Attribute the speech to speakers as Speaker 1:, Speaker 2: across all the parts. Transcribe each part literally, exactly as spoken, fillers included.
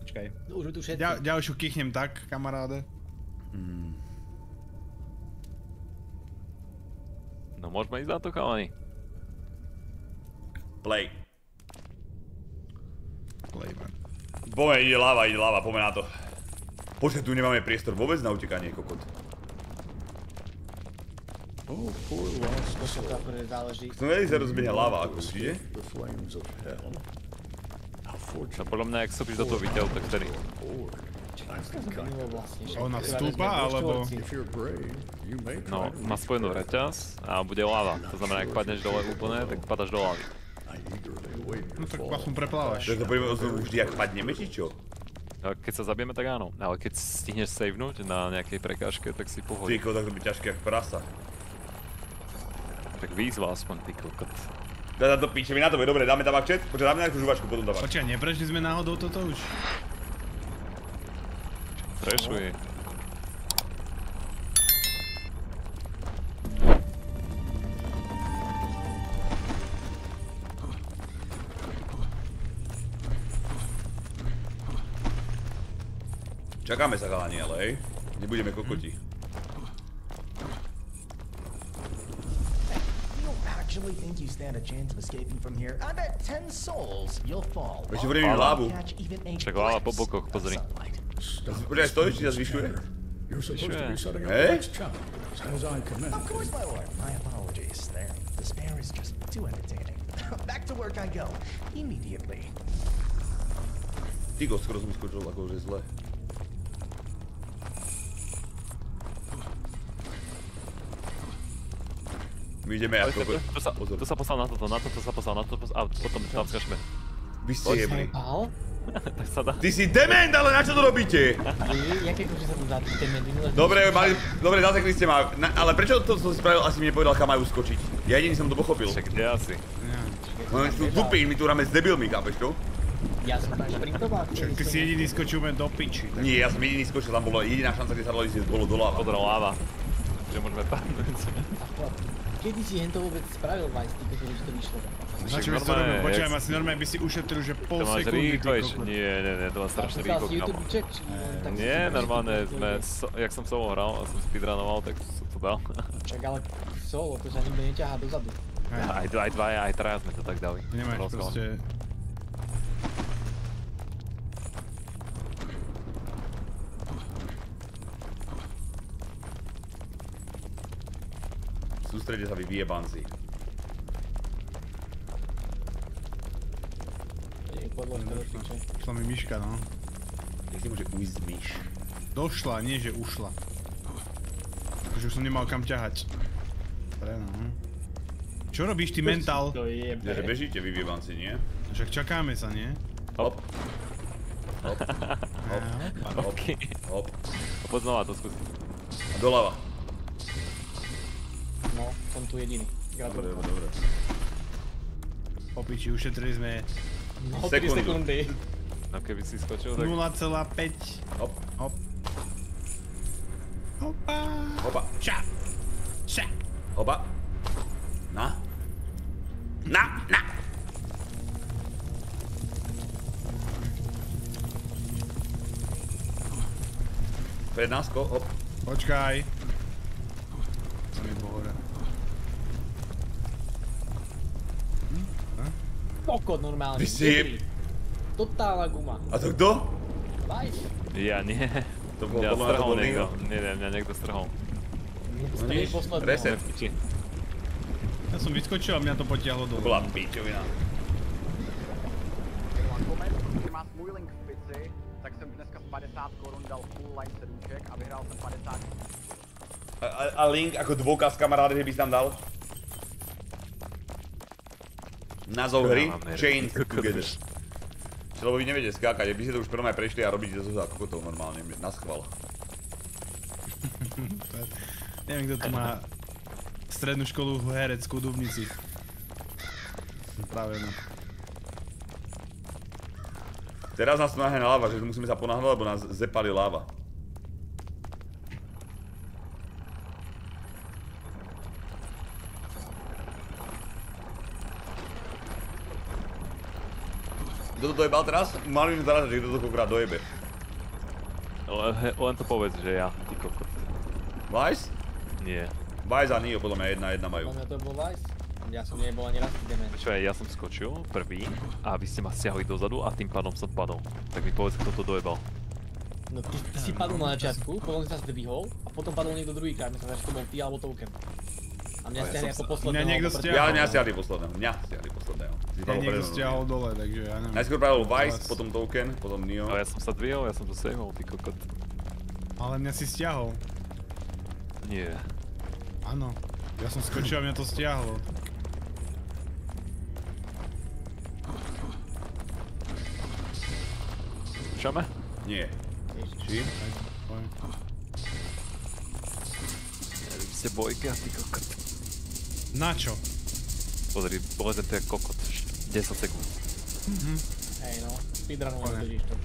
Speaker 1: Počkaj.
Speaker 2: Už tu všetci.
Speaker 1: Ďal, ďalšiu kichnem tak, kamaráde.
Speaker 3: Mm.
Speaker 4: No môžeme ísť na to, chalani.
Speaker 3: Play.
Speaker 1: Play, man.
Speaker 3: Poďme, ide láva, ide láva, poďme na to. Počkaj, tu nemáme priestor vôbec na utekanie, kokot.
Speaker 2: To to akorát záleží.
Speaker 3: Som vedeli, že rozbehne láva, ako určite.
Speaker 4: No podľa mňa, ak stopíš do toho výťahu, tak vtedy.
Speaker 1: Ona vstúpa, alebo...
Speaker 4: No, má spojenú reťaz a bude láva. To znamená, ak padneš dole úplne, tak padaš do lávy.
Speaker 1: No tak aspoň preplávaš.
Speaker 3: Takže to poďme znovu vždy, ak padneme, či čo?
Speaker 4: Keď sa zabijeme, tak áno. Ale keď stihneš savenúť na nejakej prekážke, tak si pohodí.
Speaker 3: Ty, tak to by ťažké jak prasa.
Speaker 4: Tak výzva aspoň, ty kokot.
Speaker 3: Dá to píče mi na to, dobre, dáme tabak čet? Počkaj, dáme nejakú žuvačku, potom tabak.
Speaker 1: Počkaj, neprešli sme náhodou toto už?
Speaker 4: Prešuj.
Speaker 3: Čakáme sa, chalani, ale hej. Nebudeme kokoti.
Speaker 5: Actually think you stand a chance of escaping from here? I bet ten souls you'll fall.
Speaker 3: Ešte budeme mít lávu.
Speaker 4: Však láva po bokoch, pozri.
Speaker 3: Počkaj, stojíš, či sa zvyšuje?
Speaker 4: Zvyšuje.
Speaker 3: Hej?
Speaker 5: Of course, my lord. My apologies. Their despair is just too entertaining. Back to work I go. Immediately.
Speaker 3: Tyko, skoro som skočil akože zle. My ideme ako...
Speaker 4: Tu sa poslal na toto, na toto sa poslal, na toto a potom tam skačme.
Speaker 3: Vy ste jebli.
Speaker 4: Tak sa dá.
Speaker 3: Ty si dement, ale na čo to robíte?
Speaker 2: Jaké kúže sa tu dá dementy?
Speaker 3: Dobre, mali, dobre, zasekli ste ma, ale prečo to som spravil, asi mi nepovedal, kam majú skočiť. Ja jediný som to pochopil.
Speaker 4: Však kde asi?
Speaker 3: No my tu tupí, my tu hráme s debilmi, chápeš to?
Speaker 2: Ja som tam šprintoval.
Speaker 1: Však ty si jediný skočíme do piči.
Speaker 3: Nie, ja som jediný skočil, tam bolo jediná šanca, kde sa dalo ísť, bolo do láva.
Speaker 4: Podra láva. Že môžeme padnúť.
Speaker 2: Kedy si hen to vôbec spravil, Vice, ty, keď to vyšlo?
Speaker 1: Na čo by si to robil? Počkaj, asi normálne by si ušetril, že pol
Speaker 4: sekundy. To máš rýchlejšie. Nie, nie, nie, to má strašne rýchlo, kamo. Nie, normálne sme, jak som solo hral a som speedrunoval, tak som to dal.
Speaker 2: Čak, ale solo, to sa nikto neťahá dozadu.
Speaker 4: Aj dvaja, aj traja sme to tak dali.
Speaker 1: Nemáš proste...
Speaker 3: Sústredite sa vy vyjebanci.
Speaker 1: Šla mi myška, no.
Speaker 3: Jak si môže ujsť myš?
Speaker 1: Došla, nie že ušla. Takže už som nemal kam ťahať. Dobre, no. Čo robíš ty, mentál?
Speaker 3: Ja, že bežíte vy vyjebanci, nie?
Speaker 1: Však čakáme sa, nie?
Speaker 3: Hop. Hop. Hop. Hop. Hop.
Speaker 4: A poď znova to skúsiť.
Speaker 3: A doľava.
Speaker 2: No, som tu jediný.
Speaker 3: Dobre, dobre.
Speaker 1: Po piči, ušetrili sme...
Speaker 2: No, tri sekundy.
Speaker 4: No keby si skočil, tak...
Speaker 1: nula celá päť.
Speaker 3: Hop.
Speaker 1: Hop. Hopa.
Speaker 3: Hopa.
Speaker 1: Ča. Ča.
Speaker 3: Hopa. Na. Na, na. Pred nás, ko, hop.
Speaker 1: Počkaj. Som je hore.
Speaker 2: Pokod normálne.
Speaker 3: Ty si...
Speaker 2: Totálna guma.
Speaker 3: A to kto?
Speaker 2: Vice.
Speaker 4: Ja nie.
Speaker 3: To bol
Speaker 4: Mňa
Speaker 3: podľa mňa to
Speaker 4: strhol
Speaker 3: bol
Speaker 4: niekto.
Speaker 3: Nigo.
Speaker 4: Nie, nie, mňa niekto strhol.
Speaker 3: No nič, reset.
Speaker 1: Ja som vyskočil a mňa to potiahlo dole.
Speaker 3: To bola pičovina.
Speaker 6: Když má svůj link v pici, tak jsem dneska v padesát korun dal full line sedúček a vyhrál jsem padesát.
Speaker 3: A, a, a link ako dôkaz kamaráde, že by si tam dal? Názov hry? Chained Together. Lebo vy neviete skákať, by ste to už prvom aj prešli a robíte to ako kotov normálne, na schvál.
Speaker 1: Neviem, kto tu má strednú školu hereckú v Dubnici. Práve no.
Speaker 3: Teraz nás tu náhne láva, že musíme sa ponáhľať, lebo nás zepali láva. Kto toto dojebal teraz? Mali mi zarážať, že kto to koľkokrát dojebe.
Speaker 4: Len to povedz, že ja, ty kokot.
Speaker 3: Vice?
Speaker 4: Nie.
Speaker 3: Vice a Neo podľa mňa jedna jedna majú.
Speaker 2: Podľa mňa to bol Vice. Ja som nebol ani raz dement.
Speaker 4: Čo ja som skočil prvý a vy ste ma stiahli dozadu a tým pádom som padol. Tak mi povedz, kto to dojebal.
Speaker 2: No ty, ty si padol na začiatku, potom si sa zdvihol a potom padol niekto druhýkrát. Myslím, že to bol ty alebo Token. A mňa stiahli ako posledného.
Speaker 1: Mňa niekto stiahol.
Speaker 3: Ja mňa stiahli posledného, mňa stiahli posledného.
Speaker 1: Ja niekto stiahol dole, takže ja neviem.
Speaker 3: Najskôr pravil Vice, potom Token, potom Neo.
Speaker 4: Ale ja som sa dvihol, ja som to saveol, ty kokot.
Speaker 1: Ale mňa si stiahol.
Speaker 4: Nie.
Speaker 1: Áno. Ja som skočil a mňa to stiahlo.
Speaker 4: Skúšame?
Speaker 3: Nie. Či?
Speaker 4: Vy ste bojka, ty kokot.
Speaker 1: Na čo?
Speaker 4: Pozri, polezem to jak kokot. desať sekúnd.
Speaker 1: Mhm.
Speaker 2: Hej no, speedrunom vydržíš to.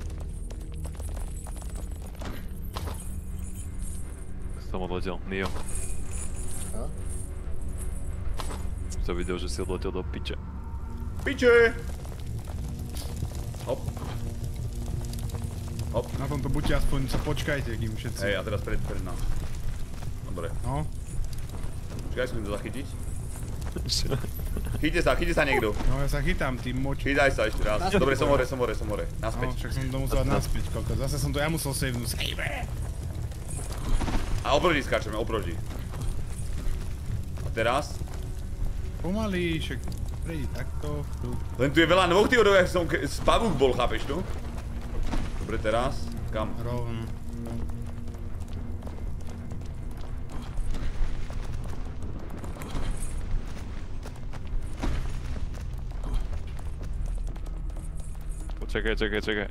Speaker 4: Som odletel, Neo.
Speaker 2: Čo?
Speaker 4: Som to videl, že si odletel do piče.
Speaker 3: Piče! Hop. Hop.
Speaker 1: Na tomto buďte aspoň sa počkajte, kým všetci.
Speaker 3: Hej, a teraz pred, pred nás. Dobre.
Speaker 1: No.
Speaker 3: Čakaj, skúsim to zachytiť. Chyťte sa, chyťte sa niekto.
Speaker 1: No ja sa chytám, tým moč.
Speaker 3: Chytaj sa ešte raz. Dobre, som hore, som hore, som hore.
Speaker 1: No,
Speaker 3: Naspäť.
Speaker 1: však som to musel dať naspäť, koľko. Zase som to ja musel savenúť. Save!
Speaker 3: A oproti skáčeme, oproti. A teraz?
Speaker 1: Pomaly, však prejdi takto. Tu.
Speaker 3: Len tu je veľa dvoch týhodov, jak som z pavúk bol, chápeš tu? Dobre, teraz? Kam?
Speaker 1: Rovno.
Speaker 4: Čakaj, čakaj, čakaj.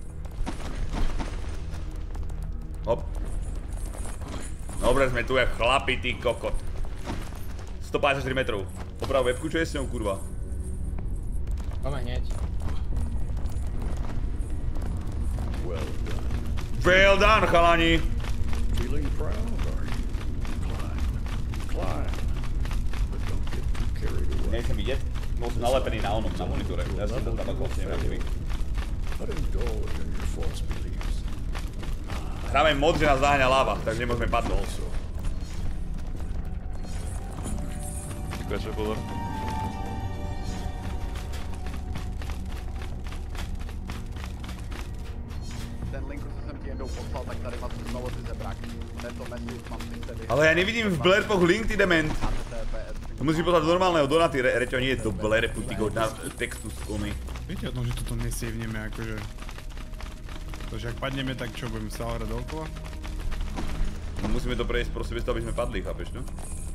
Speaker 3: Hop. Dobre, sme tu jak chlapi, ty kokot. stopäťdesiatštyri metrov. Oprav webku, čo je s ňou, kurva?
Speaker 2: Poďme hneď.
Speaker 3: Well done, chalani.
Speaker 5: Feeling proud, are you? Climb. Climb. But don't get too carried away.
Speaker 3: Nechcem vidieť. Bol som nalepený na onom, na monitore. Ja som tam tabakol, neviem,
Speaker 5: But indulge in your false beliefs.
Speaker 3: hráme mod, že nás zaháňa láva, takže nemôžeme padnúť.
Speaker 5: Also,
Speaker 4: Čakaj, pozor.
Speaker 6: Ten link, co jsem ti jednou poslal, tak tady máš znovu ty zebrák. Tento message mám si tady.
Speaker 3: Ale ja nevidím v blerpoch link, ty dement. To musíš poslať do normálneho donaty, Re Reťo, nie do blerpu, ty go, na textu z kony.
Speaker 1: Viete o tom, že toto nesavneme, akože... Takže ak padneme, tak čo, budeme stále hrať dookola?
Speaker 3: No, musíme to prejsť proste bez toho, aby sme padli, chápeš, no?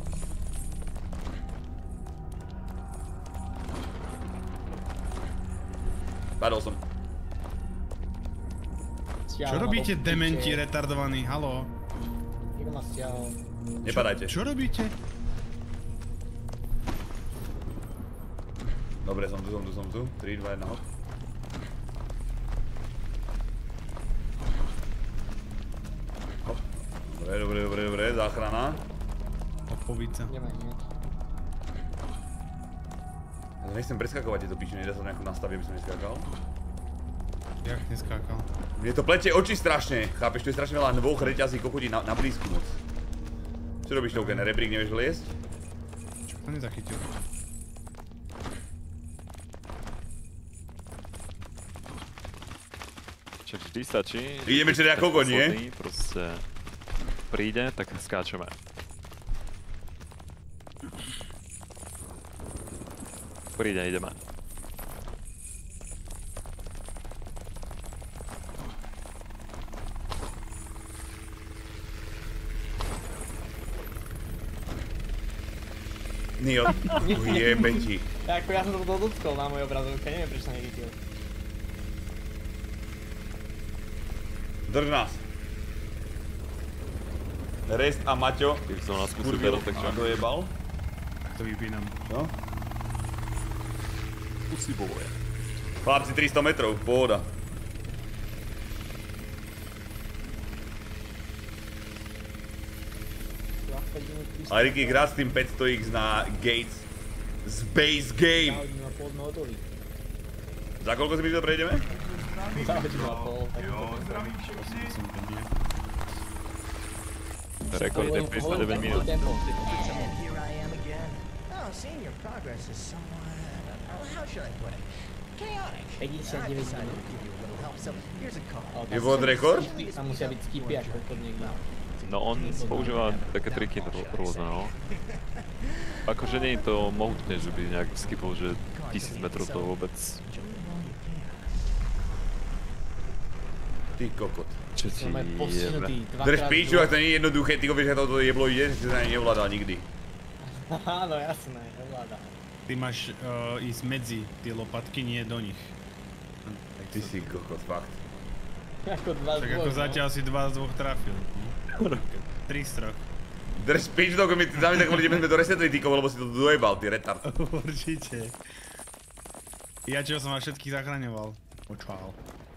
Speaker 3: Padol som.
Speaker 1: Čo robíte, dementi retardovaní, haló?
Speaker 2: Niekto ma stiahol.
Speaker 3: Nepadajte.
Speaker 1: Čo robíte?
Speaker 3: Dobre, som tu, som tu, som tu. tri, dva, jeden, hop. Hop. Dobre, dobre, dobre, dobre, záchrana.
Speaker 1: Opovica.
Speaker 2: Ideme hneď.
Speaker 3: Ja nechcem preskakovať tieto piči, nedá sa nejako nastaviť, aby som neskákal.
Speaker 1: Jak neskákal?
Speaker 3: Mne to pletie oči strašne, chápeš, tu je strašne veľa dvoch reťazí kokodí na, na blízku moc. Čo robíš, Token? Rebrík nevieš liesť?
Speaker 1: Čo to nezachytil?
Speaker 4: Čiže vždy stačí.
Speaker 3: Ideme čeria kokot, nie?
Speaker 4: Proste príde, tak skáčeme. Príde, ideme.
Speaker 3: Nio, jebe ti.
Speaker 2: Ako ja som to dotkol na mojej obrazovke, neviem prečo sa nechytil.
Speaker 3: Drž nás. Rest a Maťo.
Speaker 4: Keď som nás skúsil
Speaker 3: Kurvil
Speaker 4: teraz, tak čo?
Speaker 3: a dojebal.
Speaker 1: Tak to vypínam.
Speaker 3: No.
Speaker 4: Pusy boje.
Speaker 3: Chlapci, tristo metrov, pohoda. Ale Ricky, hrá s tým päťsto iks na Gates. Space Game. Za koľko si my to prejdeme?
Speaker 2: Za hodinu a pol.
Speaker 4: Rekord je päťdesiatdeväť minút.
Speaker 5: Here I am again. Oh, seeing your progress is somewhat... uh, How should I put it? Chaotic.
Speaker 2: päťdesiatdeväť
Speaker 5: I decided
Speaker 2: minút.
Speaker 5: to give you a little help, so here's a call.
Speaker 3: Je world record?
Speaker 2: Tam musia byť skipy až kokot niekde.
Speaker 4: No on používa také triky rôzne, no. Akože nie je to mohutné, že by nejak skipol, že tisíc metrov to vôbec...
Speaker 3: Ty kokot.
Speaker 4: Čo ti jebe?
Speaker 3: Drž píču, ak to nie je jednoduché, ty vieš, ako to jeblo ide, že si to ani nevládal nikdy.
Speaker 2: Áno, jasné, nevládam.
Speaker 1: Ty máš uh, ísť medzi tie lopatky, nie do nich.
Speaker 3: Ty si kokot, fakt.
Speaker 2: Ako dva z
Speaker 1: Tak
Speaker 2: dvoch,
Speaker 1: ako
Speaker 2: no.
Speaker 1: zatiaľ si dva z dvoch trafil. Tri z troch.
Speaker 3: Drž píču, to mi za mňa kvôli tebe sme to resetli, ty kovo, lebo si to dojebal, ty retard.
Speaker 1: Určite. Ja čo som vás všetkých zachraňoval. Počal.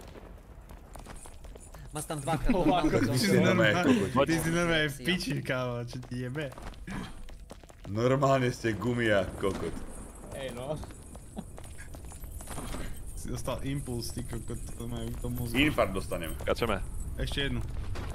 Speaker 2: Máš tam dvakrát
Speaker 3: Ty
Speaker 1: Ty
Speaker 3: si
Speaker 1: si
Speaker 3: normálne
Speaker 1: normálne,
Speaker 3: kokot.
Speaker 1: ty si normálne v piči, kámo, čo ti jebe.
Speaker 3: Normálne ste gumia, kokot.
Speaker 2: Hej no.
Speaker 1: Si dostal impuls, ty kokot, to majú k tomu mozgu.
Speaker 3: Infarkt dostanem.
Speaker 4: Kačeme.
Speaker 1: Ešte jednu.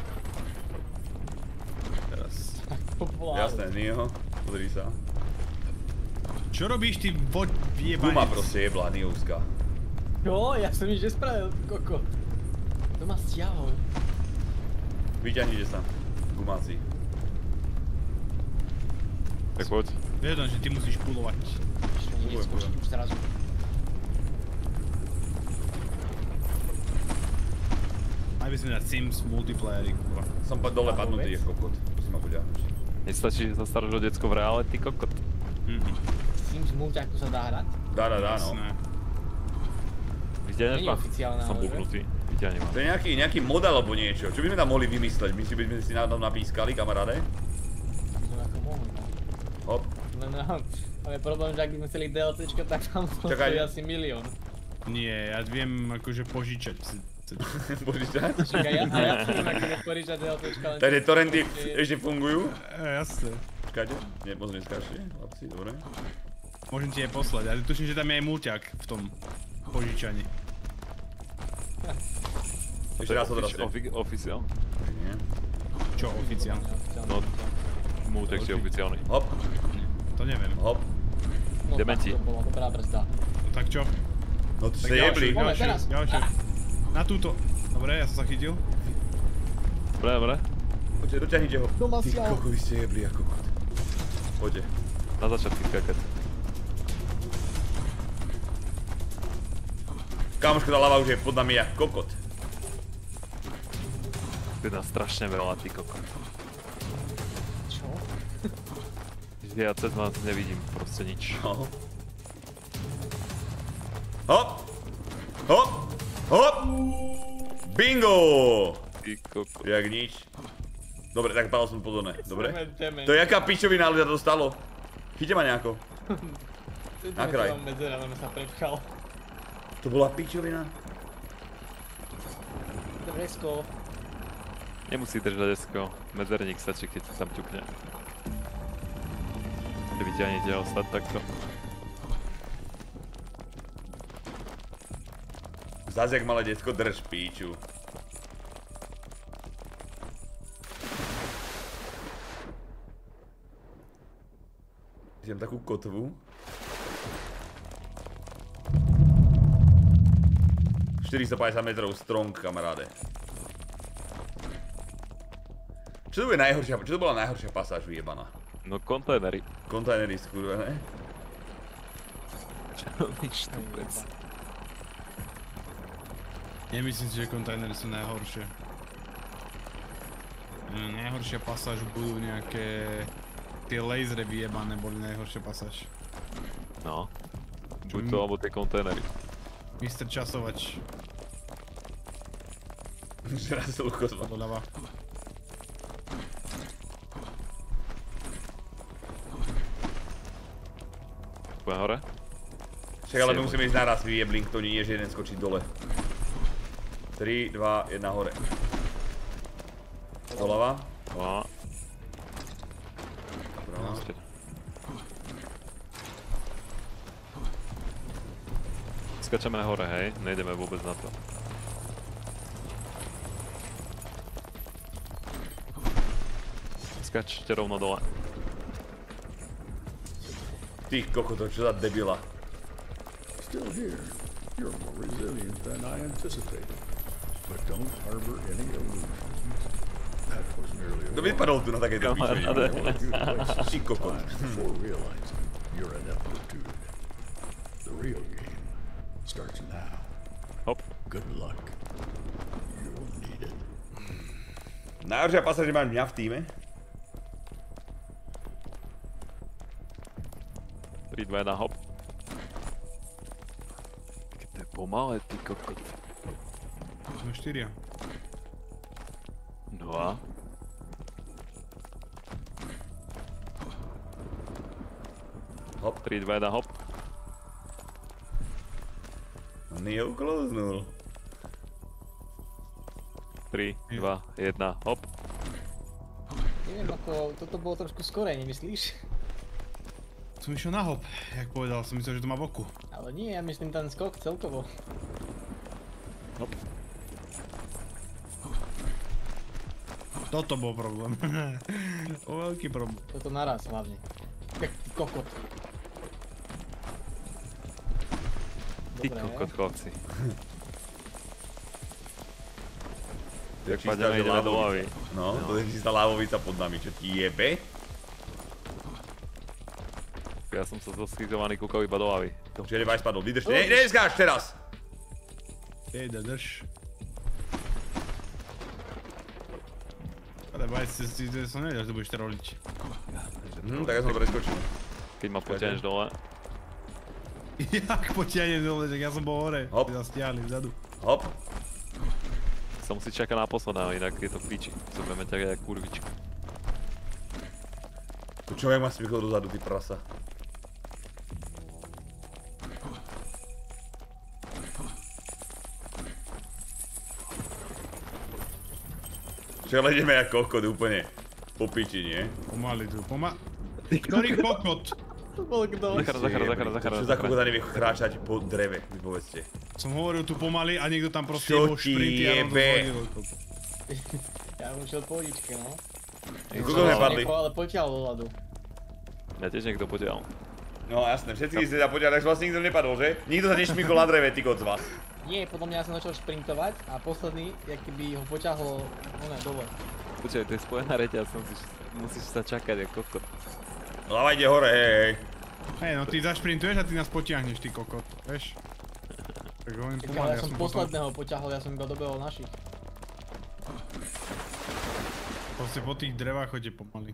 Speaker 1: Teraz.
Speaker 3: Jasné, Nio, pozri sa.
Speaker 1: Čo robíš ty vo... jebanec?
Speaker 3: Guma proste jebla, Niovská.
Speaker 2: Čo? Ja som nič nespravil, kokot. To ma stiahol.
Speaker 3: Vyťahnite sa, gumáci.
Speaker 4: Tak poď.
Speaker 1: Vedom, že ty musíš pulovať.
Speaker 2: Ešte nie, skúšať už zrazu.
Speaker 1: Mali by sme dať Sims multiplayery, kurva.
Speaker 3: Som pa dole
Speaker 2: A
Speaker 3: padnutý, je
Speaker 2: vôbec?
Speaker 3: kokot. Musím ma poďahnuť.
Speaker 4: Nestačí, že sa staráš o decko v reále, ty kokot.
Speaker 1: Mhm.
Speaker 2: Sims mulťaku sa dá hrať?
Speaker 3: Dá, dá, dá, no.
Speaker 1: Jasné.
Speaker 4: Vyťahneš
Speaker 2: Není
Speaker 4: ma?
Speaker 2: oficiálne,
Speaker 4: Som
Speaker 2: ale
Speaker 4: buchnutý. Vyťahni ma.
Speaker 3: To je nejaký, nejaký model alebo niečo. Čo by sme tam mohli vymysleť? My si by sme si na tom napískali, kamaráde?
Speaker 2: No ako mohli, no.
Speaker 3: Hop.
Speaker 2: No no, ale je problém, že ak by sme chceli DLCčka, tak tam
Speaker 3: Čakaj.
Speaker 2: stojí asi milión.
Speaker 1: Nie, ja viem akože požičať. si- si-
Speaker 3: Požičať?
Speaker 2: Čakaj, ja, a ja chcem akože poríčať DLCčka, len...
Speaker 3: Takže torrenty
Speaker 2: je-
Speaker 3: ešte fungujú?
Speaker 1: E, jasné.
Speaker 3: Počkajte, nie, moc neskážte, chlapci, dobre.
Speaker 1: Môžem ti aj poslať, ale tuším, že tam je aj mulťak v tom požičaní.
Speaker 3: Ešte raz odraste.
Speaker 4: Oficiál?
Speaker 3: Nie.
Speaker 1: Čo oficiálne?
Speaker 4: No, multek je oficiálny.
Speaker 3: Hop,
Speaker 1: To neviem.
Speaker 3: hop.
Speaker 2: No tak,
Speaker 4: Dementi.
Speaker 2: to bola dobrá brzda.
Speaker 1: No tak čo?
Speaker 3: No to
Speaker 1: Tak
Speaker 3: ste jebli.
Speaker 2: Poďme
Speaker 1: ďalšiu,
Speaker 2: teraz.
Speaker 1: ďalšiu. Na túto. Dobre, ja som sa chytil.
Speaker 4: Dobre, dobre.
Speaker 3: Poďte, doťahnite ho.
Speaker 2: No ma
Speaker 3: Ty
Speaker 2: sial.
Speaker 3: koko, vy ste jebli ako kot. Poďte.
Speaker 4: Na začiatky skakať.
Speaker 3: Kamoška, tá lava už je pod nami jak kokot.
Speaker 4: To je nás strašne veľa, ty kokot.
Speaker 2: Čo?
Speaker 4: Ja cez vás nevidím proste nič.
Speaker 3: No. Hop! Hop! Hop! Bingo!
Speaker 4: Ty kokot.
Speaker 3: Jak nič. Dobre, tak padol som pod one. Dobre?
Speaker 2: Cementeme.
Speaker 3: To je jaká pičovina, ale to stalo. Chyťte ma nejako. Na kraj.
Speaker 2: Centimetrová medzera, len sa prepchal.
Speaker 3: To bola pičovina.
Speaker 2: Dresko.
Speaker 4: Nemusí držať desko. Medzerník stačí, keď sa tam ťukne. Keď vyťahnete ho stať takto.
Speaker 3: Zas jak malé decko, drž píču. Idem takú kotvu. štyristopäťdesiat metrov strong, kamaráde. Čo to bude najhoršia, čo to bola najhoršia pasáž vyjebaná?
Speaker 4: No kontajnery.
Speaker 3: Kontajnery skurvené.
Speaker 4: Čo robíš tu vec?
Speaker 1: Nemyslím si, že kontajnery sú najhoršie. Mm, Najhoršia pasáž budú nejaké... Tie lasery vyjebané boli najhoršia pasáž.
Speaker 4: No. Buď to, alebo tie kontajnery.
Speaker 1: mister Časovač.
Speaker 3: Zrazil kotva.
Speaker 1: Doľava.
Speaker 4: Bude hore?
Speaker 3: Však ale my musíme ísť naraz, vyjeblink, to nie je, že jeden skočí dole. tri, dva, jedna hore. Doľava.
Speaker 4: No.
Speaker 3: Doprava.
Speaker 4: Skačeme hore, hej? Nejdeme vôbec na to. Skačte rovno dole.
Speaker 3: Ty kokoto, čo za debila.
Speaker 7: Still here. You're more resilient than I anticipated. But don't harbor any illusions. That was merely a
Speaker 3: Kto vypadol tu na takejto pičovine? Ty kokot.
Speaker 7: before realizing your ineptitude. The real game starts now.
Speaker 4: Hop.
Speaker 7: Good luck. You'll need it.
Speaker 3: Najhoršia pasa, že mám mňa v tíme.
Speaker 4: tri, dva, jeden, hop. Keď to je pomalé, ty kokot.
Speaker 1: Sme štyria.
Speaker 4: No a?
Speaker 3: Hop.
Speaker 4: tri, dva, jeden, hop.
Speaker 3: On je ukloznul.
Speaker 4: tri, dva, jeden, hop.
Speaker 2: Neviem, ako toto bolo trošku skorej, nemyslíš?
Speaker 1: Som išiel na hop, jak povedal, som myslel, že to má v oku.
Speaker 2: Ale nie, ja myslím ten skok celkovo.
Speaker 4: Hop.
Speaker 1: Toto bol problém. O veľký problém.
Speaker 2: Toto naraz hlavne. Tak ty kokot.
Speaker 4: Ty
Speaker 2: Dobre.
Speaker 4: kokot, chlapci.
Speaker 3: Jak
Speaker 4: Tak pademe, ideme do lavy.
Speaker 3: No, to je čistá lávovica pod nami, čo ti jebe?
Speaker 4: Ja som sa zoschizovaný kúkal iba do lavy.
Speaker 3: Čiže nebaj spadol, vydrž, ne, neskáš teraz!
Speaker 1: Jejda, drž. Ale bajc, si som nevedel, že to budeš troliť.
Speaker 3: Hm, tak ja som to preskočil.
Speaker 4: Keď ma potiahneš dole.
Speaker 1: Jak potiahnem dole, tak ja som bol hore.
Speaker 3: Hop.
Speaker 1: Ty nás stiahli vzadu.
Speaker 3: Hop.
Speaker 4: Sa musí čakať na posledného, inak je to v piči. Zoberieme ťa jak kurvička.
Speaker 3: To človek má smichol dozadu, ty prasa. Čo ale ideme ako kokot úplne po piči, nie?
Speaker 1: Pomaly tu, poma... Ktorý kokot?
Speaker 2: To bol kto?
Speaker 4: Zachara, zachara, zachara, zachara,
Speaker 3: Čo za kokot nevie kráčať po dreve, vy povedzte.
Speaker 1: Som hovoril tu pomaly a niekto tam proste
Speaker 3: Čo
Speaker 1: jebol
Speaker 3: ti
Speaker 1: šprinty a rovno
Speaker 3: jebe?
Speaker 1: zhodil.
Speaker 2: Ja som šiel pohodičke, no.
Speaker 3: Koľko sme padli?
Speaker 2: Niekoho ale potiaľ do ľadu.
Speaker 4: Ja tiež niekto potiahol.
Speaker 3: No jasné, všetci ste sa poďali, takže vlastne nikto nepadol, že? Nikto sa nešmykol na dreve, ty kot z vás.
Speaker 2: Nie, podľa mňa ja som začal šprintovať a posledný, jak keby ho poťahlo, ono dole.
Speaker 4: Počkaj, to je spojená reťaz, musíš, musíš sa čakať ako kokot.
Speaker 3: Lava ide hore, hej, hej.
Speaker 1: Hej, no ty zašprintuješ a ty nás potiahneš, ty kokot, vieš? Tak hovorím
Speaker 2: Tak
Speaker 1: pomaly,
Speaker 2: ale
Speaker 1: ja
Speaker 2: ja som
Speaker 1: som potom...
Speaker 2: posledného poťahol, ja som iba dobehol našich.
Speaker 1: Proste po tých drevách chodte pomaly.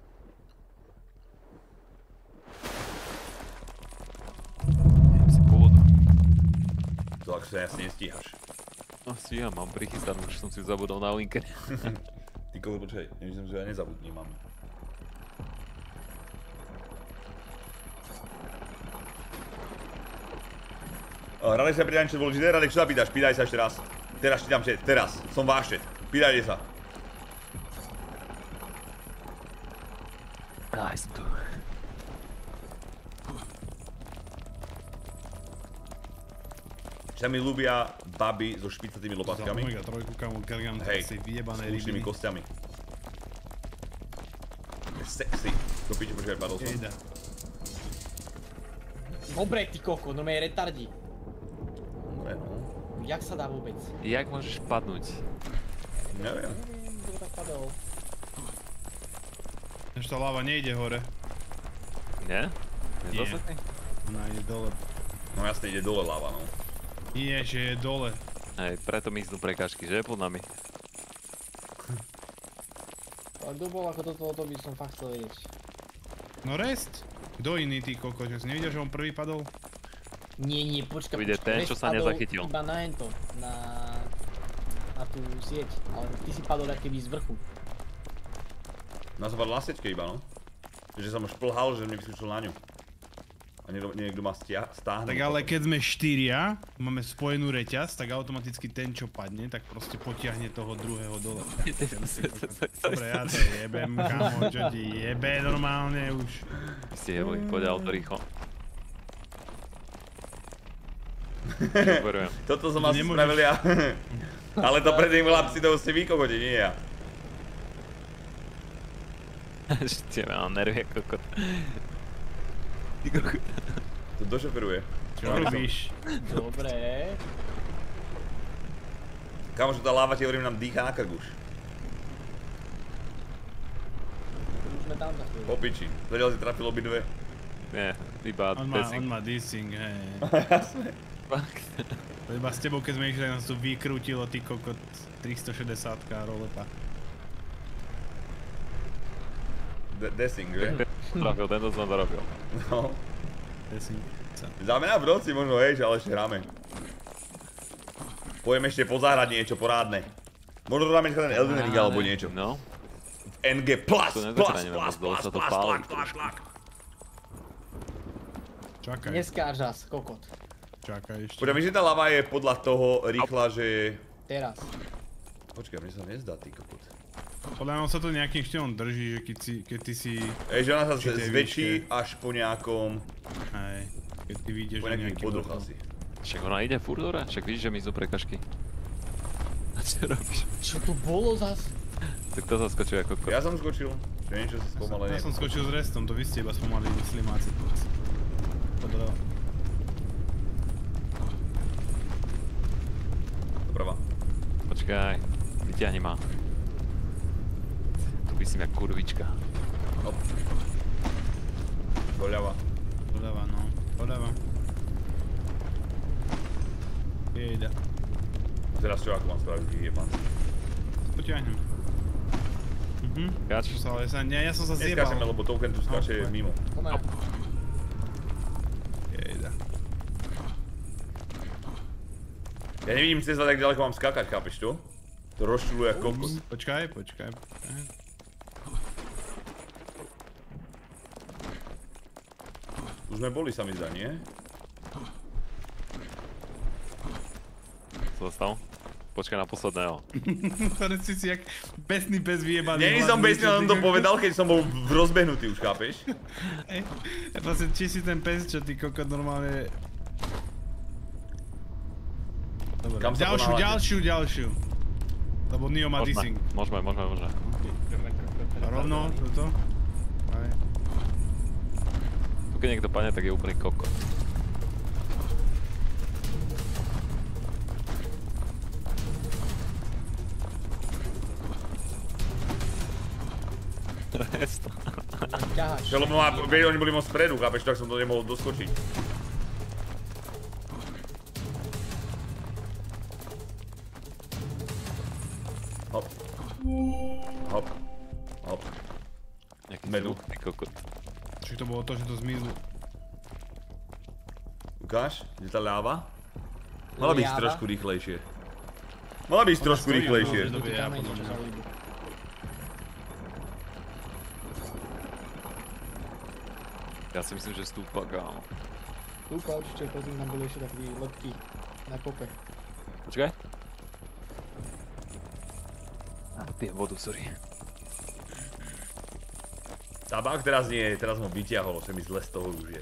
Speaker 4: Idem si po vodu.
Speaker 3: To ak sa jasne nestíhaš.
Speaker 4: No stíham, mám prichystanú, už som si ju zabudol na linke.
Speaker 3: Ty kokot, počkaj, nemyslím, že ja nezabudni, mám. Radek sa pýta niečo dôležité, Radek, čo sa pýtaš? Pýtaj sa ešte raz. Teraz čítam chat, teraz. Som vášet. Pýtajte sa.
Speaker 4: Aj, som tu.
Speaker 3: Sa mi ľúbia baby so špicatými
Speaker 1: Za
Speaker 3: lopatkami.
Speaker 1: omega trojku, kamo, Gargant,
Speaker 3: Hej,
Speaker 1: tej vyjebanej
Speaker 3: s lučnými
Speaker 1: rybiny.
Speaker 3: kostiami. Je sexy. To piče, počkaj, padol som.
Speaker 1: Jejda.
Speaker 2: Dobre, ty koko, no je retardi.
Speaker 3: Dobre, no.
Speaker 2: Jak sa dá vôbec?
Speaker 4: Jak môžeš padnúť?
Speaker 3: Neviem.
Speaker 2: Neviem, kto tak padol.
Speaker 1: Až tá lava nejde hore.
Speaker 4: Nie?
Speaker 1: Nie.
Speaker 4: Nezasvetný?
Speaker 1: Ona ide dole.
Speaker 3: No jasne, ide dole lava, no.
Speaker 1: Nie, že je dole.
Speaker 4: Hej, preto miznú prekážky, že je pod nami.
Speaker 2: Ale kto bol ako toto, to by som fakt chcel vedieť.
Speaker 1: No rest? Kto iný, ty kokot, že si nevidel, že on prvý padol?
Speaker 2: Nie, nie, počkaj,
Speaker 4: To ide
Speaker 2: počkaj,
Speaker 4: ten,
Speaker 2: Rest
Speaker 4: čo sa
Speaker 2: padol
Speaker 4: nezachytil.
Speaker 2: iba na hento, na... na tú sieť, ale ty si padol jak keby z vrchu.
Speaker 3: No som padol na sieťke iba, no. Že som šplhal, že mne vyskúčil na ňu. A niekto, niekto ma stia, stáhne.
Speaker 1: Tak ale keď sme štyria, máme spojenú reťaz, tak automaticky ten, čo padne, tak proste potiahne toho druhého dole. Dobre, ja to jebem, kamo, čo ti jebe normálne už.
Speaker 4: Vy ste jebli, poď auto rýchlo. Uverujem.
Speaker 3: Toto som asi spravil ja. Ale to predtým bola si to ste výkokoti, nie ja.
Speaker 4: Ešte mám nervy ako kokot. Ty kokot.
Speaker 3: To došoferuje.
Speaker 1: Čo robíš?
Speaker 2: Dobre.
Speaker 3: Kamošo, tá láva ti hovorím nám dýchá na krk už.
Speaker 2: Už sme tam za chvíľu.
Speaker 3: Po piči. Zatiaľ si trafil obidve.
Speaker 4: Nie, iba
Speaker 1: On má,
Speaker 4: desing.
Speaker 1: on má dissing, hej.
Speaker 3: Jasné.
Speaker 4: Fakt.
Speaker 1: Iba s tebou, keď sme išli, nás tu vykrútilo, ty kokot, tristošesťdesiatka rolepa.
Speaker 3: Desing, že?
Speaker 4: Trafil, tento som to robil.
Speaker 3: No.
Speaker 1: Dissing.
Speaker 3: Dáme na budúci možno, hej, ale ešte hráme. Pojem ešte pozahrať niečo porádne. Možno to dáme ten Elden Ring alebo niečo.
Speaker 4: No.
Speaker 3: en gé plus,
Speaker 4: To
Speaker 3: plus,
Speaker 4: nezachráňme
Speaker 3: plus,
Speaker 4: moc, dole
Speaker 3: plus,
Speaker 4: sa to
Speaker 3: plus,
Speaker 4: pálí
Speaker 3: plus, plus, plus.
Speaker 1: Čakaj,
Speaker 2: Neskáž zas, kokot.
Speaker 1: čakaj ešte.
Speaker 3: Počkaj, myslím, že tá lava je podľa toho rýchla, že...
Speaker 2: Teraz.
Speaker 3: Počkaj, mne sa nezdá, ty kokot.
Speaker 1: Podľa mňa sa to nejakým štýlom drží, že keď, si, keď ty si...
Speaker 3: Ej, že ona sa
Speaker 1: Či tej
Speaker 3: zväčší
Speaker 1: výške.
Speaker 3: až po nejakom...
Speaker 1: Hej, keď ty vyjdeš
Speaker 3: Po
Speaker 1: na
Speaker 3: nejakým
Speaker 1: nejaký
Speaker 3: podruch
Speaker 1: vrchol.
Speaker 3: asi.
Speaker 4: Však ona ide furt hore, však vidíš, že my sú prekažky. A čo robíš?
Speaker 2: Čo to bolo zas?
Speaker 4: Tak to zaskočil ako kokot.
Speaker 3: Ja som skočil, že niečo si spomalenie.
Speaker 1: Ja som skočil s restom, to vy ste iba spomalili slimáci. Podľa.
Speaker 3: Doprava.
Speaker 4: Počkaj, vyťahni ma. Tu by si jak kurvička.
Speaker 3: Hop. Doľava.
Speaker 1: Podáva, no. Podáva. Jejda.
Speaker 3: Teraz čo, ako mám spraviť, vyjebám.
Speaker 1: Potiahnem. Mhm.
Speaker 4: Kač?
Speaker 1: Čo sa, ale sa, nie, ja som sa zjebal.
Speaker 3: Neskáčeme, lebo token tu skáče
Speaker 1: No,
Speaker 3: mimo.
Speaker 2: Poďme.
Speaker 1: Jejda.
Speaker 3: Ja nevidím cez tak ďaleko mám skákať, chápeš to? To rozčuluje ako kokos.
Speaker 1: Počkaj, počkaj, počkaj.
Speaker 3: Už sme boli, sa mi zdá, nie?
Speaker 4: Co zostal? Počkaj na posledného.
Speaker 1: Ktoré si si jak besný pes vyjebaný.
Speaker 3: Není som besný, len to povedal, keď som bol rozbehnutý už, chápeš?
Speaker 1: Ej, vlastne či si ten pes, čo ty kokot normálne... Dobre,
Speaker 3: Kam sa
Speaker 1: ďalšiu,
Speaker 3: ponáhľate?
Speaker 1: ďalšiu, ďalšiu. Lebo Neo má
Speaker 4: Môžeme,
Speaker 1: dissing.
Speaker 4: môžeme, môžeme, môžeme.
Speaker 1: A rovno, toto. Aj.
Speaker 4: Tu keď niekto padne, tak je úplný kokot. Resto.
Speaker 2: Ťaháš.
Speaker 3: Čo, lebo ma, vie, oni boli moc spredu, chápeš, tak som to nemohol doskočiť. Hop. Hop. Hop.
Speaker 4: Nejaký
Speaker 3: Medu.
Speaker 4: zvuk, ty kokot.
Speaker 1: Čiže to bolo to, že to zmizlo.
Speaker 3: Ukáž, kde tá ľava? Mala byť
Speaker 2: Ľava?
Speaker 3: trošku rýchlejšie. Mala byť trošku
Speaker 1: stojí,
Speaker 3: rýchlejšie.
Speaker 1: no,
Speaker 2: Tu
Speaker 1: ja
Speaker 2: kamene,
Speaker 1: podľa
Speaker 2: čo
Speaker 1: mňa.
Speaker 2: sa líbi.
Speaker 4: Ja si myslím, že stúpa, kámo.
Speaker 2: Túka určite, pozriem, tam boli ešte takí lepky na kope.
Speaker 4: Počkaj. A pijem vodu, sorry.
Speaker 3: Tabák teraz nie je, teraz ho vyťahol, sa mi zle z toho už je.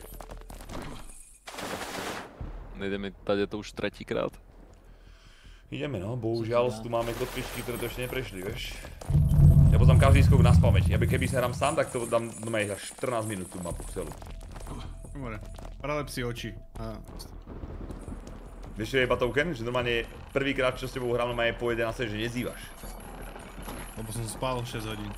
Speaker 4: Nejdeme tady to už tretíkrát.
Speaker 3: Ideme no, bohužiaľ tu máme kotvičky, ktoré to ešte neprešli, vieš. Ja poznám každý skok na spamäť. Ja by keby sa hrám sám, tak to dám doma až štrnásť minút tú mapu celú.
Speaker 1: Dobre, pralep si oči. A...
Speaker 3: Vieš čo je iba token? Že normálne prvýkrát čo s tebou hrám normálne po jedenástej, že nezývaš.
Speaker 1: Lebo som spal šesť hodín.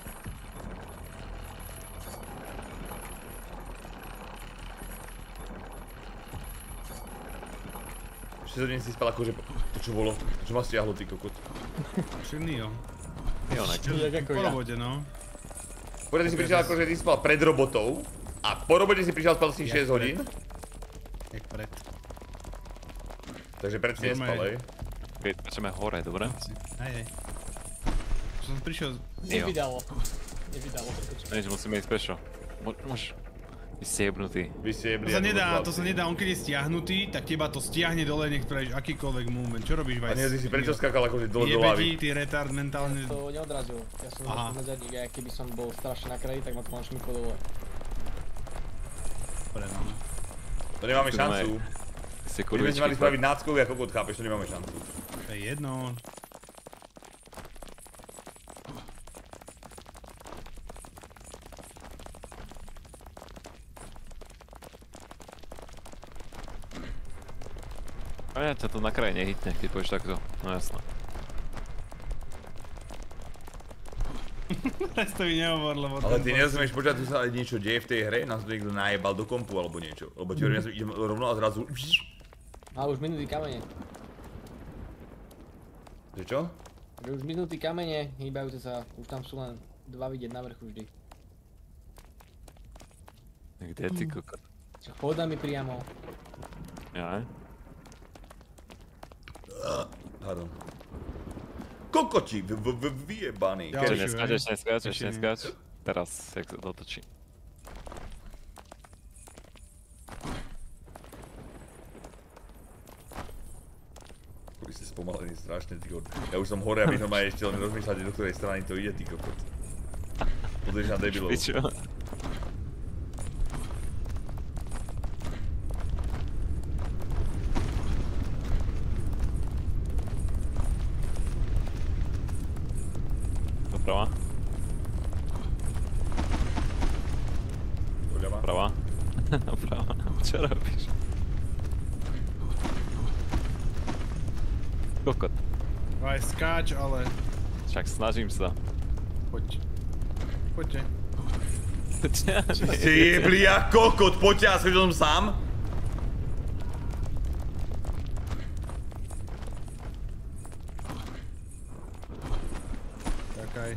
Speaker 3: šesť hodín si spal akože, to čo bolo? To čo ma stiahlo, ty kokot.
Speaker 1: Však Neo.
Speaker 4: Jo, ne.
Speaker 2: Tak ako
Speaker 1: Po
Speaker 2: ja.
Speaker 1: robote, no.
Speaker 3: Počkaj, ty si prišiel akože ty si spal pred robotou a po robote si prišiel spal si šesť hodín.
Speaker 1: Jak pred.
Speaker 3: Takže pred si nespal, hej.
Speaker 4: Keď počneme hore, dobre?
Speaker 1: Hej, hej. Čo som prišiel...
Speaker 4: Jo.
Speaker 2: Nevydalo. Nevydalo. pretože-
Speaker 4: Než musíme ísť pešo. Môž- Môžeš... Vy ste jebnutí.
Speaker 3: Vy ste
Speaker 1: To sa nedá, to sa nedá, on keď je stiahnutý, tak teba to stiahne dole, nech spravíš akýkoľvek movement. Čo robíš,
Speaker 3: A
Speaker 1: Vajs?
Speaker 3: dnes si prečo skákal akože dole do
Speaker 1: Jebe
Speaker 3: hlavy?
Speaker 1: ti, ty retard mentálne...
Speaker 2: To neodrazil. Ja som
Speaker 1: Aha.
Speaker 2: na medzadník a keby som bol strašne na kraji, tak ma to len šmyklo dole.
Speaker 1: Dobre, no.
Speaker 3: To nemáme
Speaker 4: Tu
Speaker 3: šancu.
Speaker 4: Ste
Speaker 3: My sme si mali
Speaker 4: kurvičky.
Speaker 3: spraviť náckový a kokot, chápeš, to nemáme šancu.
Speaker 1: To je jedno.
Speaker 4: A ja ťa to na kraji nehytne, keď povieš takto. No jasné.
Speaker 1: Teraz to mi nehovor, lebo...
Speaker 3: Ale ty nerozumieš, počkaj, tu sa niečo deje v tej hre, nás to niekto najebal do kompu alebo niečo. Lebo ti hovorím, ja idem rovno a zrazu...
Speaker 2: A už minutý kamene.
Speaker 3: Že čo?
Speaker 2: Že už minutý kamene, hýbajúce sa, už tam sú len dva vidieť na vrchu vždy.
Speaker 4: Kde ty kokot?
Speaker 2: Čo chodami priamo.
Speaker 4: Ja?
Speaker 3: Pardon. Kokoti, vyjebaný.
Speaker 1: Ja,
Speaker 4: Ešte
Speaker 1: Ďalšiu,
Speaker 4: neskáč,
Speaker 1: hej.
Speaker 4: ešte neskáč,
Speaker 1: Ešte
Speaker 4: ešte
Speaker 1: nie.
Speaker 4: neskáč. Teraz, jak sa dotočí.
Speaker 3: Vy ste spomalení strašne, ty kokot. Ja už som hore a vy normálne ešte len rozmýšľate, do ktorej strany to ide, ty kokot. Pozrieš na debilov.
Speaker 4: Pičo. Doprava,
Speaker 3: Doľava.
Speaker 4: prava. Prava. Čo robíš? Kokot.
Speaker 1: Aj skáč, ale...
Speaker 4: Však snažím sa.
Speaker 1: Poď. Poďte.
Speaker 3: Ste jebli ja kokot, poďte, ja som sám.
Speaker 1: Čakaj.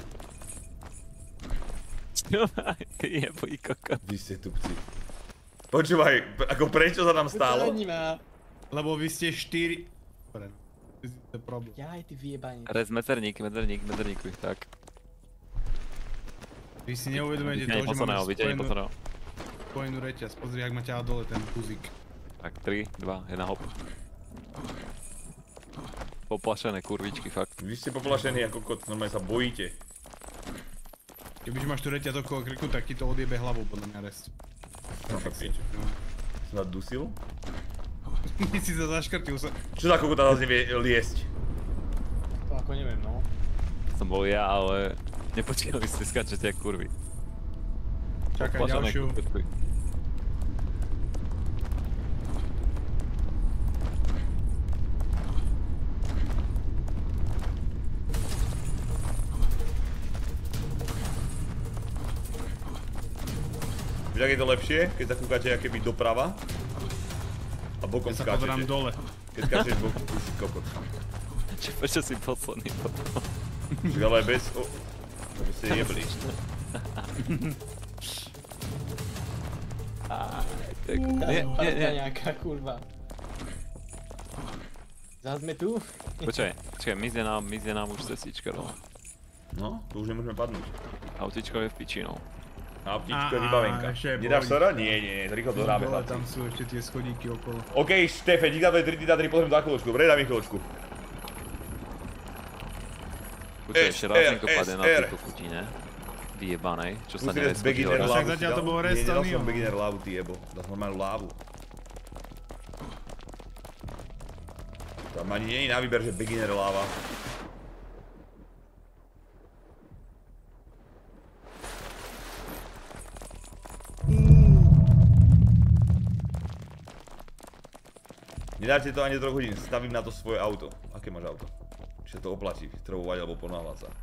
Speaker 4: Čo má? Jebuj kokot.
Speaker 3: Vy ste tupci. Počúvaj, ako prečo sa tam stálo?
Speaker 2: Má.
Speaker 1: Lebo vy ste štyri... Dobre. To je problém.
Speaker 2: Jaj, ty vyjebani.
Speaker 4: Rez medzerník, medzerník, medzerníkuj, tak.
Speaker 1: Vy si neuvedomujete to,
Speaker 4: Videnie
Speaker 1: že
Speaker 4: posledného,
Speaker 1: máme
Speaker 4: videnie
Speaker 1: spojenú,
Speaker 4: posledného.
Speaker 1: spojenú reťaz. Pozri, jak má ťa dole ten puzík.
Speaker 4: Tak, tri, dva, jeden hop. Poplašené kurvičky, fakt.
Speaker 3: Vy ste poplašení ako kokot, normálne sa bojíte.
Speaker 1: Kebyže máš tu reťaz okolo krku, tak ti to odjebe hlavu, podľa mňa rest.
Speaker 3: No, tak pič. Som sa dusil?
Speaker 1: Ty si sa zaškrtil sa.
Speaker 3: Čo za kokota zase nevie liesť?
Speaker 2: To ako neviem, no.
Speaker 4: Som bol ja, ale nepočkali ste skáčete jak kurvy.
Speaker 1: Čakaj
Speaker 4: Poplašené
Speaker 1: ďalšiu.
Speaker 4: kurvy.
Speaker 3: Víš, ak je to lepšie, keď sa kúkate akéby doprava a bokom
Speaker 1: Ja sa pozerám
Speaker 3: skáčete.
Speaker 1: dole.
Speaker 3: Keď skáčeš bokom, ty si kokot.
Speaker 4: Čo, prečo si posledný potom?
Speaker 3: Čiže ale bez... O, to by ste jebli.
Speaker 4: Tak,
Speaker 2: Tá
Speaker 4: nie, nie,
Speaker 2: parta
Speaker 4: nie.
Speaker 2: nejaká, kurva. Zas sme tu?
Speaker 4: Počkaj, počkaj, mizne nám, mizne nám už cestička, no.
Speaker 3: No, to už nemôžeme padnúť.
Speaker 4: Autičko je v pičinou.
Speaker 3: A ptičko je
Speaker 1: Á,
Speaker 3: vybavenka.
Speaker 1: ešte je
Speaker 3: Nedáš
Speaker 1: pohodička.
Speaker 3: sa? Nie, nie, nie, to rýchlo dohráme
Speaker 1: Dole
Speaker 3: chlapci.
Speaker 1: tam sú ešte tie schodíky okolo.
Speaker 3: OK, Štefe, diktátor tri, diktátor tri, pozriem za chvíľočku. Dobre, daj mi chvíľočku.
Speaker 4: Počkaj,
Speaker 3: S,
Speaker 4: ešte raz
Speaker 3: R,
Speaker 4: niekto
Speaker 3: S,
Speaker 4: padne na
Speaker 3: R.
Speaker 4: túto kutine. Vyjebanej, čo sa
Speaker 3: Musí
Speaker 4: nevie
Speaker 3: dať
Speaker 4: schodí
Speaker 3: beginner
Speaker 4: hore.
Speaker 1: Však
Speaker 3: lávu.
Speaker 1: zatiaľ to
Speaker 3: si
Speaker 1: bolo
Speaker 3: dal-
Speaker 1: rest,
Speaker 3: Nie, nedal
Speaker 1: Tony,
Speaker 3: som
Speaker 1: jo.
Speaker 3: beginner lávu, ty jebo. Dal som normálnu lávu. Tam ani nie je na výber, že beginner láva. Nedáte to ani troch hodín, stavím na to svoje auto. Aké máš auto? Či sa to oplatí, trebovať alebo ponáhľať sa.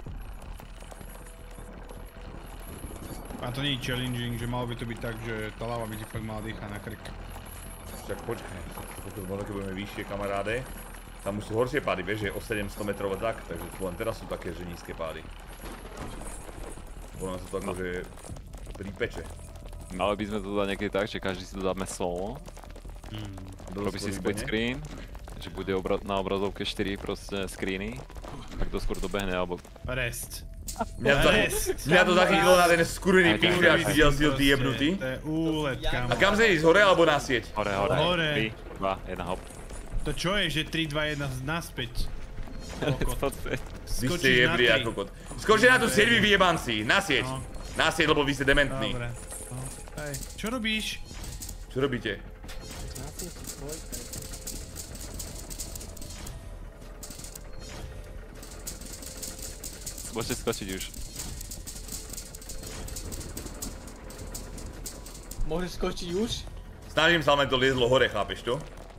Speaker 1: A to nie je challenging, že malo by to byť tak, že tá lava by ti fakt mala dýchať na krk.
Speaker 3: Však počkaj, pokud možno keď budeme vyššie kamaráde, tam už sú horšie pády, vieš, že o sedemsto metrov a tak, takže len teraz sú také, že nízke pády. Podľa mňa sa to ako, že pripeče.
Speaker 4: Mali by sme to dať niekedy tak, že každý si to dáme solo. Robí si split screen, že bude obra na obrazovke štyri proste screeny. Tak to skôr dobehne, alebo...
Speaker 1: Rest.
Speaker 3: Mňa to, mňa to zachytilo na ten skurvený
Speaker 4: Aj,
Speaker 3: píšli,
Speaker 4: aj,
Speaker 3: až videl si ho ty jebnutý.
Speaker 1: To je úlet, kamo.
Speaker 3: A kam sa ísť, hore alebo na sieť?
Speaker 4: Hore, hore.
Speaker 1: Hore.
Speaker 4: tri, dva, jeden hop.
Speaker 1: To čo je, že tri, dva, jeden naspäť? Kokot.
Speaker 4: Podspäť.
Speaker 3: Vy ste
Speaker 1: Skočíš na
Speaker 3: jebli
Speaker 1: tri.
Speaker 3: ako kot. Skočte na tú sieť vy vyjebanci, na sieť.
Speaker 1: No.
Speaker 3: Na sieť, lebo vy ste dementní.
Speaker 1: Dobre. No. Hej, čo robíš?
Speaker 3: Čo robíte?
Speaker 2: Na tie si svoj,
Speaker 4: Môžete skočiť už.
Speaker 2: Môžeš skočiť už?
Speaker 3: Snažím sa, ale to liezlo hore, chápeš to?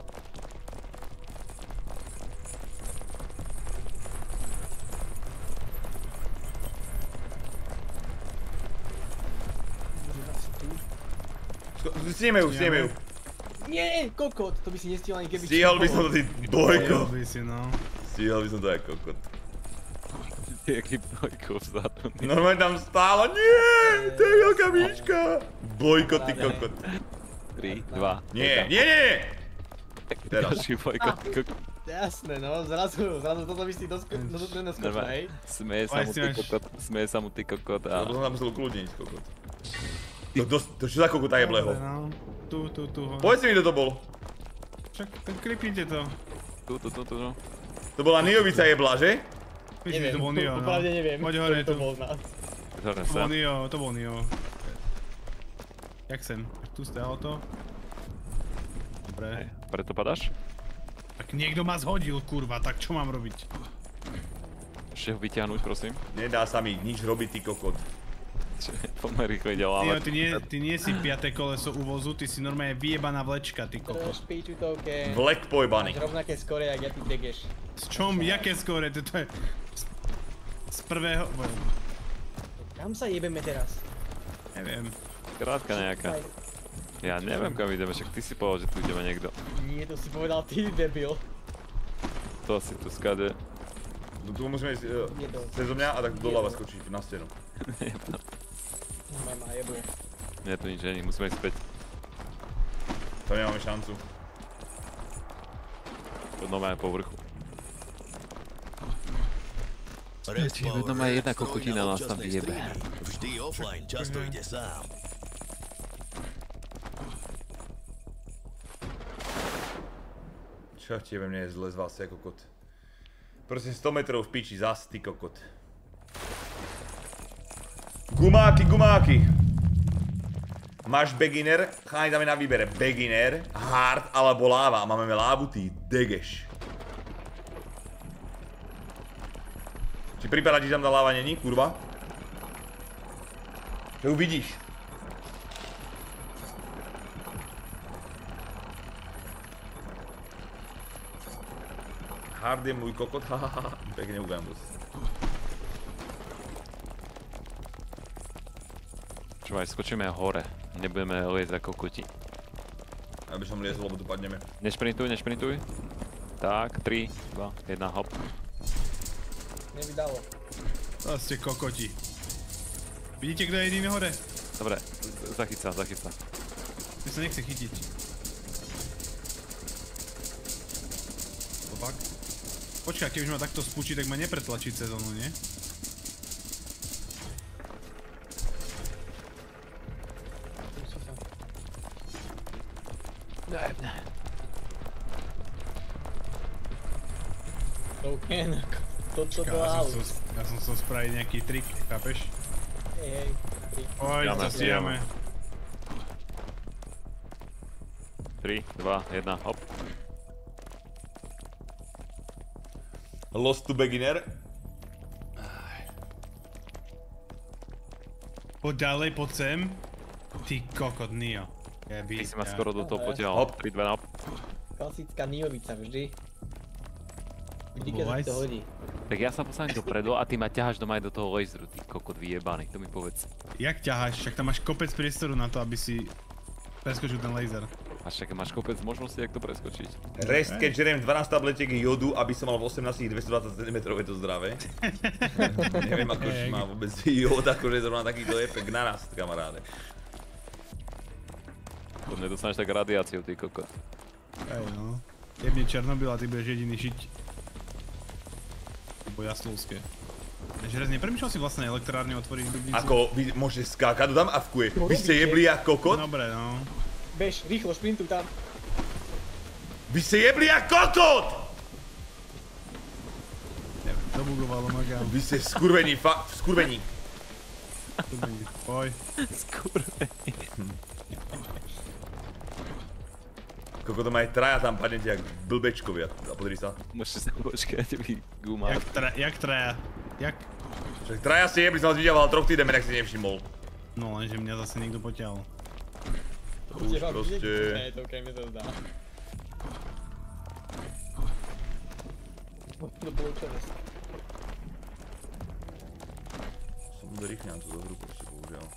Speaker 3: Stíneme ju, stíneme ju.
Speaker 2: Nie, kokot, to by si nestihol ani keby...
Speaker 3: Stíhal by som to, ty dvojko.
Speaker 1: By si, no.
Speaker 3: Stíhal by som to aj kokot.
Speaker 4: Jaký dvojko vzadu.
Speaker 3: Normálne tam stála, nie, to je veľká myška. Dvojko, ty kokot.
Speaker 4: tri, dva,
Speaker 3: Nie, nie, nie, nie. Teraz.
Speaker 4: Ďalší dvojko, ty kokot.
Speaker 2: Jasné, no, zrazu, zrazu toto by si nedoskočil, hej?
Speaker 4: Smeje sa mu ty kokot, smeje sa mu ty kokot a...
Speaker 3: Lebo som tam musel ukludniť, kokot. To, to, to čo za kokota jebleho?
Speaker 1: No, tu, tu, tu.
Speaker 3: Povedz mi, kto to bol.
Speaker 1: Však, tak klipnite to.
Speaker 4: Tu, tu, tu, tu, no.
Speaker 3: To bola Niovica jebla, že?
Speaker 1: Myslím, že to bol Nio, no.
Speaker 2: Popravde neviem,
Speaker 1: Poď hore,
Speaker 2: to
Speaker 1: tu.
Speaker 2: bol z nás.
Speaker 4: Zhrne
Speaker 1: To bol
Speaker 4: sa.
Speaker 1: Nio, to bol Nio. Jak sem? Tu ste auto. Dobre.
Speaker 4: Preto padáš?
Speaker 1: Tak niekto ma zhodil, kurva, tak čo mám robiť?
Speaker 4: Ešte ho vyťahnuť, prosím.
Speaker 3: Nedá sa mi nič robiť, ty kokot.
Speaker 4: Poďme rýchlo ide
Speaker 1: Ty,
Speaker 4: lávať.
Speaker 1: ty, nie, ty nie si piaté koleso uvozu, ty si normálne vyjebaná vlečka, ty kokos.
Speaker 2: Špíču toke.
Speaker 3: Vlek pojebaný.
Speaker 2: Máš rovnaké skore, jak ja ty degeš.
Speaker 1: S čom? Jaké skóre? To je... z- Z prvého...
Speaker 2: Kam sa jebeme teraz?
Speaker 1: Neviem.
Speaker 4: Krátka nejaká. Ja neviem kam ideme, však ty si povedal, že tu ideme niekto.
Speaker 2: Nie, to si povedal ty, debil.
Speaker 4: To asi tu skade.
Speaker 3: No tu musíme ísť uh,
Speaker 2: Je to.
Speaker 3: cez mňa a tak doľava skočiť na stenu.
Speaker 2: Nemá jeblo.
Speaker 4: Nie, tu nič není, musíme ísť späť.
Speaker 3: Tam nemáme šancu.
Speaker 4: Podno máme po vrchu.
Speaker 8: Čiže
Speaker 4: vedno má jedna kokotina nás tam vyjebe.
Speaker 8: Vždy offline, často ide sám.
Speaker 3: Čo ti viem, nie je zle z vás, ja kokot. Prosím, sto metrov v piči, zas, ty kokot. Gumáky, gumáky. Máš beginner, cháni dáme na výbere beginner, hard alebo láva. Máme lávu, ty degeš. Či pripadá, že tam tá láva není, kurva? Čo ju vidíš? Hard je môj kokot, hahaha, pekne Ugandus.
Speaker 4: Čo aj skočíme hore, nebudeme liezť ako kokoti.
Speaker 3: Aby som liezol, lebo tu padneme.
Speaker 4: Nešprintuj, nešprintuj. Tak, tri, dva, jedna, hop.
Speaker 2: Nevydalo.
Speaker 1: To ste kokoti. Vidíte, kto je jediný hore?
Speaker 4: Dobre, zachyť sa, zachyť sa.
Speaker 1: Ty sa nechce chytiť. Opak. Počkaj, keď už ma takto spúči, tak ma nepretlačí cez onu, nie?
Speaker 2: Token, toto to
Speaker 1: Ja som
Speaker 2: aut.
Speaker 1: chcel, ja som chcel spraviť nejaký trik, chápeš?
Speaker 2: Hej, hej, tri.
Speaker 1: Poď,
Speaker 4: Stíhame,
Speaker 1: to stíhame.
Speaker 4: tri, dva, jedna, hop.
Speaker 3: Lost to beginner.
Speaker 1: Poď ďalej, poď sem. Ty kokot, Nio. Keby,
Speaker 4: Ty si ma
Speaker 1: ja-
Speaker 4: skoro do toho
Speaker 2: Dobre.
Speaker 4: potiahol.
Speaker 3: Hop.
Speaker 4: tri, dva, hop.
Speaker 2: Klasická Niovica vždy. Vždy, keď sa
Speaker 1: Boys.
Speaker 2: ti to hodí.
Speaker 4: Tak ja sa postavím dopredu a ty ma ťaháš doma aj do toho laseru, ty kokot vyjebaný, to mi povedz.
Speaker 1: Jak ťaháš? Však tam máš kopec priestoru na to, aby si preskočil ten laser.
Speaker 4: A však máš kopec možností, jak to preskočiť.
Speaker 3: Rest, keď žeriem dvanásť tabletiek jodu, aby som mal v osemnásť dvestodvadsať centimetrov, je to zdravé. Neviem, ako už má vôbec jod, akože zrovna takýto efekt narast, kamaráde.
Speaker 4: To nedostaneš tak radiáciu, ty kokot.
Speaker 1: Hej no. Jebne Černobyl a ty budeš jediný šiť. Alebo Jaslovské. Takže raz nepremýšľal si vlastne elektrárne otvoriť v Dubnici?
Speaker 3: Ako, vy môžete skákať, to tam avkuje. Vy ste jebli jak kokot?
Speaker 1: Dobre no.
Speaker 2: Bež, rýchlo, šprintuj tam.
Speaker 3: Vy ste jebli jak kokot!
Speaker 1: Zabugovalo maga.
Speaker 3: Vy ste skurvení, fakt, skurvení.
Speaker 1: Poj.
Speaker 4: Skurvený.
Speaker 3: Kokot, aj traja tam padnete jak blbečkovia. A podri sa.
Speaker 4: Môžete sa počkať, vy gumák.
Speaker 1: Jak, tra, jak traja? Jak?
Speaker 3: Však traja si jebli, som vás videl, ale troch týdem, ak si nevšimol.
Speaker 1: No lenže mňa zase niekto poťahol.
Speaker 3: To už proste...
Speaker 2: Ne, to okej, mi to zdá. To bolo čas.
Speaker 3: Som rýchňam tú hru, proste bohužiaľ.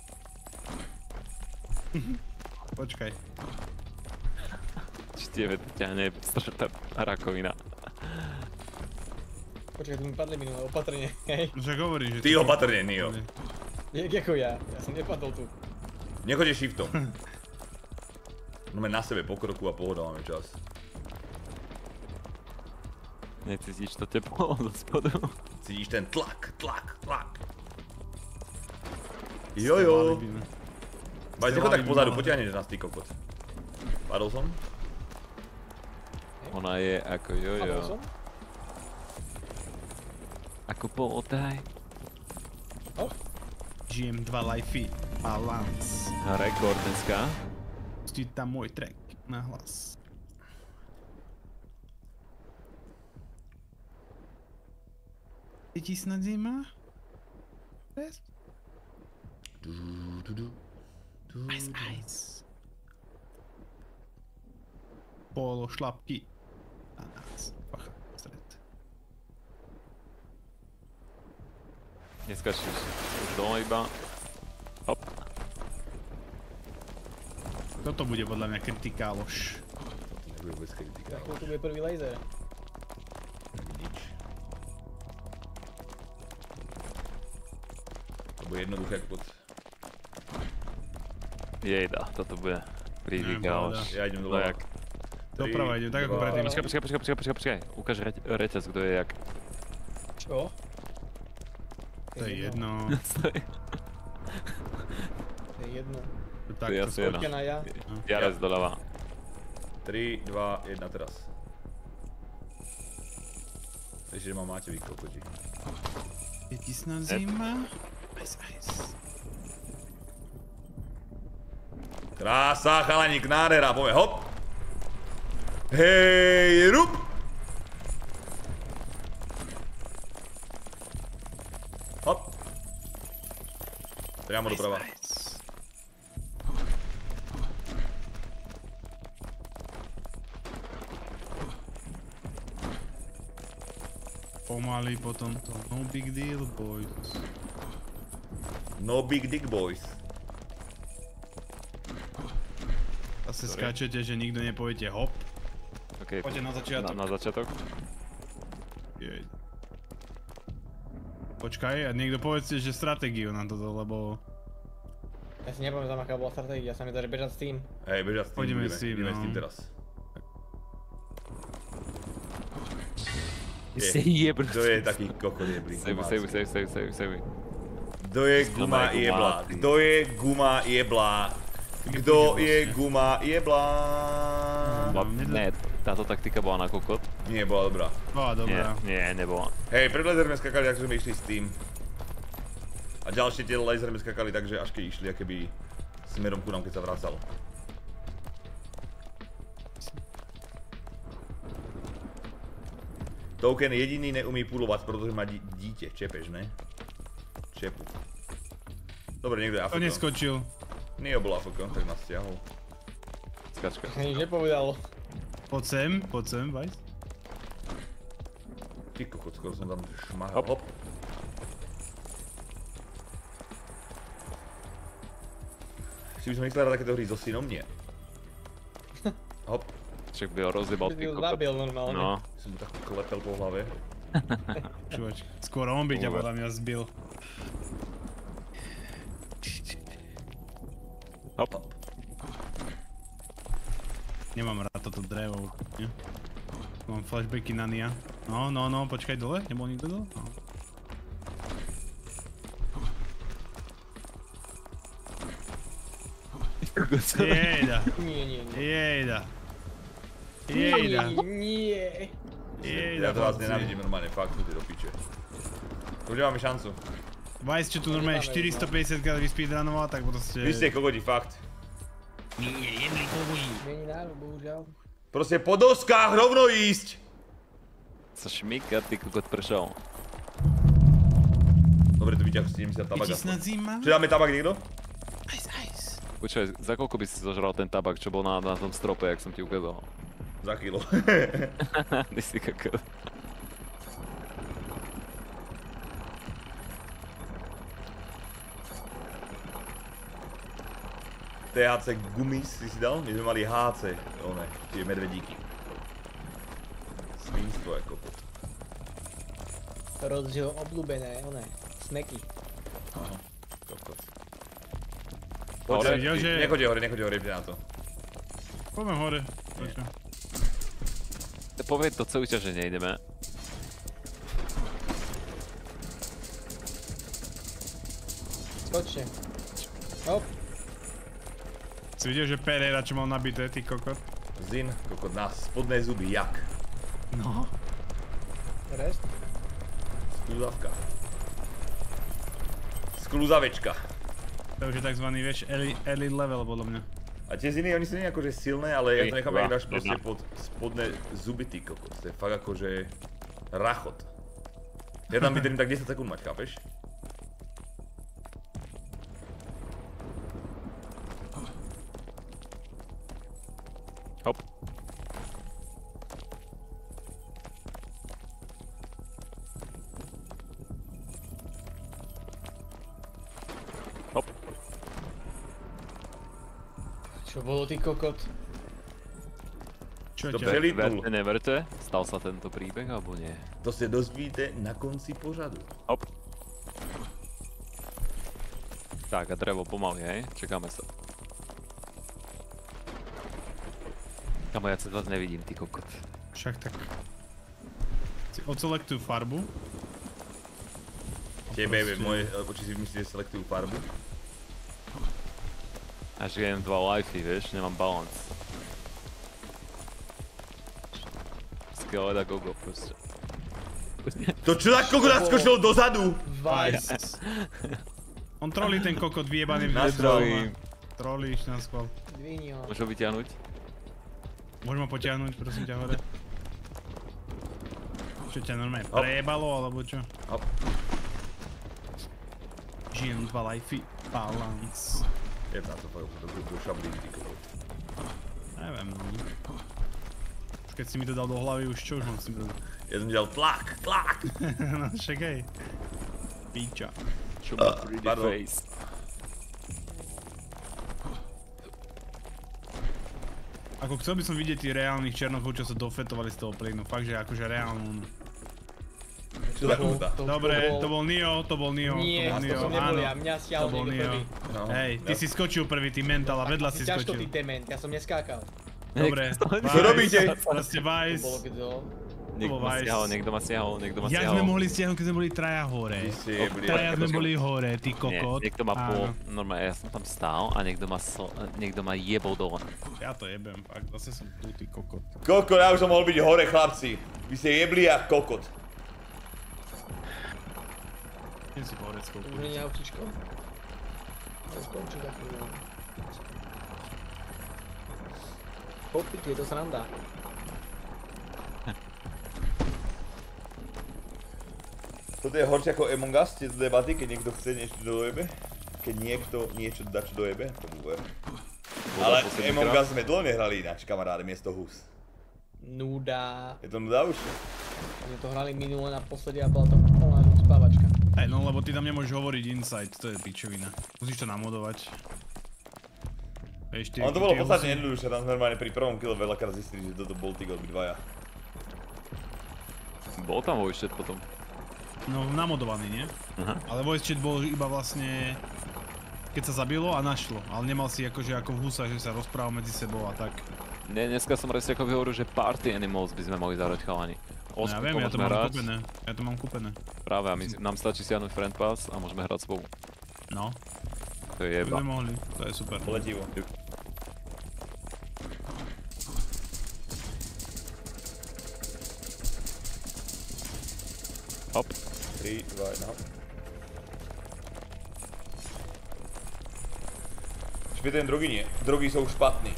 Speaker 1: Počkaj.
Speaker 4: Či tebe ťahne strašná rakovina.
Speaker 2: Počkaj, tu mi padli minulé opatrne, hej.
Speaker 1: Však hovorím, že...
Speaker 3: Ty opatrne, Nio.
Speaker 2: Jak ako ja, ja som nepadol tu.
Speaker 3: Nechoď shiftom. No na sebe pokroku a pohoda, máme čas.
Speaker 4: Necítiš to teplo zo spodu?
Speaker 3: Cítiš ten tlak, tlak, tlak. Jojo. Baj, nechoď tak pozadu, potiahneš nás, ty kokot. Padol som?
Speaker 4: Ona je ako jojo.
Speaker 2: Padol som?
Speaker 4: Ako pohodaj.
Speaker 1: Žijem dva lifey. Balance.
Speaker 4: Rekord dneska.
Speaker 1: Pustí tam môj track na hlas. Je ti snad zima? Bez? Ice, ice. Polo šlapky. A nás. Pacha, stred.
Speaker 4: Neskačíš. Už doma iba. Hop.
Speaker 1: Toto bude podľa mňa kritikáloš.
Speaker 3: Nebude vôbec kritikáloš.
Speaker 2: Ako tu bude prvý laser.
Speaker 3: Nič. To bude jednoduché ako pod...
Speaker 4: Jejda, toto bude kritikáloš.
Speaker 3: Ja idem doľava.
Speaker 1: Doprava idem, tak ako predtým.
Speaker 4: Počkaj, počkaj, počkaj, počkaj, počkaj, počkaj. Ukáž reťaz, kto je jak.
Speaker 2: Čo?
Speaker 1: To je jedno.
Speaker 2: To je jedno.
Speaker 1: Tak,
Speaker 4: ja
Speaker 1: to
Speaker 4: si jedno.
Speaker 2: Poďte na ja.
Speaker 4: Jarec doľava.
Speaker 3: tri, dva, jeden teraz. Ešte, že ma máte vy kokoti.
Speaker 1: Je ti snad zima? Ice, ice.
Speaker 3: Krása, chalaník, nádhera, poďme, hop! Hej, rup! Hop! Priamo doprava.
Speaker 1: Pomaly potom to. No big deal, boys.
Speaker 3: No big dick, boys.
Speaker 1: Zase skáčete, že nikto nepoviete hop.
Speaker 4: Okay,
Speaker 1: Poďte na začiatok.
Speaker 4: Na, na začiatok?
Speaker 1: Jej. Počkaj, a niekto povedzte, že stratégiu na toto, lebo...
Speaker 2: Ja si nepamätám, aká bola stratégia, sa mi dá bežať s tým.
Speaker 3: Hej, bežať s tým,
Speaker 1: Poďme
Speaker 3: ideme,
Speaker 1: s tým,
Speaker 3: ideme
Speaker 1: no.
Speaker 3: s tým teraz.
Speaker 4: Si jebr.
Speaker 3: Kto je taký kokot jeblý?
Speaker 4: Sejvuj, sejvuj, sejvuj, sejvuj, sejvuj, sejvuj.
Speaker 3: Kto je guma jeblá? Kto je guma jeblá? Kto je guma jeblá?
Speaker 4: Ne, táto taktika bola na kokot.
Speaker 3: Nie, bola dobrá.
Speaker 1: Bola dobrá.
Speaker 4: Nie, nie, nebola.
Speaker 3: Hej, pred lasermi skakali, takže sme išli s tým. A ďalšie tie lasermi skakali, takže až keď išli, akéby smerom ku nám, keď sa vracal. Token jediný neumí pulovať, pretože má dítě, čepeš, ne? Čepu. Dobre, niekto je
Speaker 1: To
Speaker 3: afko.
Speaker 1: neskočil.
Speaker 3: Nio bol afko, tak nás stiahol.
Speaker 4: Skačka.
Speaker 2: Nič nepovedal.
Speaker 1: Poď sem, poď sem, Vajs.
Speaker 3: Ty kokot, skoro som tam šmahal. Hop. Si by som myslel takéto hry so synom? Nie. Hop.
Speaker 4: Však by ho rozjebal
Speaker 2: By
Speaker 4: ty
Speaker 2: ho
Speaker 4: kokot.
Speaker 2: zabil normálne.
Speaker 4: No.
Speaker 3: Som mu tak klepel po hlave.
Speaker 1: Čuvač, skôr on by ťa podľa mňa zbil.
Speaker 4: Hop.
Speaker 1: Nemám rád toto drevo. Nie? Mám flashbacky na Nia. No, no, no, počkaj dole, nebol nikto dole? No. Jejda,
Speaker 2: Nie, nie, nie.
Speaker 1: jejda. Jejda,
Speaker 2: Nie.
Speaker 1: jejda.
Speaker 3: Ja to vás
Speaker 1: chlapci.
Speaker 3: nenávidím normálne, fakt, chodí do piče. Tu kde máme šancu.
Speaker 1: Vajs, čo tu normálne štyristopäťdesiat krát vyspeedrunoval, tak proste...
Speaker 3: Vy ste kokoti, fakt.
Speaker 2: Není národ, bohužiaľ.
Speaker 3: Proste po doskách rovno ísť.
Speaker 4: Sa šmíka, ty kokot pršal.
Speaker 3: Dobre, to vyťaž sedemdesiat tabak.
Speaker 1: Ti snad zima?
Speaker 3: Čo dáme tabak niekto?
Speaker 1: Ice, ice.
Speaker 4: Počkaj, za koľko by si zožral ten tabak, čo bol na, na tom strope, jak som ti ukázal?
Speaker 3: Za kilo.
Speaker 4: Ty si kakao.
Speaker 3: té há cé gumis si si dal? My sme mali há cé, one, tie medvedíky. Svinstvo je kokot.
Speaker 2: Rozdiel obľúbené, one, smeky.
Speaker 3: Aha, kokot.
Speaker 4: Hore,
Speaker 1: videl, že...
Speaker 3: Nechoďte hore, nechoďte hore, na to.
Speaker 1: Poďme hore. Prečo?
Speaker 4: Povedz to celý čas, že nejdeme.
Speaker 2: Skočne. Hop.
Speaker 1: Si videl, že Pereira čo mal nabité, ty kokot?
Speaker 3: Zin, kokot, na spodné zuby, jak?
Speaker 1: No.
Speaker 2: Rest.
Speaker 3: Skluzavka. Skluzavečka.
Speaker 1: To už je takzvaný, vieš, early, early level podľa mňa.
Speaker 3: A tie ziny, oni sú nie akože silné, ale ja to
Speaker 4: Tri,
Speaker 3: nechám,
Speaker 4: dva,
Speaker 3: jak dáš proste
Speaker 4: jedna.
Speaker 3: pod spodné zuby, ty kokos. To je fakt akože... rachot. Ja tam vydrím tak desať sekúnd mať, chápeš?
Speaker 4: Hop. Hop.
Speaker 2: Čo bolo, ty kokot?
Speaker 1: Čo
Speaker 3: To
Speaker 1: ťa?
Speaker 3: prelí-
Speaker 4: Verte, neverte, stal sa tento príbeh, alebo nie?
Speaker 3: To sa dozvíte na konci pořadu.
Speaker 4: Hop. Tak a drevo pomaly, hej? Čekáme sa. Kamo, ja sa vás nevidím, ty kokot.
Speaker 1: Však tak. Si odselektuj farbu.
Speaker 3: Tebe,
Speaker 1: Proste.
Speaker 3: moje oči si myslíte, že selektujú farbu?
Speaker 4: Až jem dva lifey, vieš, nemám balance. Skelet a gogo, proste.
Speaker 3: To čo za kokot naskočil dozadu?
Speaker 2: Vice.
Speaker 1: On trolí ten kokot vyjebaný v
Speaker 4: Netrolím.
Speaker 1: Trolíš na schvál.
Speaker 2: Dvihni ho.
Speaker 4: Môžem vyťahnuť?
Speaker 1: Môžem ma potiahnuť, prosím ťa, hore. Čo ťa normálne
Speaker 3: Hop.
Speaker 1: prejebalo, alebo čo?
Speaker 3: Hop.
Speaker 1: Žijem dva lifey. Balance.
Speaker 3: Je na to fakt, to do šablí, ty kokot.
Speaker 1: Neviem, no. Už keď si mi to dal do hlavy, už čo už mám si to...
Speaker 3: Ja som ti dal tlak, tlak!
Speaker 1: No však hej. Píča.
Speaker 4: Čo má pretty
Speaker 3: pardon.
Speaker 4: face?
Speaker 1: Ako chcel by som vidieť tých reálnych černochov, čo sa dofetovali z toho plynu. Fakt, že akože reálnu.
Speaker 3: Čo za kokota?
Speaker 1: Dobre, to bol Neo, to bol Neo.
Speaker 2: Nie,
Speaker 1: to bol
Speaker 2: to
Speaker 1: Neo,
Speaker 2: som nebol
Speaker 1: áno.
Speaker 2: ja, mňa stiahol
Speaker 1: To bol
Speaker 2: niekto
Speaker 1: Neo.
Speaker 2: prvý.
Speaker 3: No,
Speaker 1: Hej, ty
Speaker 3: ja-
Speaker 1: si skočil prvý, ty mental a vedľa si
Speaker 2: Ťažko ty
Speaker 1: skočil.
Speaker 2: dement, ja som neskákal.
Speaker 1: Dobre,
Speaker 3: Čo robíte?
Speaker 1: Proste
Speaker 2: To
Speaker 1: Vice.
Speaker 2: bolo kto?
Speaker 4: Niekto ma
Speaker 1: Vice.
Speaker 4: stiahol, niekto ma stiahol, niekto ma
Speaker 1: Jak
Speaker 4: stiahol.
Speaker 1: sme mohli stiahnuť, keď sme boli traja hore?
Speaker 3: Vy ste jebli.
Speaker 1: Traja sme
Speaker 3: Počkaj,
Speaker 1: boli hore, ty
Speaker 4: Nie,
Speaker 1: kokot.
Speaker 4: niekto ma po...
Speaker 1: Áno.
Speaker 4: Normálne, ja som tam stál a niekto ma, so, niekto ma jebol dole.
Speaker 1: Ja to jebem, fakt, zase som tu, ty kokot.
Speaker 3: Kokot, ja už som mohol byť hore, chlapci. Vy ste jebli jak kokot.
Speaker 1: Idem si pohorec
Speaker 2: Už
Speaker 1: koľko.
Speaker 2: nie je autíčko? To skončí za chvíľu. Popiť, je to sranda.
Speaker 3: Toto je horšie ako Among Us, tie debaty, keď niekto chce niečo dojebe. Keď niekto niečo dá čo dojebe, to bude. Ale
Speaker 4: posledný
Speaker 3: Among
Speaker 4: krát.
Speaker 3: Us sme dlho nehrali ináč, kamaráde, miesto hus.
Speaker 2: Nuda.
Speaker 3: Je to nuda už?
Speaker 2: My to hrali minule naposledy a bola to plná spávačka.
Speaker 1: Hej, no lebo ty tam nemôžeš hovoriť inside, to je pičovina. Musíš to namodovať. Vieš, tie-
Speaker 3: On to bolo
Speaker 1: tie
Speaker 3: podstatne
Speaker 1: husy-
Speaker 3: jednoduchšie, tam sme normálne pri prvom kille veľakrát zistili, že toto bol tí obidvaja.
Speaker 4: Bol tam voice chat potom.
Speaker 1: No, namodovaný, nie?
Speaker 4: Aha.
Speaker 1: Ale voice chat bol iba vlastne... Keď sa zabilo a našlo, ale nemal si akože ako v husách, že sa rozprával medzi sebou a tak.
Speaker 4: Nie, dneska som presne ako hovoril, že Party Animals by sme mohli zahrať chalani.
Speaker 1: No ja viem, ja to
Speaker 4: môžeme
Speaker 1: mám
Speaker 4: hrať.
Speaker 1: kúpené. Ja to mám kúpené.
Speaker 4: Práve, a my, nám stačí stiahnuť Friend Pass a môžeme hrať spolu.
Speaker 1: No,
Speaker 4: To je
Speaker 1: to by
Speaker 4: jeba.
Speaker 1: sme mohli, to je super.
Speaker 3: Letivo.
Speaker 4: Hop.
Speaker 3: tri, dva, jedna. Špě ten drogy nie. Drogy jsou špatný.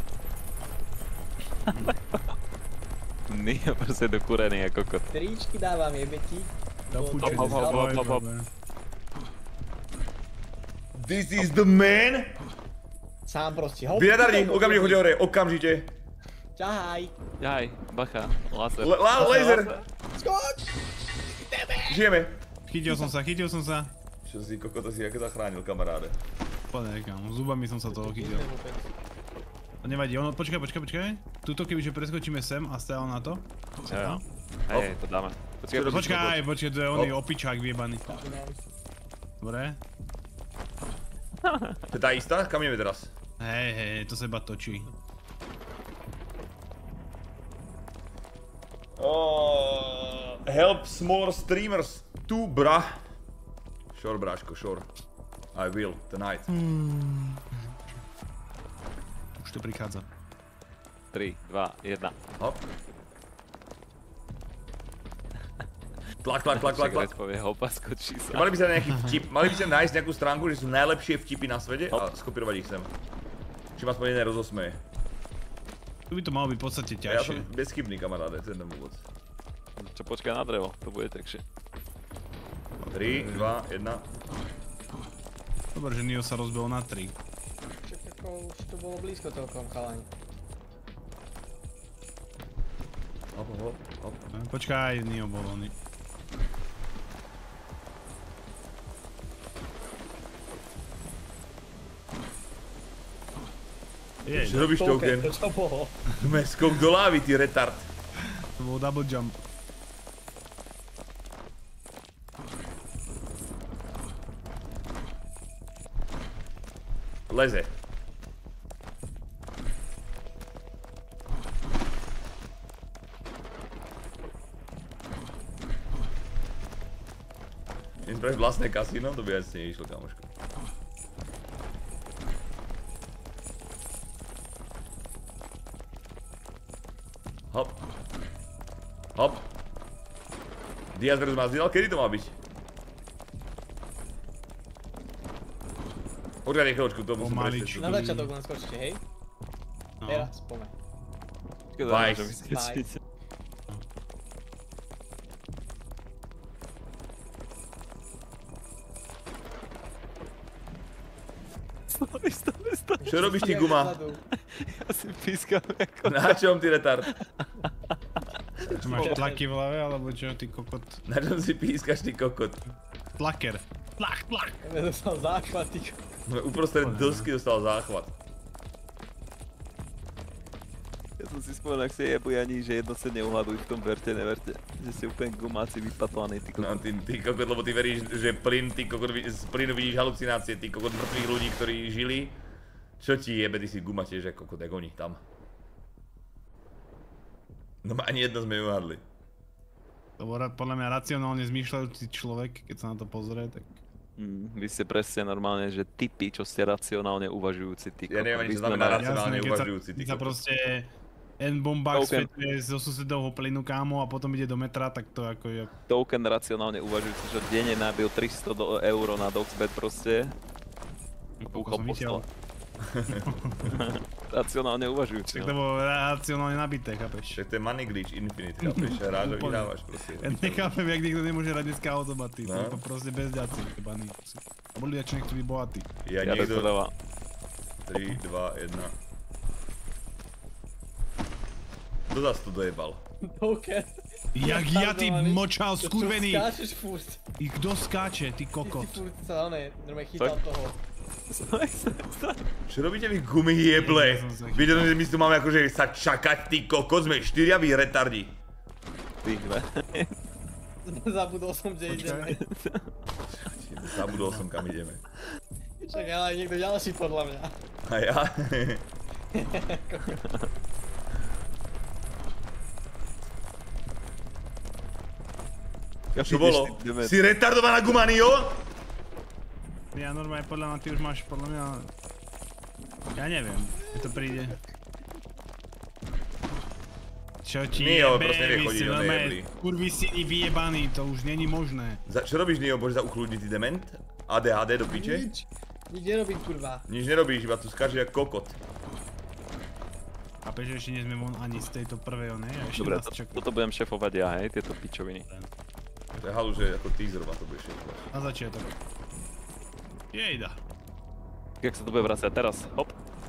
Speaker 4: Nie, proste dokurený ako kot.
Speaker 2: Tričky dávam, jebe ti.
Speaker 1: Do
Speaker 2: Bolo to
Speaker 1: puče,
Speaker 4: hop, hop,
Speaker 1: to
Speaker 4: hop,
Speaker 1: je
Speaker 4: hop, hop.
Speaker 1: dobré.
Speaker 3: This is the man!
Speaker 2: Sám proste, hop.
Speaker 3: Vy retardi, okamžite choďte hore, okamžite.
Speaker 2: Ťahaj.
Speaker 4: Jaj, bacha, laser.
Speaker 3: Le- la- laser!
Speaker 2: Skoč!
Speaker 3: Žijeme.
Speaker 1: Chytil som sa, chytil som sa.
Speaker 3: Čo si kokota si jak zachránil, kamaráde.
Speaker 1: Pane, kam, zubami som sa toho chytil. To nevadí, ono, počkaj, počkaj, počkaj. Tuto kebyže preskočíme sem a stále na to.
Speaker 4: Jo. Hej, to dáme. Počkaj,
Speaker 1: Počkaj, počkaj, to je oný opičák vyjebaný. Dobre.
Speaker 3: To je tá istá? Kam ideme teraz?
Speaker 1: Hej, hej, to sa iba točí.
Speaker 3: Oh, help smaller streamers. Tu, bra. Sure, bráško, sure. I will, tonight.
Speaker 1: Už to prichádza.
Speaker 4: tri, dva, jedna.
Speaker 3: Hop. Tlak, tlak, tlak, tlak, tlak.
Speaker 4: Čak povie hopa, skočí sa.
Speaker 3: Mali by sa nejaký vtip, mali by sa nájsť nejakú stránku, že sú najlepšie vtipy na svete a skopírovať ich sem. Či ma aspoň jeden rozosmeje.
Speaker 1: Tu by to malo byť v podstate
Speaker 3: Ja som
Speaker 1: ťažšie.
Speaker 3: bezchybný kamaráde, to je ten úvod.
Speaker 4: Čo počkaj na drevo, to bude takže.
Speaker 3: tri, dva, jedna.
Speaker 1: Dobre, že Nio sa rozbil na tri.
Speaker 2: Však ako už to bolo blízko celkom, chalani.
Speaker 3: Hop, hop, hop.
Speaker 1: Počkaj, Nio bol oný. Jej,
Speaker 3: Čo robíš, Token?
Speaker 2: To čo bolo?
Speaker 3: Sme skok do lávy, ty retard.
Speaker 1: to bol double jump.
Speaker 3: Leze. Jen spravíš vlastné kasíno, to by asi neišlo, kamoško. Hop. Hop. Diaz versus Masvidal, kedy to má byť? Počkaj chvíľočku, to musím
Speaker 1: Pomaličky.
Speaker 3: prečítať.
Speaker 2: Na začiatok len skočte, hej?
Speaker 1: No.
Speaker 2: Teraz, poďme.
Speaker 4: Škoda,
Speaker 3: Nice.
Speaker 4: môžem vyskočiť. Stavi, stavi, stavi.
Speaker 3: Čo robíš ty, guma?
Speaker 4: Ja si pískam ako...
Speaker 3: Na čom ty retard?
Speaker 1: Čo máš tlaky v hlave, alebo čo, ty kokot?
Speaker 3: Na čom si pískaš, ty kokot?
Speaker 1: Tlaker. Tlak, tlak.
Speaker 2: Ja dostal záchvat, ty ko-
Speaker 3: No, uprostred dosky dostal záchvat.
Speaker 4: Ja som si spomenul, ak si jebu ani, že jedno sa neuhaduj v tom verte, neverte. Že si úplne gumáci vypatlaný, ty kokot.
Speaker 3: No, ty, ty kokot, lebo ty veríš, že plyn, ty kokot, vi- z plynu vidíš halucinácie, ty kokot mŕtvych ľudí, ktorí žili. Čo ti jebe, ty si guma tiež, ako kokot, jak oni, tam. No ani jedno sme neuhadli.
Speaker 1: To bol ra- podľa mňa racionálne zmýšľajúci človek, keď sa na to pozrie, tak...
Speaker 4: Mm, vy ste presne normálne, že typy, čo ste racionálne uvažujúci, ty
Speaker 3: Ja neviem ani, čo
Speaker 4: Vy sme
Speaker 3: znamená
Speaker 4: na-
Speaker 3: racionálne
Speaker 1: Jasné, keď sa-
Speaker 3: uvažujúci, ty
Speaker 1: keď sa
Speaker 3: kokot.
Speaker 1: proste N-bombák
Speaker 4: Token.
Speaker 1: svetuje zo susedovho plynu, kámo, a potom ide do metra, tak to ako je...
Speaker 4: Token racionálne uvažujúci, že denne nabil tristo do- euro na Doxbet proste. Búchol
Speaker 1: som
Speaker 4: po
Speaker 1: vytiaľ.
Speaker 4: stole. Racionálne uvažujúci,
Speaker 1: Tak to
Speaker 4: no.
Speaker 1: bolo racionálne nabité, chápeš?
Speaker 3: Však to je Money Glitch Infinite, chápeš? Hráš a
Speaker 1: Úplne.
Speaker 3: vyhrávaš proste.
Speaker 1: Ja nechápem, jak niekto nemôže hrať dneska automaty, to
Speaker 3: No.
Speaker 1: je to proste bezďaci, jebaní. A boli ľudia, čo nechcú byť bohatí.
Speaker 3: Ja
Speaker 4: Ja to
Speaker 3: niekto...
Speaker 4: dáva.
Speaker 3: tri, dva, jedna. Kto zás to dojebal?
Speaker 2: Token.
Speaker 1: Jak ja, ty
Speaker 2: Retardovaný.
Speaker 1: močal,
Speaker 2: To čo
Speaker 1: skurvený!
Speaker 2: skáčeš furt.
Speaker 1: I kto skáče, ty
Speaker 2: Ty
Speaker 1: kokot?
Speaker 2: si furt sa, oné, normálne chytal
Speaker 4: Tak.
Speaker 2: toho.
Speaker 3: Čo robíte vy gumy jeble?
Speaker 1: Ja som sa
Speaker 3: Viete, že my tu máme akože sa čakať, ty kokot, sme štyria vy retardi.
Speaker 4: Ty, dve.
Speaker 2: Zabudol som, kde ideme.
Speaker 3: Zabudol som, kam ideme.
Speaker 2: Však ale aj niekto ďalší podľa mňa.
Speaker 3: A ja? Čo bolo? Si retardovaná guma, Nio?
Speaker 1: Ja normálne, podľa mňa, ty už máš, podľa mňa... Ja neviem, keď to príde. Čo ti
Speaker 3: Nio,
Speaker 1: jebe,
Speaker 3: proste nevie
Speaker 1: vy
Speaker 3: chodiť,
Speaker 1: ste
Speaker 3: on
Speaker 1: normálne
Speaker 3: nejeblí.
Speaker 1: kurvy syni vyjebaní, to už není možné.
Speaker 3: Za, čo robíš, Nio? Bože za uchľudný, ty dement? á dé há dé do piče?
Speaker 2: Nič. Nič nerobím, kurva.
Speaker 3: Nič nerobíš, iba tu skáčeš jak kokot.
Speaker 1: A že ešte nie sme von ani z tejto prvej onej, a ešte
Speaker 4: Dobre,
Speaker 1: nás
Speaker 4: to,
Speaker 1: čaká.
Speaker 4: toto budem šefovať ja, hej, tieto pičoviny.
Speaker 3: To je halu, že ako teaser ma to bude všetko.
Speaker 1: Na začiatok. Jejda.
Speaker 4: Jak sa to bude vracať teraz? Hop.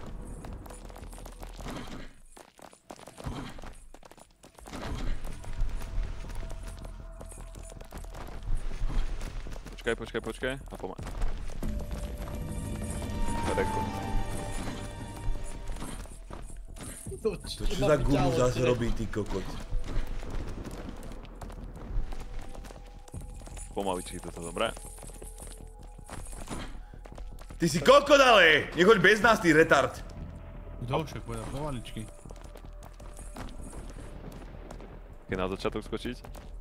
Speaker 4: Počkaj, počkaj, počkaj a pomáň. Rekord.
Speaker 3: To čo za gumu zase robí, ty kokot?
Speaker 4: Pomaličky toto, dobré?
Speaker 3: Ty si kokot ale! Nechoď bez nás, ty retard!
Speaker 1: Kto však povedal pomaličky?
Speaker 4: Keď na začiatok skočiť?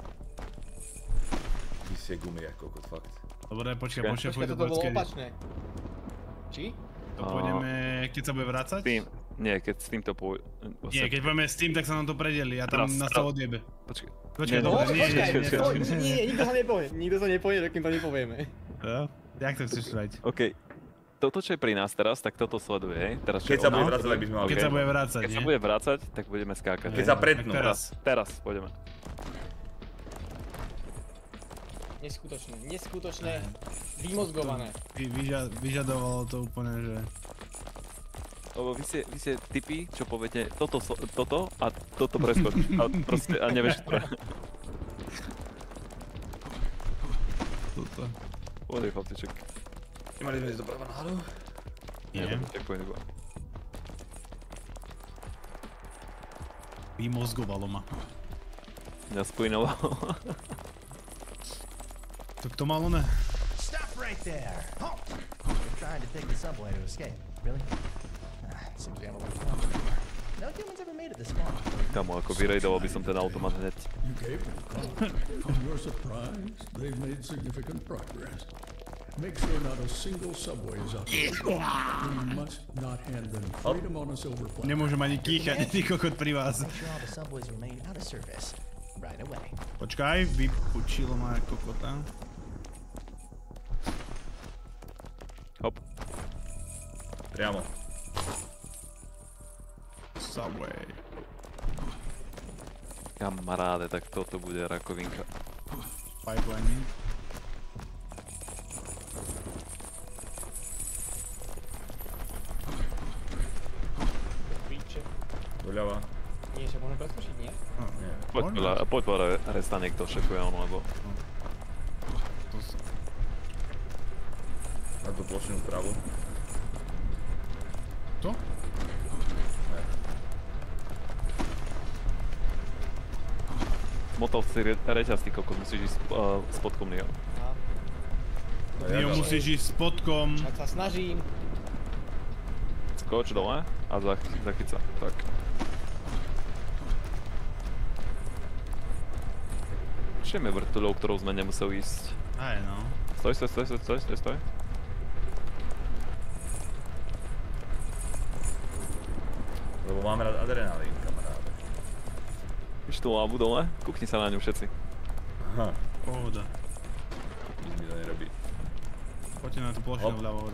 Speaker 3: Ty si gumy jak kokot, fakt.
Speaker 1: Dobre, počkaj, počkaj,
Speaker 2: Počkaj,
Speaker 1: pôjde
Speaker 2: toto bolo
Speaker 1: povedz,
Speaker 2: opačné. Či?
Speaker 1: to pôjdeme, keď sa bude vracať?
Speaker 4: S tým, nie, keď s týmto pôjde...
Speaker 1: Nie, keď pôjdeme s tým, tak sa nám to predelí a tam
Speaker 4: Teraz,
Speaker 1: nás
Speaker 4: teraz.
Speaker 1: to odjebe.
Speaker 4: Počkaj.
Speaker 1: Počkaj,
Speaker 4: Nie,
Speaker 1: dobre,
Speaker 2: No,
Speaker 1: nie, nie,
Speaker 2: počkaj,
Speaker 1: nie,
Speaker 2: stoj,
Speaker 1: nie,
Speaker 2: nie, nie, nikto sa nepoje, nikto sa nepoje, dokým to nepovieme.
Speaker 1: Jo? Jak to chceš spraviť?
Speaker 4: OK. Toto, čo je pri nás teraz, tak toto sleduje, hej? Teraz, čo
Speaker 3: Keď
Speaker 4: je
Speaker 3: sa
Speaker 4: ono,
Speaker 3: bude vracať, tak by sme mali.
Speaker 1: Keď sa bude vrácať,
Speaker 4: Keď sa
Speaker 1: nie?
Speaker 4: bude vrácať, tak budeme skákať.
Speaker 3: Keď
Speaker 4: hej?
Speaker 3: sa pretnú.
Speaker 1: Tak teraz.
Speaker 4: Teraz, pôjdeme.
Speaker 2: Neskutočné, neskutočné, vymozgované.
Speaker 1: Vy, vyža, vyžadovalo to úplne, že...
Speaker 4: Lebo vy ste, vy ste typy, čo poviete toto, so- toto a toto preskoč. A proste, a nevieš ktoré.
Speaker 1: Toto.
Speaker 4: Pôjde, chlapčíček.
Speaker 3: Nemali sme ísť doprava náhodou?
Speaker 1: Nie.
Speaker 4: Ďakujem, ďakujem.
Speaker 1: Vymozgovalo ma.
Speaker 4: Mňa splínovalo.
Speaker 1: To kto mal one?
Speaker 5: Stop right there! Halt! You're trying to take the subway to escape. Really? Ah, seems we have a lot of fun. No humans ever made it this far.
Speaker 4: Kamo, ako vyrejdoval by som ten automat hneď.
Speaker 7: You gave them a call. To your surprise, they've made significant progress. Make sure not a single subway is up. We must not hand them freedom on a silver platter.
Speaker 1: Nemôžem ani kýchať, ty kokot pri vás.
Speaker 5: Make sure all the subways remain out of service. Right away.
Speaker 1: Počkaj, vypučilo ma ako kokota.
Speaker 4: Hop.
Speaker 3: Priamo.
Speaker 1: Subway.
Speaker 4: Kamaráde, tak toto bude rakovinka.
Speaker 1: Pipeline.
Speaker 2: Píče.
Speaker 3: Doľava.
Speaker 2: Nie, že môžeme preskočiť, nie?
Speaker 3: Nie.
Speaker 4: Poď podľa, poď podľa resta niekto šefuje ono, lebo...
Speaker 1: To s-
Speaker 3: Na tú plošnú vpravu.
Speaker 1: To?
Speaker 4: Motol si re- reťaz, ty kokos, musíš ísť uh, spodkom Nio.
Speaker 3: No
Speaker 1: Ty
Speaker 3: jak ale?
Speaker 1: musíš ísť spodkom.
Speaker 2: Tak sa snažím.
Speaker 4: Skoč dole a zachy, zachyť sa. Tak. Všem je vrtuľou, ktorou sme nemuseli ísť.
Speaker 1: Aj no.
Speaker 4: Stoj, stoj, stoj, stoj, stoj, stoj, stoj.
Speaker 3: Lebo máme rád adrenalín, kamaráde.
Speaker 4: Víš tú lávu dole? Kúkni sa na ňu všetci.
Speaker 3: Aha,
Speaker 1: Pohoda.
Speaker 3: nič mi to nerobí.
Speaker 1: Poďte na tú plošinu
Speaker 3: Hop.
Speaker 1: vľavo hore.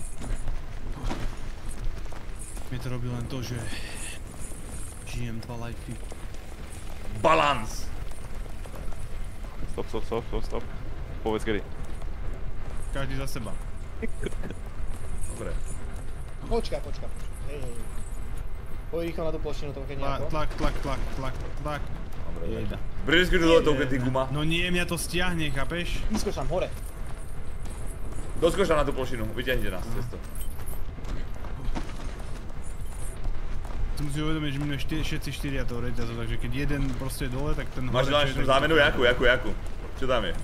Speaker 1: Mne to robí len to, že... Žijem dva lifey.
Speaker 3: Balans!
Speaker 4: Stop, stop, stop, stop, stop. Povedz kedy.
Speaker 1: Každý za seba.
Speaker 3: Dobre.
Speaker 2: Počkaj, počkaj, počkaj. Hej, hej. Poď rýchlo na tú plošinu, to keď
Speaker 1: Tlak,
Speaker 2: nejako.
Speaker 1: tlak, tlak, tlak, tlak, tlak.
Speaker 3: Dobre,
Speaker 1: Jejda.
Speaker 3: Brezky do toho, keď ty guma.
Speaker 1: No nie, mňa to stiahne, chápeš?
Speaker 2: Vyskoč tam hore.
Speaker 3: Doskoč tam na tú plošinu, vyťahnite nás cez to.
Speaker 1: Tu musí uvedomiť, že my máme štyri, všetci štyria toho reťazu, takže keď jeden proste je dole, tak ten
Speaker 3: Máš
Speaker 1: hore, čo je,
Speaker 3: dánečnú
Speaker 1: tak-
Speaker 3: zámenu, jakú, jakú, jakú? Čo tam je?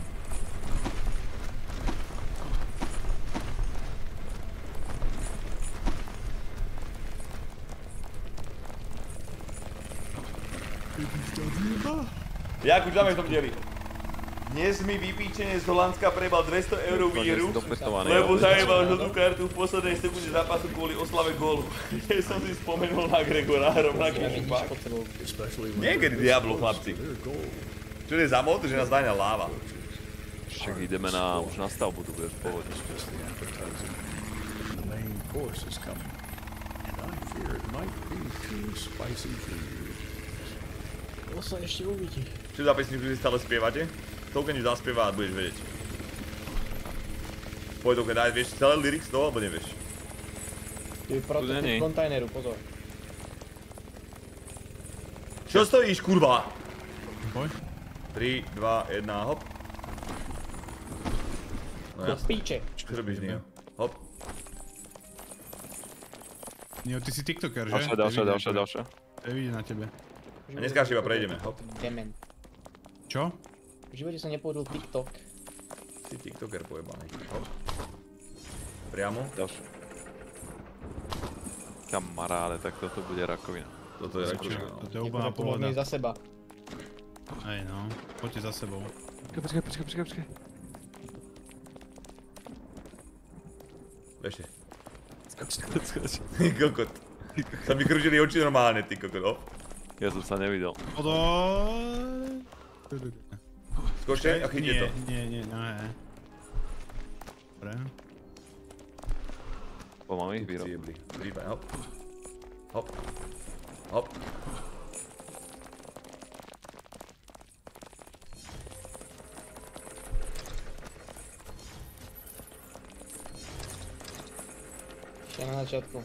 Speaker 3: Jakú, čo tam je v tom dieli? Dnes mi vypíčenie z Holandska prebal dvesto eur výhru,
Speaker 4: Dopetovaný,
Speaker 3: lebo
Speaker 4: jo.
Speaker 3: zajebal žltú kartu v poslednej sekunde zápasu kvôli oslave gólu. Keď som si spomenul na Gregora, rovnaký šupák.
Speaker 7: Especially when
Speaker 3: Niekedy diablo, chlapci.
Speaker 7: their goal.
Speaker 3: Čo je za mod, že nás dáňa láva?
Speaker 4: Však ideme na, už na stavbu, tu budeš v pohode.
Speaker 7: Just the appetizer. The main course is coming. And I fear it might be too spicy for you.
Speaker 2: To sa ešte uvidí.
Speaker 3: Čo za pesničku si stále spievate? Token ju zaspieva a budeš vedieť. Poď Token, daj, vieš celé lyrics toho, alebo nevieš?
Speaker 2: Tu je prototyp kontajneru, pozor.
Speaker 3: Čo stojíš, kurva?
Speaker 1: Poď.
Speaker 3: tri, dva, jeden, hop. No
Speaker 2: Do píče.
Speaker 3: Čo robíš, Nio? Hop.
Speaker 1: Nio, ty si tiktoker, že?
Speaker 4: Ďalšia, ďalšia, ďalšia, ďalšia.
Speaker 1: To je vidieť na tebe.
Speaker 3: A dneska iba prejdeme, hop.
Speaker 2: Demen.
Speaker 1: Čo?
Speaker 2: V živote som nepoužil TikTok.
Speaker 3: Si tiktoker pojebaný. Hop. Priamo.
Speaker 4: Ďalšia. Kamaráde, tak toto bude rakovina.
Speaker 3: Toto je rakovina.
Speaker 1: Toto je úplná pohoda.
Speaker 2: za seba.
Speaker 1: Aj no, poďte za sebou.
Speaker 4: Počkaj, počkaj, počkaj, počkaj.
Speaker 3: Ešte.
Speaker 4: Skoč, skoč, skoč.
Speaker 3: Kokot. Sa mi krúžili oči normálne, ty kokot, hop.
Speaker 4: Ja som sa nevidel.
Speaker 1: Odo.
Speaker 3: Skočte a chyťte to.
Speaker 1: Nie, nie, nie, no ne. Dobre.
Speaker 4: Pomám ich výrob.
Speaker 3: Ciebli. Príbaj, hop. Hop. Hop.
Speaker 2: Ešte na začiatku.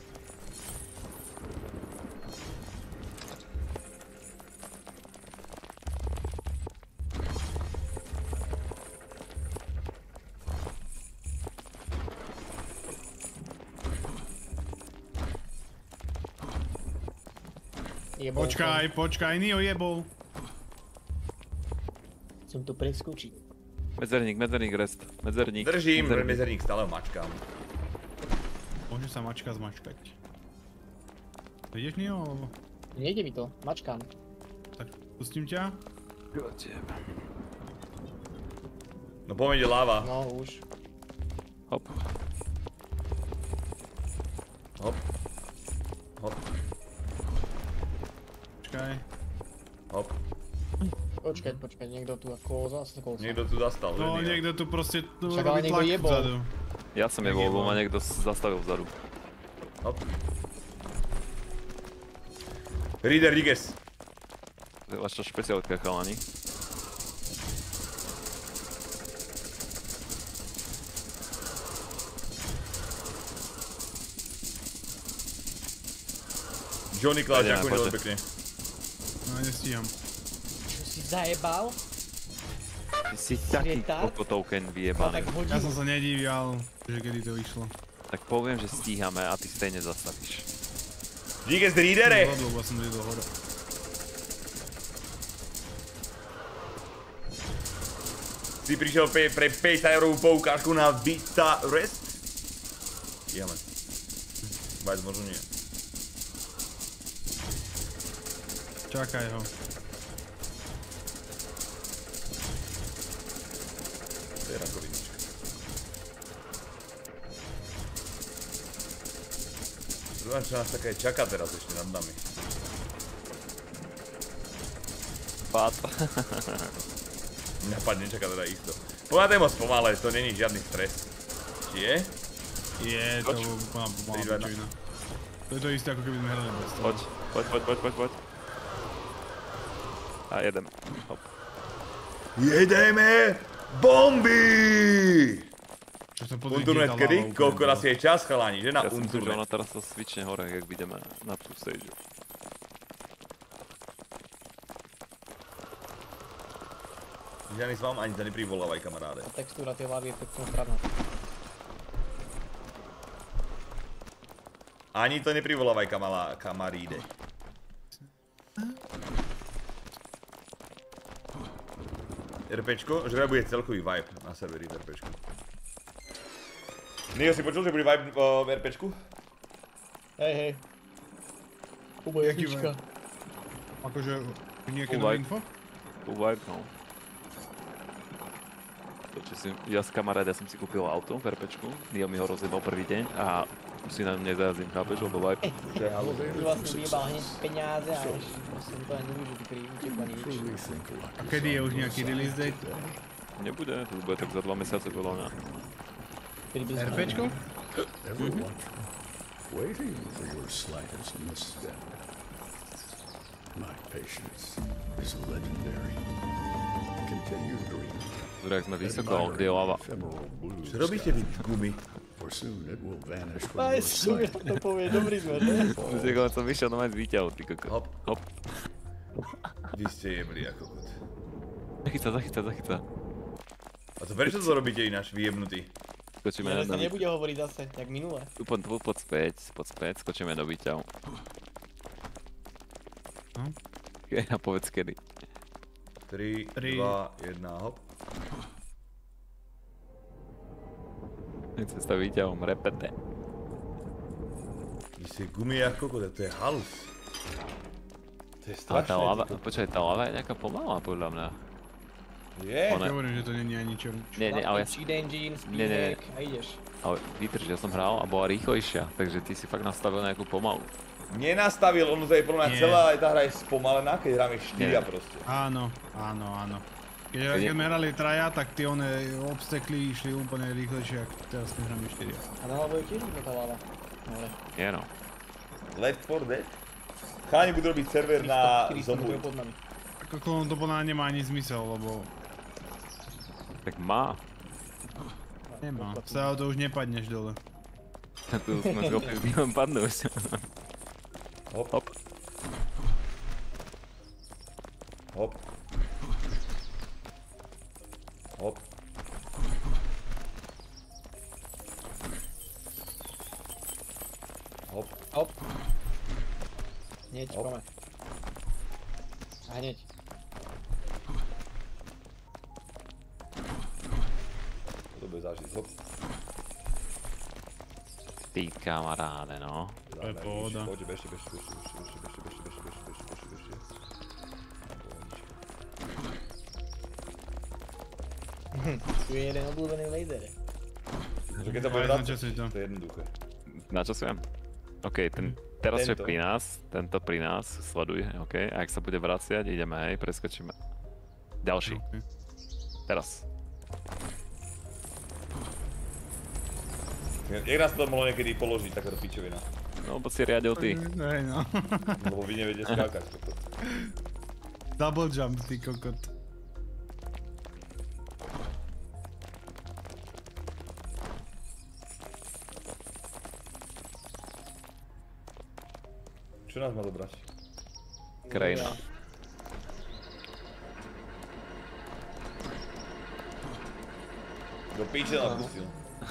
Speaker 2: Jebol
Speaker 1: Počkaj, počkaj, Nio jebol.
Speaker 2: som tu preskočil.
Speaker 4: Medzerník, medzerník, rest. Medzerník.
Speaker 3: Držím, medzerník stále mačkám.
Speaker 1: Môže sa mačka zmačkať. Vidíš, Nio, alebo?
Speaker 2: Nejde mi to, mačkám.
Speaker 1: Tak pustím ťa.
Speaker 3: No poďme, ide láva.
Speaker 2: No už.
Speaker 4: Hop.
Speaker 3: Hop. Hop.
Speaker 1: Počkaj.
Speaker 3: Hop.
Speaker 2: Počkať, počkať, niekto tu ako zase kolsa.
Speaker 3: Niekto tu zastal, že
Speaker 1: No,
Speaker 3: Nio?
Speaker 1: niekto tu proste tu
Speaker 2: Však ale
Speaker 1: robí
Speaker 2: niekto
Speaker 1: tlak
Speaker 2: jebol.
Speaker 1: vzadu.
Speaker 4: Ja som je bol, lebo ma niekto zastavil vzadu.
Speaker 3: Hop. Reader Riges.
Speaker 4: To je vaša špeciálka, chalani.
Speaker 3: Johnny Clash,
Speaker 4: Poďme,
Speaker 3: ďakujem
Speaker 4: poďte.
Speaker 3: veľmi pekne.
Speaker 1: No, nestíham.
Speaker 2: Čo si zajebal?
Speaker 4: Ty si taký
Speaker 2: Retard?
Speaker 4: kokotoken
Speaker 2: No
Speaker 4: vyjebaný.
Speaker 2: tak hodinu.
Speaker 1: Ja som sa nedíval, že kedy to vyšlo.
Speaker 4: Tak poviem, že stíhame a ty stejne zastavíš.
Speaker 3: Riges Readere.
Speaker 1: Zadu, lebo som idol hore.
Speaker 3: Si prišiel pre, pre päťdesiat eurovú poukážku na Vita Rest? Jame. Bajc, možno nie.
Speaker 1: Čakaj ho.
Speaker 3: To je rakovinička. Zrovna, čo nás také čaká teraz ešte nad nami.
Speaker 4: Pád.
Speaker 3: Mňa padne, čaká teda isto. Poďme moc pomalé, to není žiadny stres. Či je?
Speaker 1: Je, to úplná pomalá
Speaker 3: tri, dva, jedna.
Speaker 1: pičovina. To je to isté, ako keby sme hrali bez toho.
Speaker 4: Poď, poď, poď, poď, poď, poď. A jedem. Hop.
Speaker 3: Jedeme bomby!
Speaker 1: Čo sa pozri,
Speaker 3: Unturnet
Speaker 1: kde je tá
Speaker 3: kedy?
Speaker 1: lava úplne
Speaker 3: Koľko raz
Speaker 1: dole.
Speaker 3: je čas, chalani, že na
Speaker 4: Ja som si, že
Speaker 3: Unturnet?
Speaker 4: ona teraz sa svične hore, jak ideme na tú stage.
Speaker 3: Žiadny s vám ani sa neprivolávaj, kamaráde.
Speaker 2: A textúra tej lavy je pekne pravná.
Speaker 3: Ani to neprivolávaj, kamalá, kamaríde. RPčko? Že bude celkový vibe na serveri z RPčku. Nio, si počul, že bude vibe uh, v RPčku?
Speaker 2: Hej, hej. Kubo je
Speaker 1: Jaký
Speaker 2: fička.
Speaker 1: Akože, nejaké
Speaker 4: Full
Speaker 1: nové
Speaker 4: vibe.
Speaker 1: info?
Speaker 4: Full vibe, no. To, čo si, ja s kamaráda som si kúpil auto v RPčku, Nio mi ho rozjebal prvý deň a si na mne zajazdím, chápeš, lebo vibe.
Speaker 2: Už vlastne vyjebal hneď peniaze a ešte som to ani nevyužil, pri utekla nič.
Speaker 1: A kedy je už nejaký release date?
Speaker 4: Nebude, to bude tak za dva mesiace podľa mňa.
Speaker 1: RPčko?
Speaker 7: Everyone waiting for your slightest misstep. My patience is legendary. Continue dreaming.
Speaker 4: Zrejak sme vysoko a on kde je lava.
Speaker 7: Ephemeral blues
Speaker 3: Čo robíte vy, gumy?
Speaker 7: for for soon it will vanish from
Speaker 2: Aj,
Speaker 7: your sight.
Speaker 2: to povie, dobrý sme, že?
Speaker 4: Myslím, že som vyšiel nomás z výťahu, ty kokot.
Speaker 3: Hop.
Speaker 4: Hop.
Speaker 3: Vy ste jebli ako kot.
Speaker 4: Zachyca, zachyca, zachyca.
Speaker 3: A to prečo to robíte ináč, vyjebnutí?
Speaker 4: Skočíme
Speaker 2: Ja
Speaker 4: na
Speaker 2: sa
Speaker 4: výťahu.
Speaker 2: nebude hovoriť zase, jak minule.
Speaker 4: Tu poď, tu poď späť, poď späť, skočíme do výťahu.
Speaker 1: No.
Speaker 4: A povedz kedy.
Speaker 3: tri,
Speaker 1: Tri.
Speaker 3: dva, jeden, hop.
Speaker 4: Cesta výťahom, repete.
Speaker 3: Vy ste gumy ako kokot, to je halus. To je
Speaker 4: Ale
Speaker 3: strašné.
Speaker 4: tá lava,
Speaker 3: ty kokot.
Speaker 4: počkaj, tá lava je nejaká pomalá podľa mňa.
Speaker 3: Je.
Speaker 4: Ona-
Speaker 1: Ja hovorím, že to není ani čo.
Speaker 4: Nie, nie, ale ja
Speaker 2: Cheat engine,
Speaker 4: Nie, nie.
Speaker 2: speedhack a ideš.
Speaker 4: Ale vytrž, ja som hral a bola rýchlejšia, takže ty si fakt nastavil nejakú pomalu.
Speaker 3: Nenastavil, ono to je podľa mňa
Speaker 1: Nie.
Speaker 3: celá tá hra je spomalená, keď hráme štyria
Speaker 4: Nie.
Speaker 3: proste.
Speaker 1: Áno, áno, áno. Keď,
Speaker 4: Keď-
Speaker 1: keď sme hrali traja, tak tie one obstekli, išli úplne rýchlejšie, ako teraz tým hráme štyria.
Speaker 2: A na lavo je tiež už tá lava. Ale
Speaker 4: Nie no.
Speaker 3: Left four Dead? Cháni budú robiť server na
Speaker 2: tristo metrov
Speaker 3: Zombuj.
Speaker 2: pod nami.
Speaker 1: Ako to podľa mňa nemá ani zmysel, lebo
Speaker 4: Tak má.
Speaker 1: nemá. Sa to už nepadneš dole.
Speaker 4: Tu sme schopní len padnúť.
Speaker 3: Hop.
Speaker 4: Hop.
Speaker 3: Hop. Hop. Hop.
Speaker 2: Hop. Hneď,
Speaker 3: Hop.
Speaker 2: pome. A hneď.
Speaker 3: To bude zážiť. Hop.
Speaker 4: Ty kamaráde, no.
Speaker 1: To je pohoda.
Speaker 3: Poď, bežte, bežte, bežte, bežte, bežte, bežte, bežte, bežte, bežte, bežte, bežte, bežte, bežte.
Speaker 2: Tu je jeden obľúbený laser.
Speaker 3: Takže keď to bude
Speaker 1: Aj,
Speaker 3: vracať,
Speaker 1: načasuj to.
Speaker 3: to je jednoduché.
Speaker 4: Načasujem. OK, ten, teraz je
Speaker 3: Tento.
Speaker 4: pri nás, tento pri nás, sleduj, OK. A ak sa bude vraciať, ideme, hej, preskočíme. Ďalší,
Speaker 1: Okay.
Speaker 4: teraz.
Speaker 3: Jak nás to mohlo niekedy položiť, takáto pičovina?
Speaker 4: No, bo si riadil ty.
Speaker 1: Hej no.
Speaker 3: Lebo vy neviete skákať. kokot.
Speaker 1: Double jump, ty kokot.
Speaker 3: Čo nás má zobrať?
Speaker 4: Krajina.
Speaker 3: Do píče nás pustil.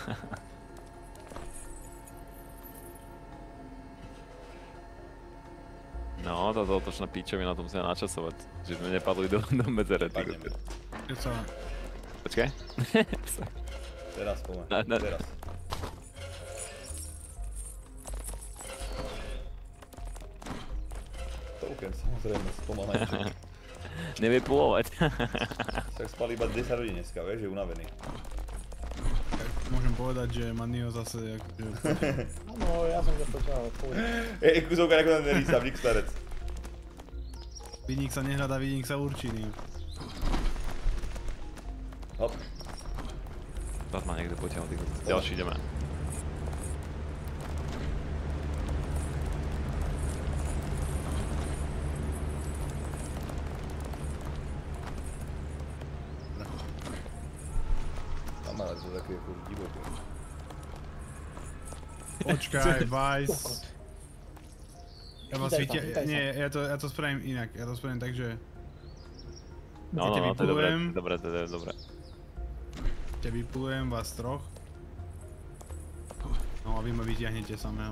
Speaker 4: No, táto otočná píčovina, to musíme načasovať. Že sme nepadli do, do medzere, ty
Speaker 3: Padneme.
Speaker 4: kokot.
Speaker 1: Keď sa...
Speaker 4: Počkaj.
Speaker 3: Teraz poďme.
Speaker 4: Na- na-
Speaker 3: Teraz. Token, samozrejme, spomalajte.
Speaker 4: Nevie pulovať.
Speaker 3: Tak spal iba desať hodín dneska, vieš, že je unavený.
Speaker 1: Môžem povedať, že Manio zase akože...
Speaker 2: Áno, ja som to ťahal, povedal.
Speaker 3: Ej, kúzovka ako ten Risa, Vik starec.
Speaker 1: Vinník sa nehľadá, vinník sa určí. ný.
Speaker 3: Hop.
Speaker 4: Zas ma niekto potiahol, ty kokos. Ďalší ideme.
Speaker 3: Kamarát, to je také ako divoké.
Speaker 1: Počkaj, Vice. Ja vás
Speaker 2: Chytaj sa,
Speaker 1: vyťa...
Speaker 2: chytaj sa.
Speaker 1: Nie, ja to, ja to spravím inak. Ja to spravím tak, že...
Speaker 4: No, no,
Speaker 1: Keď
Speaker 4: no, to je dobré,
Speaker 1: vyplujem.
Speaker 4: dobre, to je dobré.
Speaker 1: Ťa vyplujem vás troch. No a vy ma vyťahnete samého.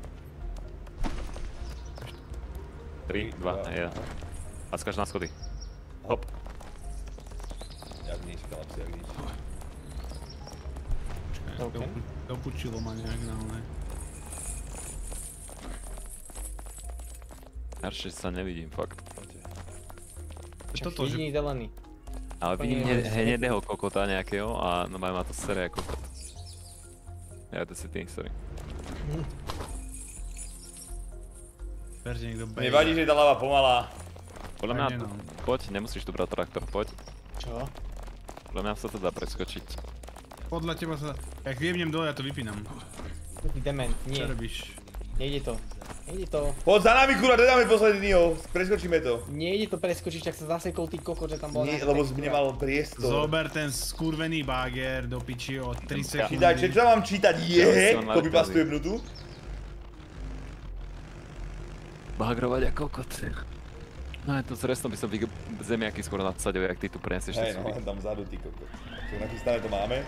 Speaker 4: tri, dva, jeden. A skáč na schody. Hop.
Speaker 3: Jak nič, kalapsi, jak nič.
Speaker 1: Počkaj,
Speaker 2: OK.
Speaker 1: dopu- dopučilo ma nejak naozaj.
Speaker 4: Heršie sa nevidím, fakt.
Speaker 2: Čo
Speaker 1: Toto, že...
Speaker 2: jediný zelený.
Speaker 4: Ale
Speaker 2: To
Speaker 4: vidím
Speaker 2: nie je
Speaker 4: hne- hnedého kokota nejakého a no má to sere ako kokot. Ja to si ty, sorry.
Speaker 1: Verte niekto bejde.
Speaker 3: Nevadí, že je tá lava pomalá.
Speaker 4: Podľa
Speaker 1: Aj
Speaker 4: mňa,
Speaker 1: nie, no.
Speaker 4: poď, nemusíš tu brať traktor, poď.
Speaker 2: Čo?
Speaker 4: Podľa mňa sa to dá preskočiť.
Speaker 1: Podľa teba sa... Jak viebnem dole, ja to vypínam.
Speaker 2: Ty dement, nie.
Speaker 1: Čo robíš?
Speaker 2: Nejde to. Nejde to.
Speaker 3: Poď za nami, kurva, nedáme posledný Nio. Preskočíme to.
Speaker 2: Nejde to preskočiť, ak sa zasekol tý kokot, že tam bol
Speaker 3: Nie, lebo si nemal priestor.
Speaker 1: Zober ten skurvený bager do piči o tri sekundy.
Speaker 3: Čítaj, čo mám čítať? Je, copy pastujem nutu.
Speaker 4: Bagrovať ako kokot. No to s restom by som zemiaky skoro nadsadil, jak ty tu prenesieš tie
Speaker 3: Hej, no, len tam vzadu, ty kokot. Čo nachystané to máme.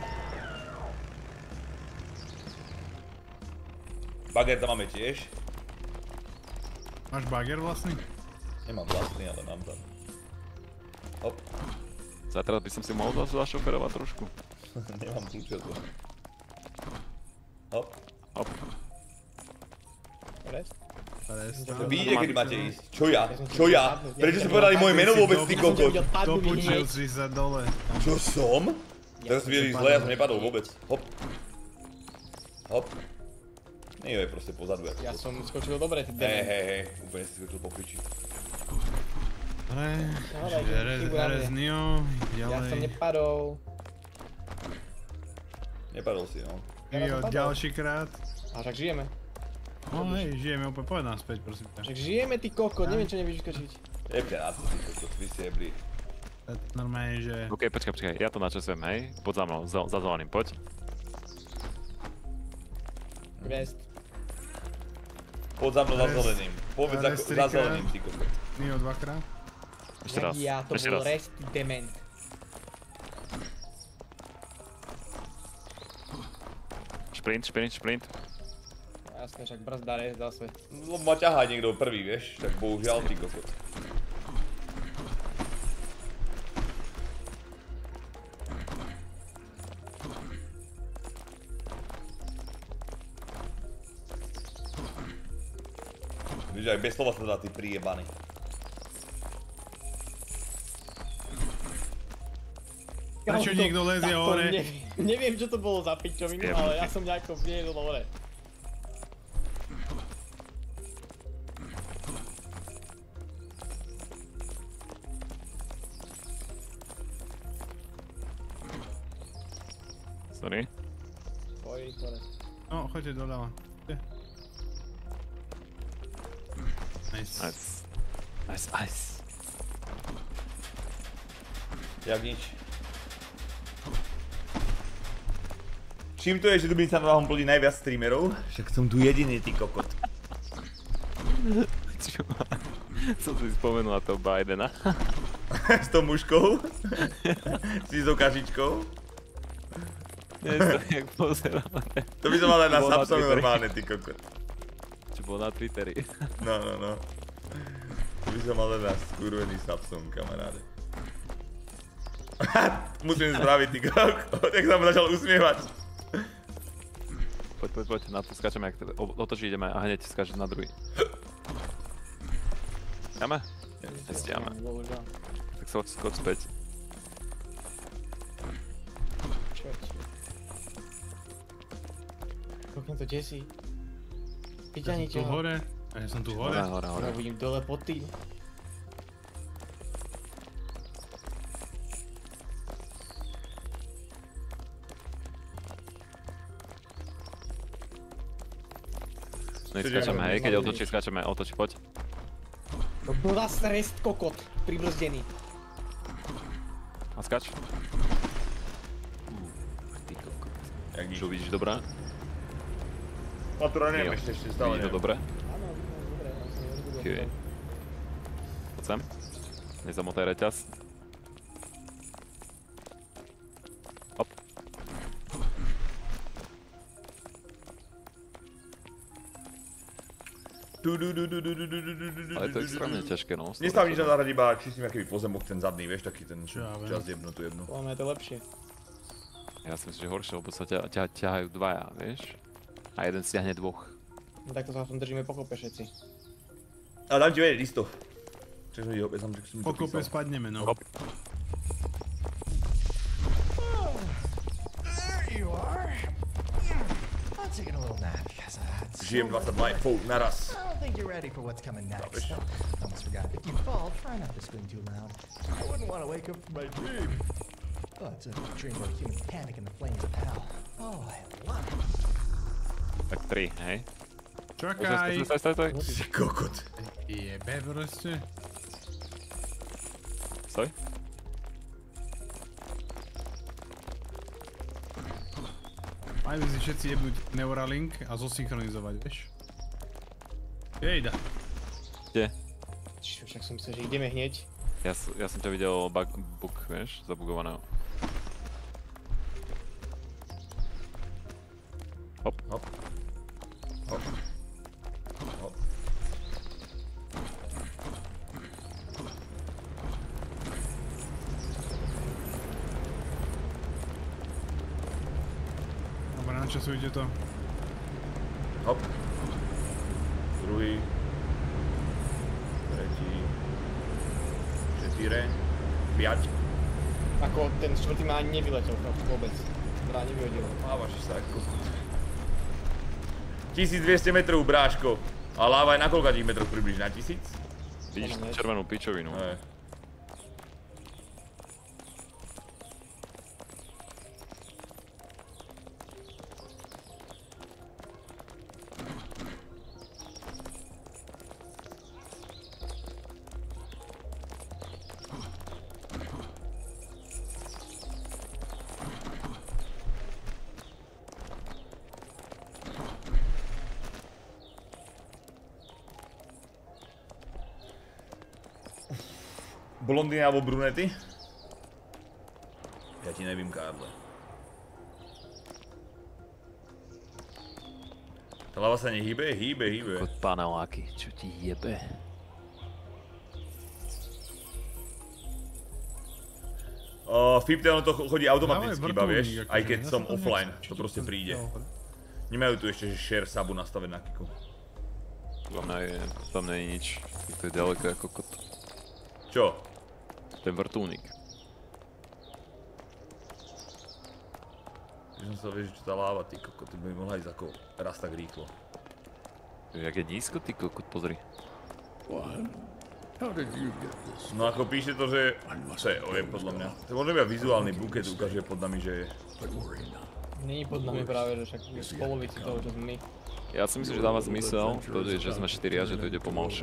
Speaker 3: Bager tam máme tiež.
Speaker 1: Máš bager vlastný?
Speaker 3: Nemám vlastný, ale mám tam. Hop.
Speaker 4: Zajtra by som si mohol zašoferovať trošku.
Speaker 3: Nemám kľúče to. Hop.
Speaker 4: Hop.
Speaker 2: Rest?
Speaker 3: Vidíte, kedy máte ísť. Čo ja? Čo ja? Prečo ste povedali moje meno vôbec, ty kokot?
Speaker 1: Dopučil si sa dole.
Speaker 3: Čo som? Teraz si videli zle, ja som nepadol vôbec. Hop. Hop. Nie je proste pozadu.
Speaker 2: Ja som skočil dobre, ty
Speaker 3: dement. Hej, hej, hej, úplne si skočil po piči.
Speaker 1: Dobre, rez Nio, ďalej.
Speaker 2: Ja som nepadol.
Speaker 3: Nepadol si, no.
Speaker 1: Nio, ďalší krát.
Speaker 2: A však žijeme.
Speaker 1: No hej, žijeme úplne, povedz naspäť, prosím ťa.
Speaker 2: Však žijeme, ty kokot, neviem čo nevieš vyskočiť.
Speaker 3: Jebte na to, ty kokot, vy ste jebli.
Speaker 1: Normálne, že...
Speaker 4: OK, počkaj, počkaj, ja to načasujem, hej. Poď za mnou, za, za zeleným, poď.
Speaker 2: Rest.
Speaker 3: Poď za mnou za zeleným. Povedz ako za zeleným, ty kokot.
Speaker 1: Nio dvakrát.
Speaker 4: Ešte raz,
Speaker 2: Ja, to
Speaker 4: ešte
Speaker 2: bol
Speaker 4: raz.
Speaker 2: rest dement.
Speaker 4: Šprint, šprint, šprint.
Speaker 2: Jasne, však brzda rest zase.
Speaker 3: Lebo ma ťahá niekto prvý, vieš, tak bohužiaľ, ty kokot. Víš, aj bez slova sa dá, ty prijebaný.
Speaker 1: Prečo niekto lezie hore?
Speaker 2: Neviem, neviem čo to bolo za pičovinu, ale ja som nejako vliezol hore.
Speaker 4: Sorry.
Speaker 2: Poj, hore.
Speaker 1: No, choďte doľava. Nice.
Speaker 4: Nice. Nice, nice.
Speaker 3: Jak nič. Čím to je, že Dubnica na Váhom plodí najviac streamerov? Však som tu jediný, ty kokot.
Speaker 4: Čo? Som si spomenul na toho Bidena.
Speaker 3: S tou muškou? S tou kažičkou?
Speaker 4: Nie, to jak pozeral.
Speaker 3: To by som mal aj na Samsung normálne, ty kokot.
Speaker 4: Čo bol na Twitteri.
Speaker 3: No, no, no. To by som mal aj na skurvený Samsung, kamaráde. Musím spraviť, ty kokot. Jak sa mu začal usmievať.
Speaker 4: Poď, poď, poď, na to skáčeme, jak otočí ideme a hneď skáčeme na druhý. Jáme? Nestiame. Tak sa odskôd späť.
Speaker 2: Koľko to desí?
Speaker 1: Ja som tu hore. A ja som tu hore.
Speaker 4: Hore, hore, hore.
Speaker 2: Ja vidím dole pod tým.
Speaker 4: No i skáčeme, hej, keď otočí, skáčeme, otočí, poď.
Speaker 2: To bol zase rest kokot, pribrzdený.
Speaker 4: A skáč. Ty kokot. Čo vidíš dobrá?
Speaker 3: Matura neviem ešte, ešte stále
Speaker 4: Vidíš to
Speaker 3: neviem.
Speaker 4: dobre?
Speaker 2: Áno, vidím, dobre, ja som nerozumel.
Speaker 4: Okay. Poď sem. Nezamotaj reťaz. Hop. Ale je to extrémne ťažké, no.
Speaker 3: Nestávam nič na zahrade, iba čistím aký pozemok ten zadný, vieš, taký ten čas jebnutú jednu.
Speaker 2: Podľa mňa je to lepšie.
Speaker 4: Ja si myslím, že horšie, lebo sa ťa, ťa, ťahajú dvaja, vieš? A jeden stiahne dvoch.
Speaker 2: No tak to sa v tom držíme pokope všetci.
Speaker 3: A dám ti vedieť isto. Čo som videl, ja som, že som mi to
Speaker 1: Pokope
Speaker 3: písal.
Speaker 1: spadneme, no.
Speaker 4: Hop.
Speaker 5: There you are. I'm taking a little nap because uh, it's
Speaker 3: Žijem dvadsaťdva a pol naraz.
Speaker 5: I don't think you're ready for what's coming next. Almost forgot. If you fall, try not to scream too loud. I wouldn't want to wake up from my dream. Oh, it's a dream where humans panic in the flames of hell. Oh, I love it.
Speaker 4: Tak tri, hej?
Speaker 1: Čakaj.
Speaker 4: Stoj, stoj, stoj.
Speaker 3: Ty kokot.
Speaker 1: Jebe proste.
Speaker 4: Stoj.
Speaker 1: Majú si všetci jebnúť Neuralink a zosynchronizovať, vieš? Jejda.
Speaker 4: Kde?
Speaker 2: Čo, však som myslel, že ideme hneď.
Speaker 4: Ja, ja som ťa videl bug, bug, vieš, zabugovaného. Hop.
Speaker 3: Hop. Hop. Hop.
Speaker 1: Dobre, načasujte to.
Speaker 3: Hop. Druhý. Tretí. Čtyre. Piať.
Speaker 2: Ako ten štvrtý ma ani nevyletel vôbec. Teda nevyhodil.
Speaker 3: Mávaš sa ako... tisícdviesto metrov, bráško. A láva je na koľkatých metroch približne? Na tisíc?
Speaker 4: Vidíš červenú pičovinu.
Speaker 3: Ne. Blondiny alebo brunety? Ja ti nevím, Karle. Tá lava sa nehýbe? Hýbe, hýbe.
Speaker 4: Kod paneláky, čo ti jebe?
Speaker 3: Uh, Fipte, ono to chodí automaticky
Speaker 1: Dávaj
Speaker 3: iba, vieš,
Speaker 1: vrtuľník,
Speaker 3: aj
Speaker 1: akože,
Speaker 3: keď
Speaker 1: ja
Speaker 3: som
Speaker 1: sa to
Speaker 3: offline,
Speaker 1: nechcem,
Speaker 3: to
Speaker 1: či
Speaker 3: proste
Speaker 1: to-
Speaker 3: príde.
Speaker 1: dobre.
Speaker 3: Nemajú tu ešte že share sabu nastavené na kiku.
Speaker 4: Tam nie je, tam nie je nič. To je ďaleko ako kot.
Speaker 3: Čo?
Speaker 4: Ten vrtuľník.
Speaker 3: Keď som sa vieš, čo tá láva, ty kokot, ty by mohla ísť ako raz tak rýchlo.
Speaker 4: Jak je nízko, ty kokot, pozri.
Speaker 7: What? How did you get this?
Speaker 3: No ako píše to, že... To je ojeb podľa mňa. To možno iba vizuálny buket ukáže pod nami, že je...
Speaker 7: But worry not.
Speaker 2: Není pod nami práve, že však je z polovici toho, čo sme my.
Speaker 4: Ja si myslím, že dáva zmysel, to je, že sme štyria, že to ide pomalšie.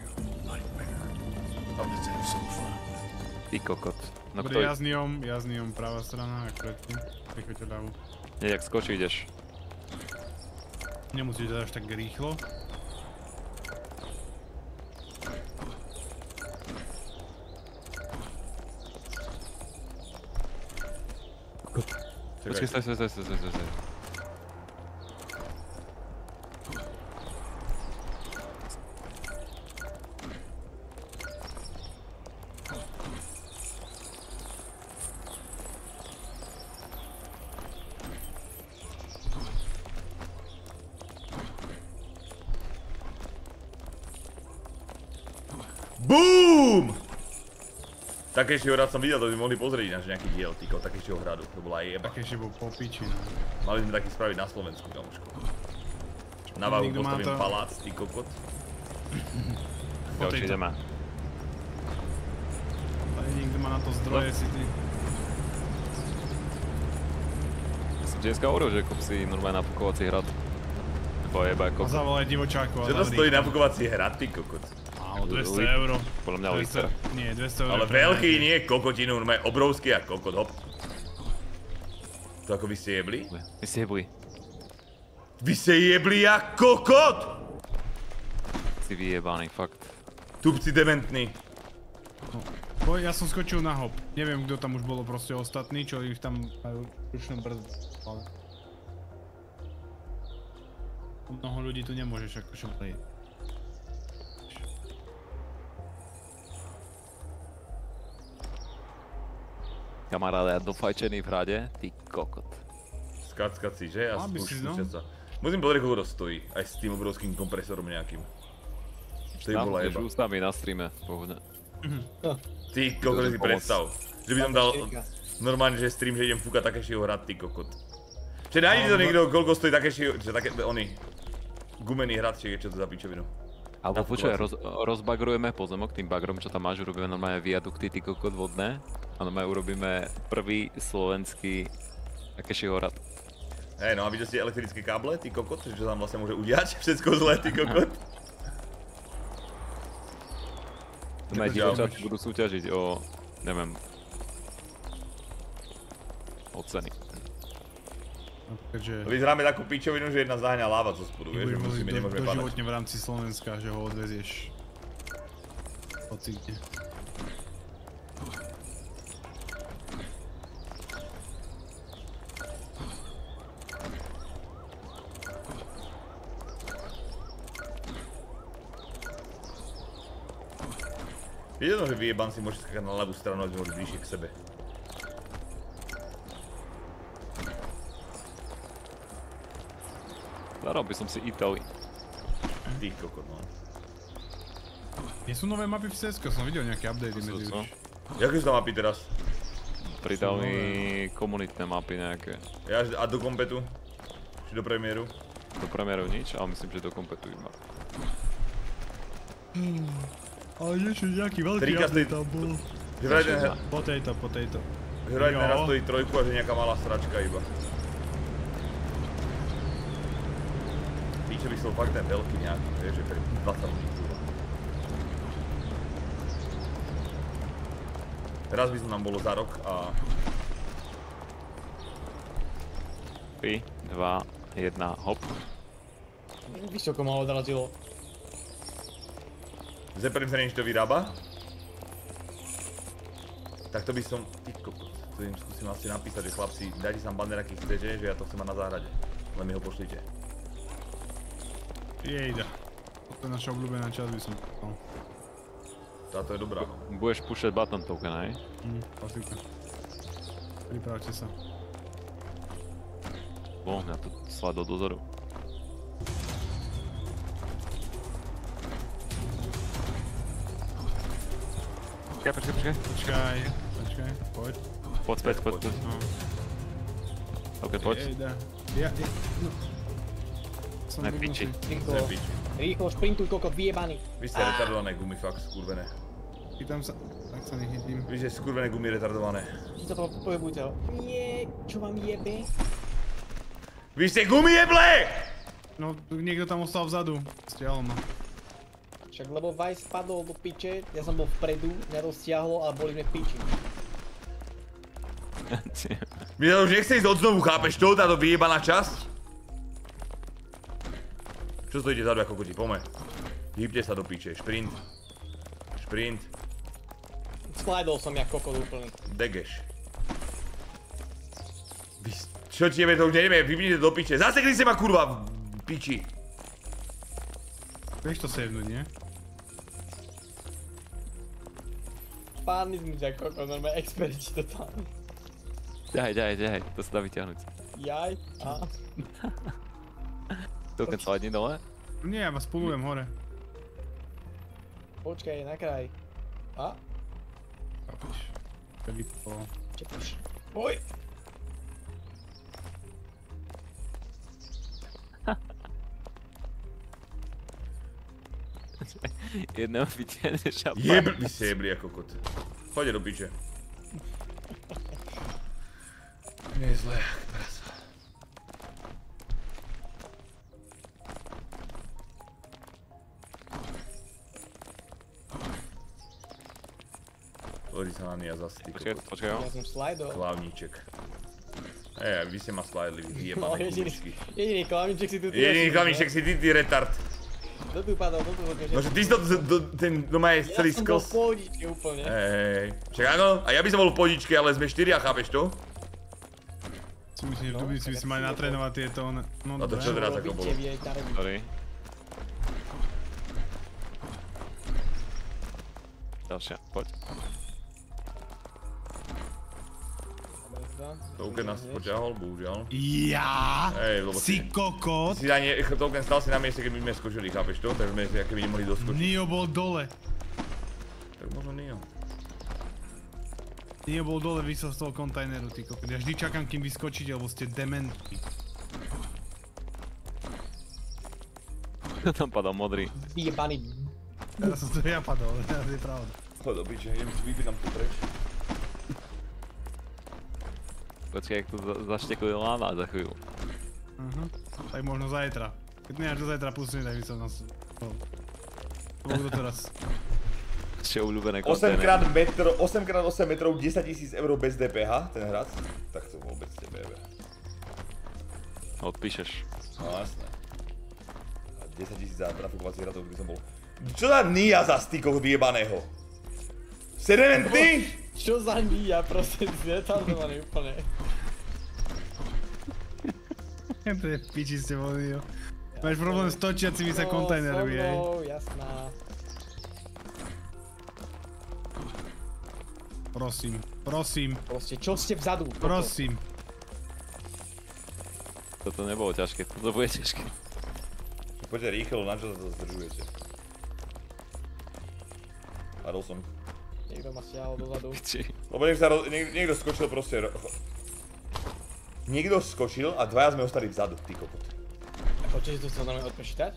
Speaker 7: Let's have some fun.
Speaker 4: Ty kokot. No
Speaker 1: Dobre,
Speaker 4: kto...
Speaker 1: ja s Niom, ja s Niom pravá strana, ako predtým. Vychoďte ľavú.
Speaker 4: Nie, jak skočí ideš.
Speaker 1: Nemusíte až tak rýchlo.
Speaker 4: Počkej, stoj, stoj, stoj, stoj, stoj, stoj.
Speaker 3: BOOM! Takejšieho hrad som videl, to by mohli pozrieť ináč nejaký diel, týko, Takejšieho hradu, to bola jeba.
Speaker 1: Takejšie bol po piči. no.
Speaker 3: Mali sme taký spraviť na Slovensku, kamoško. Na váhu
Speaker 1: Niekto má
Speaker 3: postavím
Speaker 1: to-
Speaker 3: palác, ty kokot.
Speaker 4: Jo, či
Speaker 1: tejto-
Speaker 4: ideme.
Speaker 1: Ale niekto má na to zdroje si ty.
Speaker 4: Ja som ti dneska hovoril, že kúp si normálne nafukovací hrad. Nebo jeba
Speaker 1: A
Speaker 4: kokot.
Speaker 1: zavolaj divočáku a
Speaker 3: Čo to
Speaker 1: zavri.
Speaker 3: stojí nafukovací hrad, ty kokot?
Speaker 1: Áno, dvesto eur.
Speaker 4: Podľa mňa
Speaker 1: dvesto
Speaker 4: liter.
Speaker 1: Nie, dvesto eur.
Speaker 3: Ale
Speaker 1: pre
Speaker 3: veľký
Speaker 1: nejaký-
Speaker 3: nie, kokotinu, normálne obrovský a kokot, hop. To ako vy ste jebli?
Speaker 4: My si jebli.
Speaker 3: Vy ste jebli jak kokot!
Speaker 4: Si vyjebaný, fakt.
Speaker 3: Tupci dementní.
Speaker 1: Boj, ja som skočil na hop. Neviem, kto tam už bolo proste ostatní, čo ich tam majú ručnú brzdu. Ale... Mnoho ľudí tu nemôžeš akože prejsť.
Speaker 4: Kamaráde, ja dofajčený v hrade, ty kokot.
Speaker 3: Skat, skat si, že? Ja
Speaker 1: Mal by
Speaker 3: už
Speaker 1: si, no.
Speaker 3: skúšať sa. Musím pozrieť, koľko to stojí. Aj s tým obrovským kompresorom nejakým. To by
Speaker 4: Tam
Speaker 3: bola
Speaker 4: budeš
Speaker 3: jeba.
Speaker 4: ústami na streame, pohodne.
Speaker 3: Ty kokot si
Speaker 4: pomoc.
Speaker 3: predstav. Že by som dal normálne, že stream, že idem fúkať Takešieho hrad, ty kokot. Čiže nájdi to niekto, koľko stojí Takešieho, že také, oni. Gumený hrad, či je čo to za pičovinu.
Speaker 4: Alebo počuj, roz, rozbagrujeme pozemok tým bagrom, čo tam máš, urobíme normálne viadukty, ty kokot vodné. A normálne urobíme prvý slovenský Takešieho hrad.
Speaker 3: Hej, no a videl ste elektrické káble, ty kokot, čo tam vlastne môže udiať? Všetko zlé, ty kokot.
Speaker 4: Znamená, diváci budú súťažiť o, neviem, o ceny.
Speaker 1: Takže...
Speaker 3: Vyzeráme takú pičovinu, že jedna zaháňa láva zo spodu, vieš, že musíme, nemôžeme padať.
Speaker 1: Doživotne v rámci Slovenska, že ho odvezieš. Pocítne.
Speaker 3: Jedno, že vyjebanci môže skakať na ľavú stranu, aby môže bližšie k sebe.
Speaker 4: Zaral by som si Italy.
Speaker 3: Ty kokot, no.
Speaker 1: Nie sú nové mapy v C S ko, som videl nejaké updaty medzi už.
Speaker 3: Jaké sú tam mapy teraz?
Speaker 4: Pridali komunitné mapy nejaké.
Speaker 3: Ja, a do kompetu? Či do premiéru?
Speaker 4: Do premiéru nič, ale myslím, že do kompetu iba.
Speaker 1: Ale niečo, nejaký veľký update tam bol.
Speaker 3: Že vraj ten...
Speaker 1: Potato, potato.
Speaker 3: Že vraj ten raz stojí trojku a že nejaká malá sračka iba. Píče by som fakt ten veľký nejaký, vieš, že pre dvadsať ľudí. Teraz by som nám bolo za rok a...
Speaker 4: tri, dva, jedna, hop.
Speaker 2: Vysoko ma odrazilo.
Speaker 3: Zeppelin sa niečo to vyrába? Tak to by som... Ty kokot, to im skúsim asi napísať, že chlapci, dajte sa banner aký chcete, že ja to chcem mať na záhrade. Len mi ho pošlite.
Speaker 1: Jejda. To je naša obľúbená časť, by som povedal.
Speaker 3: Táto je dobrá, no.
Speaker 4: Budeš pušať button token, hej?
Speaker 1: Hm, klasika. Pripravte sa.
Speaker 4: Bo, mňa tu slá do dozoru. Počkaj, počkaj, počkaj.
Speaker 1: Počkaj, počkaj, poď.
Speaker 4: Poď späť, poď, poď.
Speaker 1: No.
Speaker 4: Ok, poď.
Speaker 1: Jejda. Ja, ja, no. Som
Speaker 4: Ne piči.
Speaker 2: Rýchlo, rýchlo, šprintuj kokot, vyjebaný.
Speaker 3: Vy ste retardované gumy, fakt skurvené.
Speaker 1: Chytám sa, tak sa nechytím.
Speaker 3: Vy ste skurvené gumy retardované.
Speaker 2: Čo to pohybujte ho? Nie, čo vám jebe?
Speaker 3: Vy ste gumy jeble!
Speaker 1: No, niekto tam ostal vzadu. Stiahol ma.
Speaker 2: Však lebo Vice spadol do piče, ja som bol vpredu, mňa to stiahlo a boli sme v piči.
Speaker 3: Mne to už nechce ísť odznovu, chápeš to? Táto vyjebaná časť? Čo stojíte zadu ako koti? Poďme. Hýbte sa do piče, šprint. Šprint.
Speaker 2: Slidol som jak kokot úplný.
Speaker 3: Degeš. Vy, čo ti jebe, to už neviem, vypnite do piče. Zasekli ste ma kurva v piči.
Speaker 1: Vieš to savenúť, nie?
Speaker 2: Pánny sme jak kokot, normálne experti totálne.
Speaker 4: Ďahaj, ďahaj, ďahaj, to sa dá vyťahnuť.
Speaker 2: Jaj, a?
Speaker 4: Token slidni dole?
Speaker 1: Nie, ja vás pulujem hore.
Speaker 2: Počkaj, na kraj. A?
Speaker 1: Chápeš? Keby to...
Speaker 2: Čekáš. Oj!
Speaker 4: Jedného vytiahneš a
Speaker 3: Jebl, vy ste jebli ako kot. Poďte do piče. Nie je zlé, jak prasa. Pozri sa na Nia zase, ty
Speaker 4: Počkaj,
Speaker 3: kokot.
Speaker 4: počkaj, jo.
Speaker 2: Ja som slidol.
Speaker 3: Klávniček. Ej, vy ste ma slidli, vy
Speaker 2: No,
Speaker 3: vyjebané
Speaker 2: jediný,
Speaker 3: gumičky.
Speaker 2: jediný klamíček si tu ty.
Speaker 3: Jediný klávniček si ty, ty retard.
Speaker 2: Kto tu padol, kto tu hodne,
Speaker 3: No že ty si to, to, ten doma je celý
Speaker 2: Ja som bol
Speaker 3: skos.
Speaker 2: v pohodičke úplne.
Speaker 3: Hej, hej. Však áno, a ja by som bol v pohodičke, ale sme štyria, chápeš to?
Speaker 1: Si myslím, že
Speaker 2: No,
Speaker 1: tu by si
Speaker 2: tak
Speaker 1: si mali
Speaker 2: asi
Speaker 1: natrénovať tieto... No
Speaker 3: A to čo
Speaker 1: dobre.
Speaker 3: teraz ako bolo?
Speaker 4: Sorry. Ďalšia, poď.
Speaker 3: Token nás poťahol, bohužiaľ.
Speaker 1: Ja?
Speaker 3: Hej, lebo
Speaker 1: Si kokot?
Speaker 3: Si ani, token stal si na mieste, keď my sme skočili, chápeš to? Takže sme si aké by nemohli doskočiť.
Speaker 1: Nio bol dole.
Speaker 3: Tak možno Nio.
Speaker 1: Nio bol dole, vysel z toho kontajneru, ty kokot. Ja vždy čakám, kým vyskočíte, lebo ste dementní.
Speaker 4: Tam padal modrý.
Speaker 2: Vyjebaný.
Speaker 1: Teraz som to ja padol, to je pravda.
Speaker 3: Choď do piče, idem si vypínam tu preč.
Speaker 4: Počkaj, jak tu za zaštekli láva za chvíľu.
Speaker 1: Aha, tak možno zajtra. Keď mi až do zajtra pustím, tak by som nás... To bolo doteraz.
Speaker 4: Ešte obľúbené
Speaker 3: osem
Speaker 4: kontajnery.
Speaker 3: krát metr, osem krát osem metrov, desaťtisíc eur bez dé pé há, ten hrac. Tak to vôbec tebe.
Speaker 4: Odpíšeš.
Speaker 3: No jasné. A desaťtisíc za trafikovacích hradov, keby som bol. Čo za nia za stýkov vyjebaného? Sedementný?
Speaker 2: Čo za nia, prosím, zretardovaný úplne.
Speaker 1: To je v piči ste boli, jo. Máš problém s točiacimi sa kontajnermi, hej.
Speaker 2: No, so mnou, jasná.
Speaker 1: Prosím, prosím,
Speaker 2: Proste, čo ste vzadu?
Speaker 1: prosím.
Speaker 4: Toto nebolo ťažké, toto bude ťažké.
Speaker 3: Poďte rýchlo, na čo sa to zdržujete? Padol som.
Speaker 2: Niekto ma stiahol dozadu.
Speaker 4: Či?
Speaker 3: Lebo niekto, sa roz, niek, niekto skočil proste... Ro... Niekto skočil a dvaja sme ostali vzadu, ty kokot.
Speaker 2: A počkej, si to chcel normálne odprečítať?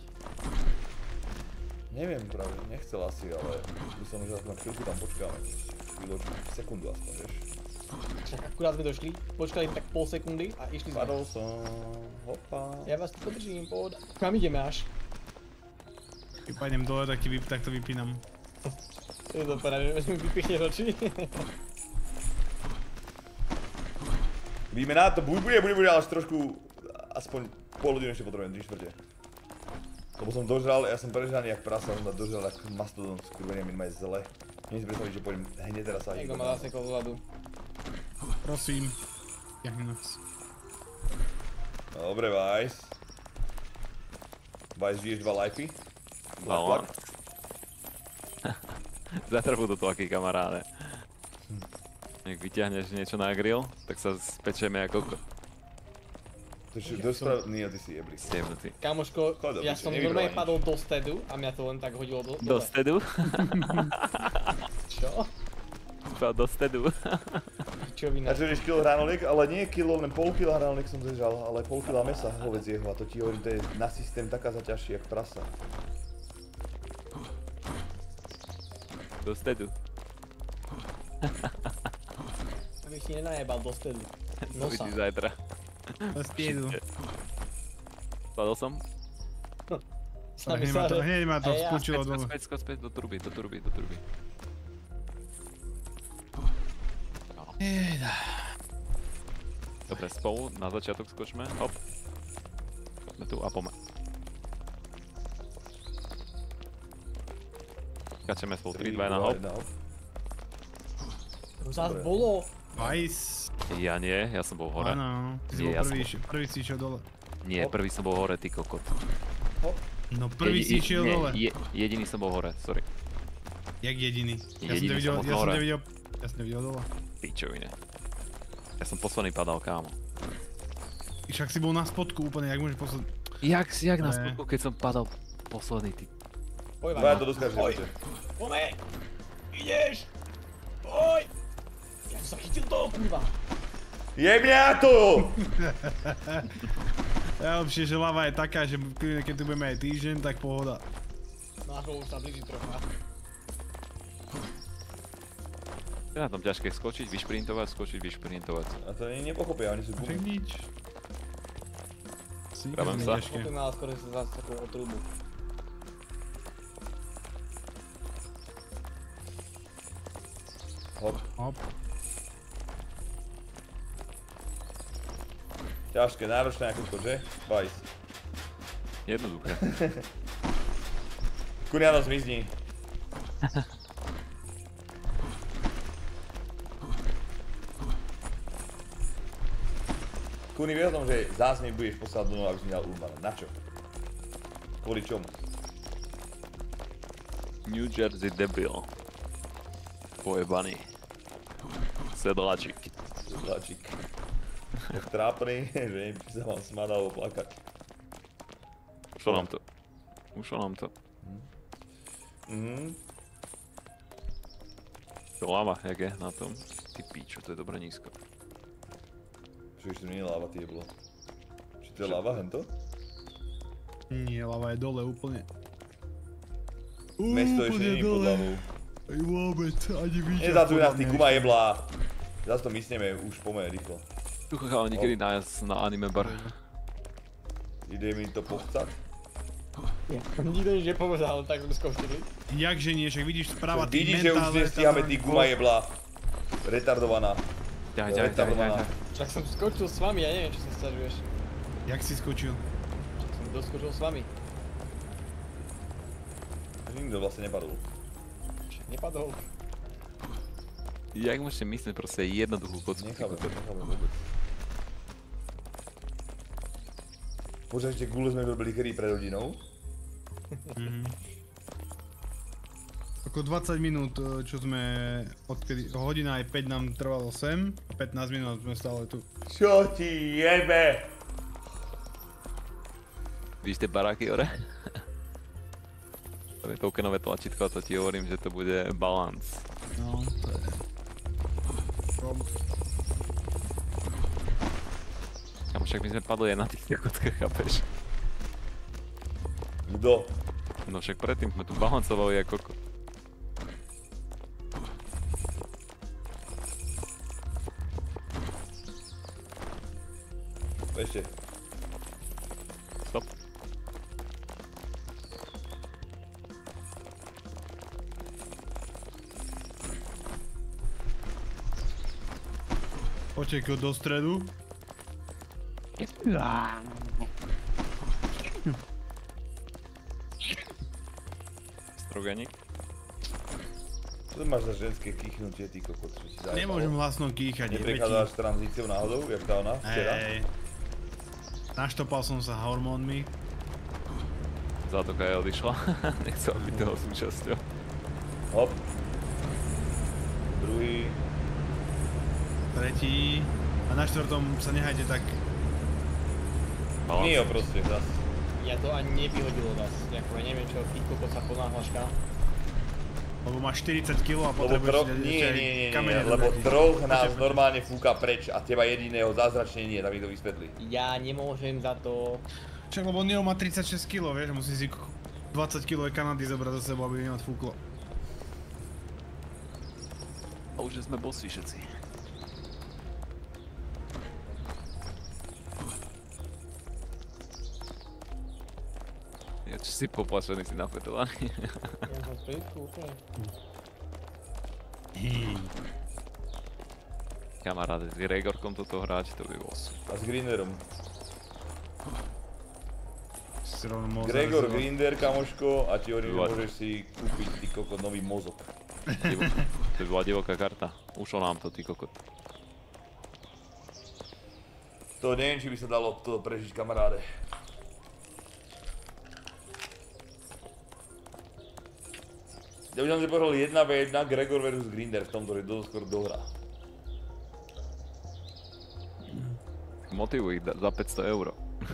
Speaker 3: Neviem práve, nechcel asi, ale myslím, že aspoň chvíľku tam počkáme. Chvíľočku, sekundu aspoň, vieš.
Speaker 2: Však akurát sme došli, počkali tak pol sekundy a išli sme.
Speaker 3: Padol som, hopa.
Speaker 2: Ja vás tu podržím, pohoda. Kam ideme až?
Speaker 1: Keď pôjdem dole, tak, ti vyp, tak to vypínam.
Speaker 2: Je to dobré, že mi vypichneš oči.
Speaker 3: Víme na to, bude, bude, bude, bude, ale trošku, aspoň pol hodinu ešte potrebujem, tri štvrte. Lebo som dožral, ja som prežraný jak prasa, som dožral jak mastodon, skurvenia mi je zle. Nie si predstaviť, že pôjdem hneď teraz sa
Speaker 2: Niekto ma zasekol dozadu.
Speaker 1: Prosím. Ťahni nás.
Speaker 3: Dobre, Vice. Vice, žiješ dva lifey?
Speaker 4: No, zajtra budú to aký kamaráde. Ak vyťahneš niečo na grill, tak sa spečeme ako kokot.
Speaker 3: To je dosť sprav... Nie, ty si jebli.
Speaker 4: Stiebnutý.
Speaker 2: Kamoško,
Speaker 3: Chodol,
Speaker 2: ja
Speaker 3: ty si
Speaker 2: som
Speaker 3: nevybral
Speaker 2: normálne
Speaker 3: nič.
Speaker 2: padol do stedu a mňa to len tak hodilo do...
Speaker 4: Do
Speaker 2: dole.
Speaker 4: stedu?
Speaker 2: Čo?
Speaker 4: Iba do stedu.
Speaker 2: Pičovina.
Speaker 3: Takže vieš kilo hranoliek, ale nie kilo, len pol kila hranoliek som zežal, ale pol kila mesa hovedzieho a to ti hovorím, to je na systém taká zaťažšie jak prasa.
Speaker 4: Do stedu.
Speaker 2: Aby si nenajebal do stedu.
Speaker 4: To
Speaker 2: Nosa.
Speaker 4: vidíš zajtra.
Speaker 1: To stiedu.
Speaker 4: Spadol som?
Speaker 2: Sami
Speaker 1: Hneď ma to,
Speaker 2: sa...
Speaker 1: hneď ma to
Speaker 2: Ej, ja
Speaker 1: spúčilo
Speaker 4: Skoč
Speaker 1: dole.
Speaker 4: späť, skoč späť, do turby, do turby, do turby. Dobre, spolu, na začiatok skočme, hop. Sme tu a pome. Skačeme spolu, tri, dva, jeden, hop.
Speaker 2: To zás
Speaker 3: Dobre.
Speaker 2: bolo.
Speaker 1: Vice.
Speaker 4: Ja nie, ja som bol hore.
Speaker 1: Áno, ty si
Speaker 4: Nie,
Speaker 1: bol
Speaker 4: ja som
Speaker 1: prvý, prvý si išiel dole.
Speaker 4: Nie, prvý som bol hore, ty kokot.
Speaker 1: No prvý si
Speaker 4: Jedi-
Speaker 1: išiel
Speaker 4: nie,
Speaker 1: dole.
Speaker 4: je- Jediný som bol hore, sorry.
Speaker 1: Jak jediný? Ja som
Speaker 4: Jediný
Speaker 1: ťa videl,
Speaker 4: som bol
Speaker 1: ja som
Speaker 4: hore.
Speaker 1: ťa videl, ja som ťa videl dole.
Speaker 4: Pičovine. Ja som posledný padal, kámo.
Speaker 1: Však si bol na spodku úplne, jak môžeš poslať...
Speaker 4: Jak, jak na
Speaker 1: Ne.
Speaker 4: spodku, keď som padal posledný, ty.
Speaker 2: Poj,
Speaker 3: Dvaja
Speaker 2: Vajma.
Speaker 3: to doskážete.
Speaker 2: Pome! Ideš! Poj! Ja som sa chytil toho, kurva.
Speaker 3: Jebňa to!
Speaker 1: Najlepšie, že lava je taká, že keď tu budeme aj týždeň, tak pohoda.
Speaker 2: Náš bol už sa blíži trocha.
Speaker 4: Je na tom ťažké skočiť, vyšprintovať, skočiť, vyšprintovať.
Speaker 3: A to nie nepochopia, oni sú
Speaker 1: Však
Speaker 3: gumy.
Speaker 1: nič. Si
Speaker 4: Pravím
Speaker 1: nikdy
Speaker 4: sa.
Speaker 1: neťažké.
Speaker 2: Potom ale skoro sa zase takú otrubu.
Speaker 3: Hop.
Speaker 1: Hop.
Speaker 3: Ťažké, náročné ako to, že? Vice.
Speaker 4: Jednoduché.
Speaker 3: Kuniano zmizni. Kuni, vieš o tom, že zás mi budeš poslať do nova, aby si mi dal Urbana. Na čo? Kvôli čomu?
Speaker 4: New Jersey debil. Pojebaný. Sedláčik.
Speaker 3: Sedláčik. Tak trápny, že by sa vám smať alebo plakať.
Speaker 4: Ušlo nám to. Ušlo nám to.
Speaker 3: Mhm.
Speaker 4: To lava, jak je na tom? Ty píčo, to je dobré nízko.
Speaker 3: Čo ešte nie je lava, ty jeblo. Či to je lava, hento?
Speaker 1: Nie, lava je dole úplne.
Speaker 3: Mesto ešte
Speaker 1: Úplne
Speaker 3: nie je pod
Speaker 1: dole.
Speaker 3: lavou.
Speaker 1: Aj vôbec, ani výťah.
Speaker 3: Nezatuj nás, ty
Speaker 1: podľa mňa
Speaker 3: guma
Speaker 1: ešte.
Speaker 3: jeblá. Zas to mysneme, už pomeň rýchlo.
Speaker 4: Tu chala niekedy nájsť na anime bar.
Speaker 3: Ide mi to pochcať?
Speaker 2: Nikto nič nepovedal, tak sme skočili.
Speaker 1: Jakže nie, však vidíš správa tých
Speaker 3: Vidíš, že už
Speaker 1: mentále,
Speaker 3: nestíhame,
Speaker 1: tá-
Speaker 3: ty guma jebla. Retardovaná.
Speaker 4: Ďaj, ďaj, ďaj, ďaj, ďaj.
Speaker 2: Však som skočil s vami, ja neviem, čo sa sťažuješ.
Speaker 1: Jak si skočil?
Speaker 2: Však som doskočil s vami.
Speaker 3: Nikto vlastne nepadol.
Speaker 2: Však nepadol.
Speaker 4: Jak môžete myslieť proste jednoduchú kocku?
Speaker 3: Necháme, necháme vôbec. Počkaj, ešte gule sme robili kedy pred hodinou?
Speaker 1: Mhm. Ako dvadsať minút, čo sme, odkedy, hodina aj päť nám trvalo sem, pätnásť minút sme stále tu.
Speaker 3: Čo ti jebe?
Speaker 4: Víš tie baráky, ore? To je tokenové tlačítko a to ti hovorím, že to bude balance.
Speaker 1: No, to je...
Speaker 4: Kamo, však my sme padli aj na tých kockách, chápeš?
Speaker 3: Kto?
Speaker 4: No však predtým sme tu balancovali ako koko.
Speaker 3: Ešte.
Speaker 4: Stop.
Speaker 1: Potekl do stredu.
Speaker 4: Stroganík.
Speaker 3: Čo máš za ženské kýchnutie, ty kokot, čo si zajebal?
Speaker 1: Nemôžem hlasno kýchať, je
Speaker 3: Neprechádzaš tranzíciou náhodou, jak tá ona včera?
Speaker 1: Hej. Naštopal som sa hormónmi.
Speaker 4: Zátoka aj odišla. Nechcel byť toho súčasťou.
Speaker 3: Hop. Druhý.
Speaker 1: Tretí. A na štvrtom sa nehajte tak.
Speaker 4: Balans.
Speaker 3: Nie jo proste, zas.
Speaker 2: Ja to ani nevyhodilo nás. Jako ja neviem čo, ty kokot sa ponáhľaška.
Speaker 1: Lebo máš štyridsať kilogramov a
Speaker 3: Lebo
Speaker 1: potrebuješ
Speaker 3: tro...
Speaker 1: si dať
Speaker 3: Nie,
Speaker 1: ešte aj
Speaker 3: nie, nie, nie,
Speaker 1: kamene do
Speaker 3: lebo
Speaker 1: brady.
Speaker 3: troch nás normálne fúka preč a teba jediného zázračne nie, tak mi to vysvetlí.
Speaker 2: Ja nemôžem za to.
Speaker 1: Však lebo Neo má tridsaťšesť kilogramov, vieš, musí si dvadsať kilogramov Kanady zobrať za sebou, aby mi odfúklo.
Speaker 4: A už sme bossi všetci. Ja čo si poplačený si napetovaný.
Speaker 2: Ja som spritku úplne.
Speaker 4: Kamaráde, s Gregorkom toto hráč, to by bol super.
Speaker 3: A s Grinderom.
Speaker 1: Si rovno mohol
Speaker 3: Gregor
Speaker 1: zarazovať.
Speaker 3: Grinder, kamoško, a ti hovorím, že
Speaker 4: What?
Speaker 3: môžeš si kúpiť ty kokot nový mozog.
Speaker 4: Divo, to by bola divoká karta. Ušlo nám to, ty kokot.
Speaker 3: To neviem, či by sa dalo to prežiť, kamaráde. Ja by som si pohral jedna v jedna Gregor versus Grinder v tomto, že dosť skoro dohrá.
Speaker 4: Motivuj ich da- za päťsto eur.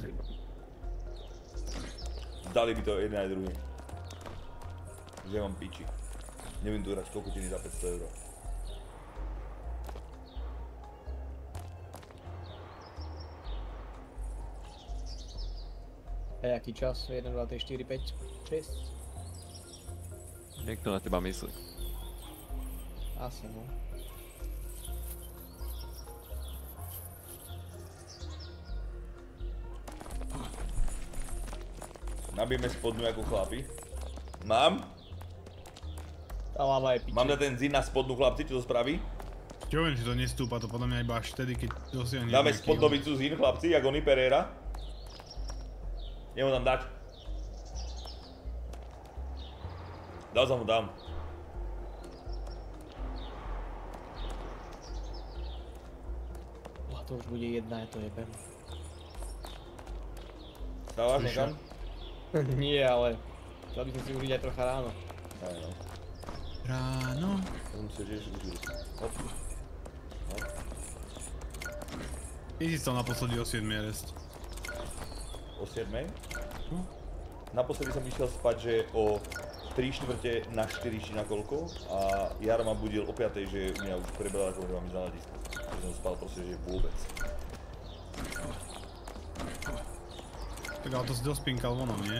Speaker 3: Dali by to jeden aj druhý. Že mám piči. Neviem tu hrať kokotiny za päťsto eur.
Speaker 2: Hej, aký čas? jeden, dva, tri, štyri, päť, šesť?
Speaker 4: Niekto na teba myslí.
Speaker 2: Asi no.
Speaker 3: Nabijeme spodnú ako chlapi. Mám?
Speaker 2: Tá láva je piči.
Speaker 3: Mám na ten zin na spodnú chlapci, čo to spraví?
Speaker 1: Čo viem, že to nestúpa, to podľa mňa iba až vtedy, keď dosiahneš
Speaker 3: Dáme
Speaker 1: nejaký-
Speaker 3: spodnovicu zin chlapci, jak oni Pereira. Nemo tam dať. Dal som mu, dám.
Speaker 2: Oh, to už bude jedna, ja to jebem.
Speaker 3: Stávaš
Speaker 1: Slyšel?
Speaker 3: niekam?
Speaker 2: Nie, ale chcel by som si užiť aj trocha ráno.
Speaker 3: Aj no.
Speaker 1: Ráno.
Speaker 3: To som si tiež užil. Hop.
Speaker 1: Ty si stal naposledy o siedmej rest.
Speaker 3: O siedmej? Naposledy som išiel spať, že o tri štvrte na štyri či na koľko a Jaro ma budil o piatej, že mňa už prebral, ako že mám ísť na hľadisko. Že som spal proste, že vôbec.
Speaker 1: Tak ale to si dospinkal vonom, nie?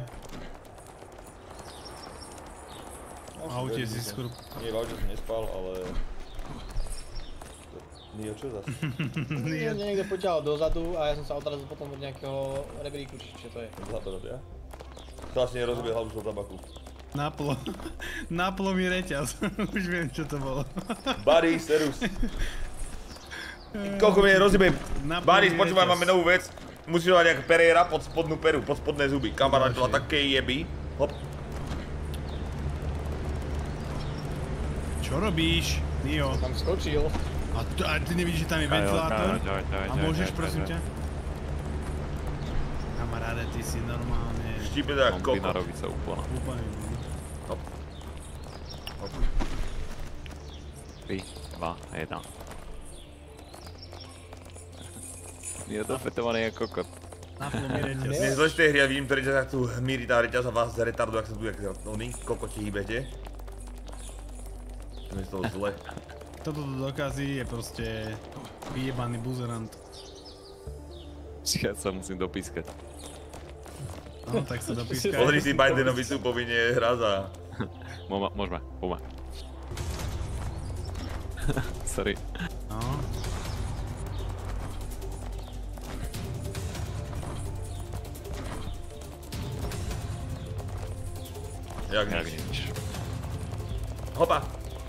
Speaker 1: V aute si skôr...
Speaker 3: Nie, v aute som nespal, ale... Nio, čo zas?
Speaker 2: Nie, mňa niekto poťahol dozadu a ja som sa odrazil potom od nejakého rebríku, či čo to je.
Speaker 3: Zlato, ja? Krásne rozbil hlavu z tabaku.
Speaker 1: Naplo. Naplo mi reťaz. Už viem, čo to bolo.
Speaker 3: Buddy, serus. Koľko mi rozjebe. Buddy, počúvaj, máme novú vec. Musíš mať jak Pereira pod spodnú peru, pod spodné zuby. Kamarát to má také jeby. Hop.
Speaker 1: Čo robíš, Nio?
Speaker 2: Tam skočil.
Speaker 1: A, t- a ty nevidíš, že tam je ventilátor? A môžeš, prosím ťa? Kamaráde, ty si normálne...
Speaker 3: Štípe to jak kokot.
Speaker 4: Kombinarovica úplná.
Speaker 1: Úplne.
Speaker 3: Hop. Hop.
Speaker 4: tri, dva, jeden. Je to fetovaný ako kokot.
Speaker 1: Naplo mi reťaz.
Speaker 3: Mne zle z tej hry a vidím to reťaz, jak tu hmíri tá reťaz a vás z retardu, jak sa tu jak oný kokoti hýbete. To je z toho zle.
Speaker 1: Toto tu dokazí, je proste vyjebaný buzerant.
Speaker 4: Ja sa musím dopískať.
Speaker 1: No, tak sa dopískaj.
Speaker 3: Pozri si Bidenovicu, povinne hra za...
Speaker 4: Môžeme, poďme. Sorry.
Speaker 1: No.
Speaker 3: Jak
Speaker 4: Jak
Speaker 3: nič.
Speaker 4: nič.
Speaker 3: Hopa!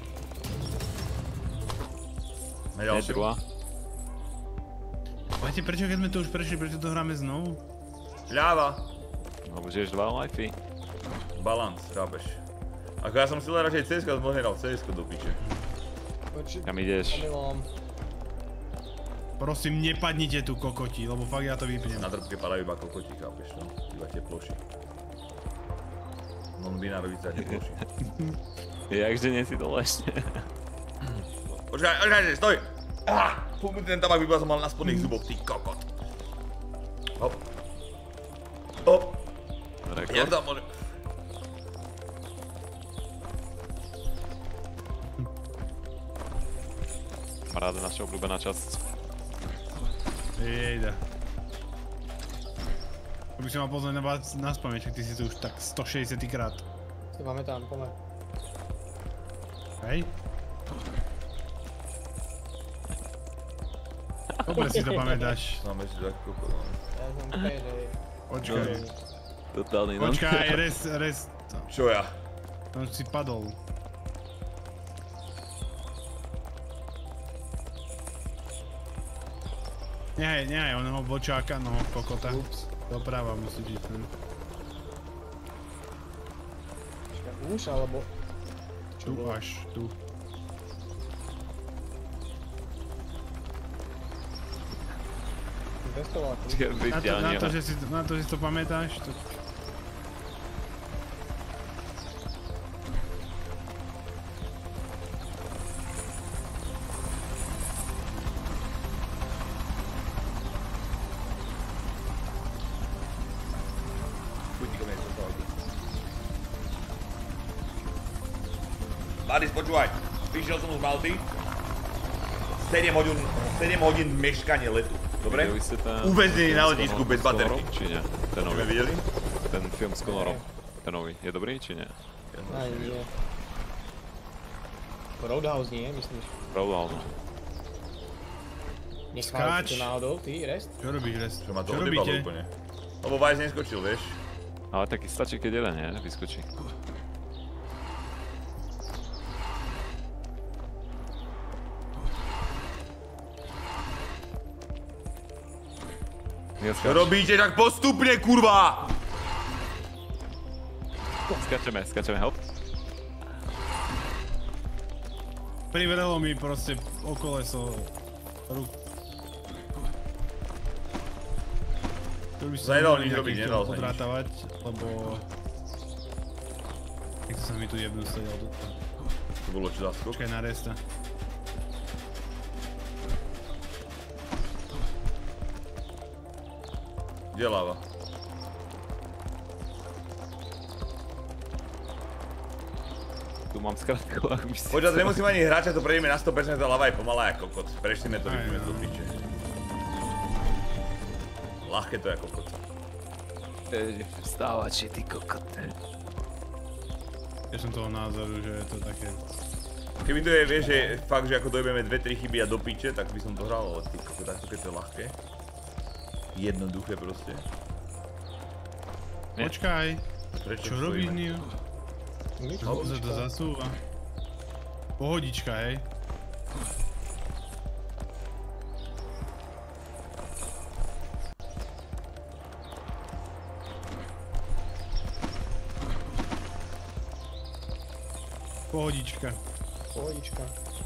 Speaker 3: Na
Speaker 4: Je
Speaker 3: ďalšiu.
Speaker 4: druhá.
Speaker 1: Viete, prečo keď sme to už prešli, prečo to hráme znovu?
Speaker 3: Ľava.
Speaker 4: Lebo žiješ dva lifey.
Speaker 3: Balans, chápeš. Ako ja som si len radšej cé eska, som hral cé esko do piče.
Speaker 4: Kam ideš?
Speaker 2: Omylom.
Speaker 1: Prosím, nepadnite tu kokoti, lebo fakt ja to vypnem.
Speaker 3: Na drbke padajú iba kokoti, chápeš, no? Iba teploši. Non-binarovica teploši.
Speaker 4: Jakže nie si dole ešte?
Speaker 3: Počkaj, počkaj, stoj! Ah, fú, mi ten tabak vypadal som mal na spodných zuboch, ty kokot. Hop. Hop. Jak
Speaker 4: Rekord.
Speaker 3: tam môže...
Speaker 4: Paráda, naša obľúbená časť.
Speaker 1: Jejda. To by si mal pozrieť na vás na spamäť, ty si to už tak stošesťdesiat krát.
Speaker 2: Si pamätám, poďme.
Speaker 1: Hej? Dobre si to pamätáš.
Speaker 3: Máme si tak kokot, no.
Speaker 2: Ja som payday.
Speaker 1: Počkaj.
Speaker 4: Totálny
Speaker 1: Počkaj, res, res.
Speaker 3: Čo ja?
Speaker 1: Tam si padol. Nehaj, nehaj, oného bočáka, no kokota. Doprava musí byť ten.
Speaker 2: Počkaj, už alebo...
Speaker 1: Tu až, tu.
Speaker 2: Testoval ako...
Speaker 1: Na to, na to, že si, na to, že si to pamätáš, to...
Speaker 3: Mladý, počúvaj. Vyšiel som z Malty. sedem hodín, sedem hodín meškanie letu. Dobre?
Speaker 4: Videli ste ten...
Speaker 3: Uväznený
Speaker 4: film
Speaker 3: na
Speaker 4: s
Speaker 3: letisku
Speaker 4: Conorom-
Speaker 3: bez
Speaker 4: s
Speaker 3: baterky.
Speaker 4: Conorom, či nie? Ten
Speaker 3: Sme
Speaker 4: nový.
Speaker 3: videli?
Speaker 4: Ten film s Conorom. Ten nový. Je dobrý, či nie?
Speaker 2: Aj nie. Roadhouse nie, myslíš?
Speaker 4: Roadhouse.
Speaker 2: Nechválil
Speaker 1: Skáč.
Speaker 2: si to náhodou, ty, Rest?
Speaker 1: Čo robíš, Rest?
Speaker 3: Čo ma to
Speaker 1: Čo
Speaker 3: odjebalo
Speaker 1: robíte?
Speaker 3: úplne. Lebo Vice neskočil, vieš?
Speaker 4: Ale taký stačí, keď jeden, nie? Vyskočí.
Speaker 3: Čo robíte tak postupne, kurva?
Speaker 4: Skačeme, skačeme, hop.
Speaker 1: Privrelo mi proste o koleso ruk. To by som
Speaker 3: Nedal
Speaker 1: mohol
Speaker 3: nič
Speaker 1: nejaký
Speaker 3: robiť,
Speaker 1: film
Speaker 3: nedal sa nič.
Speaker 1: podrátavať, lebo... Nechce sa mi tu jebnúť sedel tu.
Speaker 3: To bolo čo za skok?
Speaker 1: Počkaj na Resta.
Speaker 3: Kde láva?
Speaker 4: Tu mám skratku, ak by si...
Speaker 3: Počas, nemusím ani hráča, to prejdeme na sto percent, tá lava je pomalá ako kokot. Preštíme to,
Speaker 1: Aj,
Speaker 3: vypíme
Speaker 1: no.
Speaker 3: do piče. Ľahké to je ako kokot.
Speaker 4: Vstávači, ty kokot.
Speaker 1: Ja som toho názoru, že je to také...
Speaker 3: Keby to je, vieš, že fakt, že ako dojebeme dve tri chyby a do piče, tak by som to hral, ale ty, takto keď to je ľahké. Jednoduché proste.
Speaker 1: Počkaj.
Speaker 3: Prečo
Speaker 1: Čo robíš, Nio? Ako sa to zasúva? Pohodička, hej. Pohodička.
Speaker 2: Pohodička.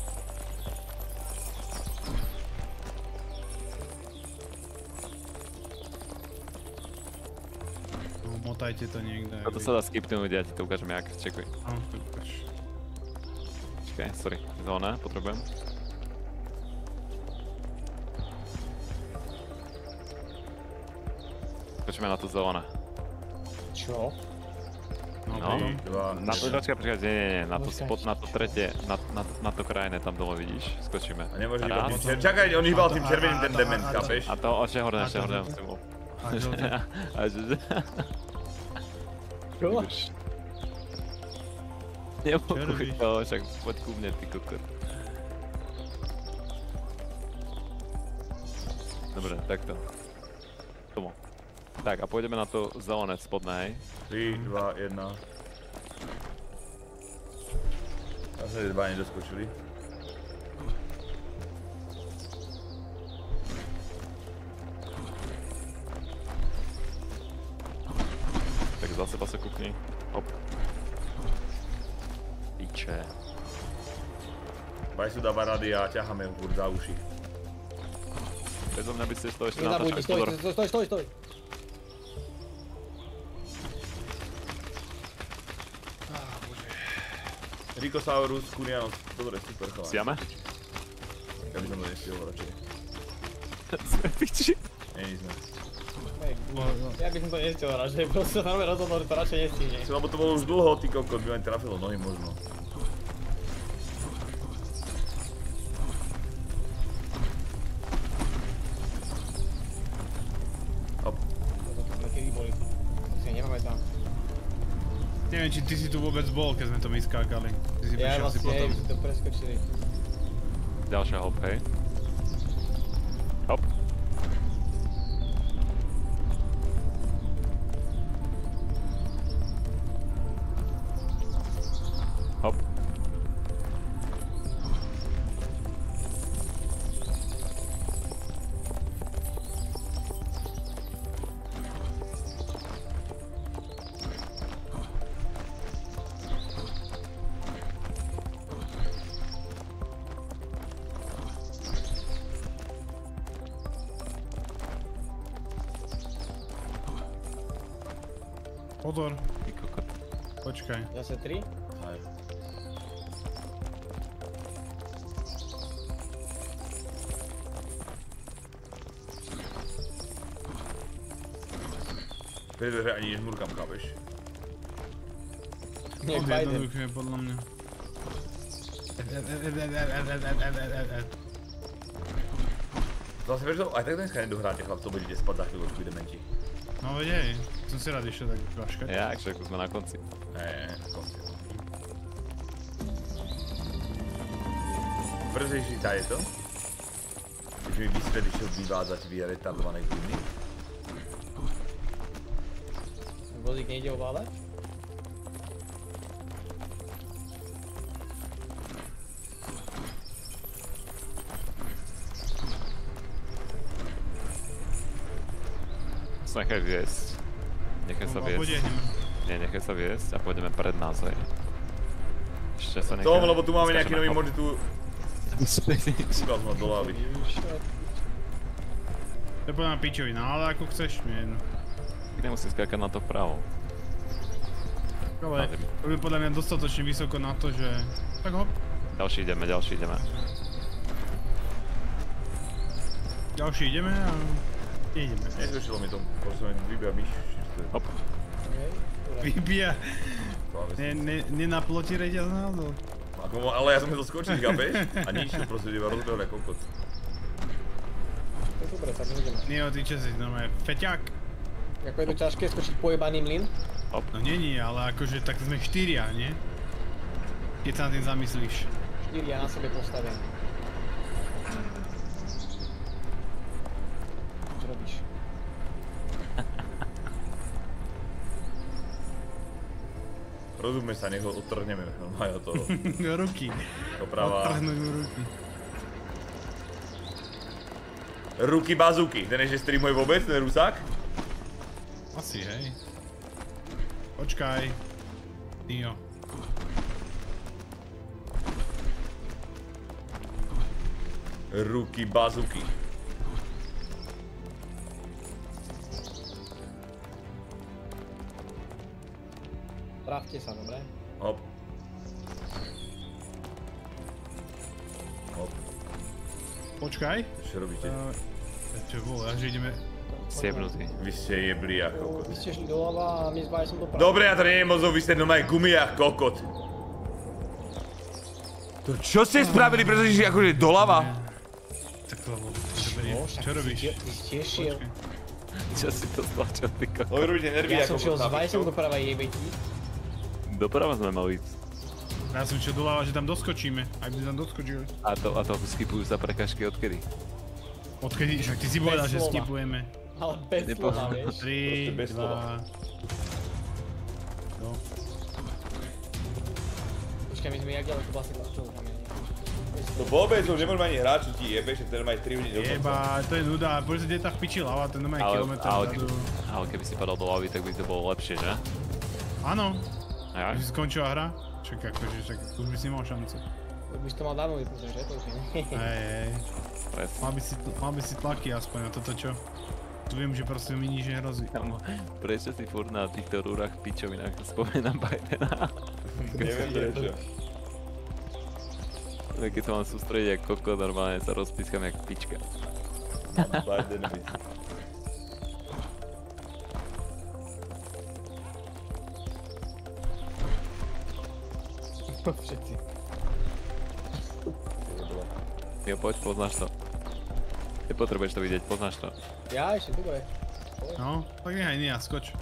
Speaker 1: No, motajte to niekde.
Speaker 4: Toto sa dá skipnúť, ja ti to ukážem jak, čekuj.
Speaker 1: Áno, to ukáž.
Speaker 4: Čakaj, sorry, zóna, potrebujem. Skočíme na tú zóna.
Speaker 2: Čo?
Speaker 4: No, na to, počkaj, počkaj, nie, nie, nie, na to spot, na to tretie, na, na, na to krajné tam dole vidíš, skočíme.
Speaker 3: A nemôže iba tým červeným, čakaj, on hýbal tým červeným ten dement, chápeš?
Speaker 4: A to, ešte hore, ešte hore, musím bol. A že...
Speaker 2: Čo?
Speaker 4: Nepokúj to, však poď ku mne, ty kokot. Dobre, takto. Tomu. Tak a pôjdeme na to zelené spodné, hej?
Speaker 3: tri, dva, jedna. Zase dva nedoskočili.
Speaker 4: Tak za seba sa kúkni. Hop. Piče.
Speaker 3: Bajsu dáva rady a ťaháme ho furt za uši.
Speaker 4: Bezo mňa by ste to ešte
Speaker 2: Nezabudni,
Speaker 4: natáčali,
Speaker 2: stoj,
Speaker 4: pozor.
Speaker 2: stoj, stoj, stoj, stoj.
Speaker 3: Rikosaurus, Kunianos, dobre, super chalán.
Speaker 4: Siame?
Speaker 3: Ja by som to nestihol radšej.
Speaker 4: Sme piči.
Speaker 3: Nie, sme.
Speaker 2: Hej, ja by som to nestihol radšej, proste sa normálne rozhodol, že to radšej nestihne.
Speaker 3: Lebo to bolo už dlho, ty kokot, by len trafilo nohy možno. Hop.
Speaker 2: Toto sme kedy boli. To si nepamätám.
Speaker 1: Neviem, či ty si tu vôbec bol, keď sme to my skákali. Ty si
Speaker 2: Ja
Speaker 1: prišiel asi
Speaker 2: vlastne, hej,
Speaker 1: potom.
Speaker 2: už to preskočili.
Speaker 4: Ďalšia hop, hej. Hop. Hop.
Speaker 1: Pozor,
Speaker 4: Ty kokot.
Speaker 1: počkaj.
Speaker 2: Zase tri?
Speaker 3: Aj. Pri dveře ani nežmurkám, chápeš?
Speaker 2: Nie,
Speaker 1: On je
Speaker 2: Biden.
Speaker 1: jednoduché, podľa mňa.
Speaker 3: Zase vieš, že aj tak dneska nedohráte, chlapco, budete spať za chvíľočku, dementi.
Speaker 1: No veď hej, som si rád išiel tak vaškať.
Speaker 4: Ja, však už sme na konci.
Speaker 3: Ne, na konci. Brzejší tá je to? Keď mi vysvet išiel vyvádzať via retardovanej gumy.
Speaker 2: Vozík nejde ovládať?
Speaker 4: sa nechaj viesť. Nechaj sa
Speaker 1: No,
Speaker 4: viesť.
Speaker 1: podiahneme.
Speaker 4: Nie, nechaj sa viesť a pôjdeme pred nás, hej. Ešte sa nechaj...
Speaker 3: Tom, lebo tu máme nejaký
Speaker 4: Skáčeme.
Speaker 3: nový
Speaker 4: Hop.
Speaker 3: mod, že tu... Kúkal som do lávy.
Speaker 1: To je podľa mňa pičovina, ale ako chceš, mi jedno.
Speaker 4: Ty nemusím skákať na to vpravo.
Speaker 1: Ale to je podľa mňa dostatočne vysoko na to, že... Tak hop.
Speaker 4: Ďalší ideme, ďalší ideme.
Speaker 1: Ďalší ideme a... Ideme.
Speaker 3: Nezväčšilo mi to, proste len vybíja myš.
Speaker 4: Hop.
Speaker 1: Vybíja. Ne, ne, nenaploti reťaz náhodou.
Speaker 3: Ako, ale ja som chcel skočiť, chápeš? A nič, to proste iba rozbehol jak kokot.
Speaker 2: To je dobré, tak nejdeme.
Speaker 1: Nie, ty čo si, normálne feťák.
Speaker 2: Ako je to ťažké skočiť pojebaný mlyn?
Speaker 1: No není, ale akože tak sme štyria, nie? Keď sa na tým zamyslíš.
Speaker 2: štyria na sebe postavím. Čo robíš?
Speaker 3: Rozumie sa, nech ho odtrhneme, majú toho.
Speaker 1: Ruky.
Speaker 3: Doprava.
Speaker 1: Odtrhnúť mu ruky.
Speaker 3: Ruky bazúky. Ten ešte streamuje vôbec, ten Rusák?
Speaker 1: Asi, hej. Počkaj. Nio.
Speaker 3: Ruky bazúky.
Speaker 2: Trafte sa, dobre?
Speaker 3: Hop. Hop.
Speaker 1: Počkaj.
Speaker 3: Čo robíte?
Speaker 1: Uh, čo bolo, ja že ideme...
Speaker 4: Siebnutý.
Speaker 3: Vy ste jebli ako kokot.
Speaker 2: Vy ste šli doľava a my s Bajsom doprava.
Speaker 3: Dobre, ja to nie je mozov, vy ste normálne gumiach kokot. To čo ste spravili, pretože si akože doľava?
Speaker 1: Tak to bolo. Čo robíš?
Speaker 2: Ty si tiež šiel.
Speaker 4: Čo si to stlačil, ty kokot?
Speaker 3: Lebo robíte nervy
Speaker 2: Ja
Speaker 3: ako
Speaker 2: som šiel s
Speaker 3: kokot.
Speaker 2: Bajsom doprava jebe ti.
Speaker 4: Doprava sme mali ísť.
Speaker 1: Ja som čo doľava, že tam doskočíme. Ak by tam doskočili.
Speaker 4: A to, a to skipujú sa prekažky odkedy?
Speaker 1: Odkedy, však ty si povedal, že
Speaker 2: slova.
Speaker 1: skipujeme.
Speaker 2: Ale bez
Speaker 4: Nepo-
Speaker 2: slova, vieš.
Speaker 1: tri,
Speaker 3: Proste bez slova.
Speaker 1: dva... No.
Speaker 2: Počkaj, my sme jak ďaleko vlastne čo tam je.
Speaker 3: To vôbec už nemôžeme ani hrať, čo ti jebe, že ten má aj tri hodiny do konca.
Speaker 1: Jeba, to je nuda. Poď sa, kde je tá v piči lava, ten nemá
Speaker 4: Ale,
Speaker 1: kilometr
Speaker 4: ale,
Speaker 1: vzadu.
Speaker 4: ale keby si padal do lavy, tak by to bolo lepšie, že?
Speaker 1: Áno.
Speaker 4: A jak?
Speaker 1: Už si skončila hra? Čak akože, čak už by si mal šancu.
Speaker 2: By si to mal dávno vypnúť, že? To už nie.
Speaker 1: Hej, hej.
Speaker 4: Presne.
Speaker 1: Mal by si, mal by si tlaky aspoň na toto čo. Tu viem, že proste mi nič nehrozí.
Speaker 4: Kamo, prečo si furt na týchto rúrach pičovinách spomenám Bidena?
Speaker 3: Neviem prečo.
Speaker 4: Keď sa mám sústrediť jak koko, normálne sa rozpískam jak pička.
Speaker 3: Bidenovi.
Speaker 2: Všetci.
Speaker 4: Jo, poď, poznáš to. Nepotrebuješ to vidieť, poznáš to.
Speaker 2: Ja ešte, dobre.
Speaker 1: No, tak nechaj Nia, skoč.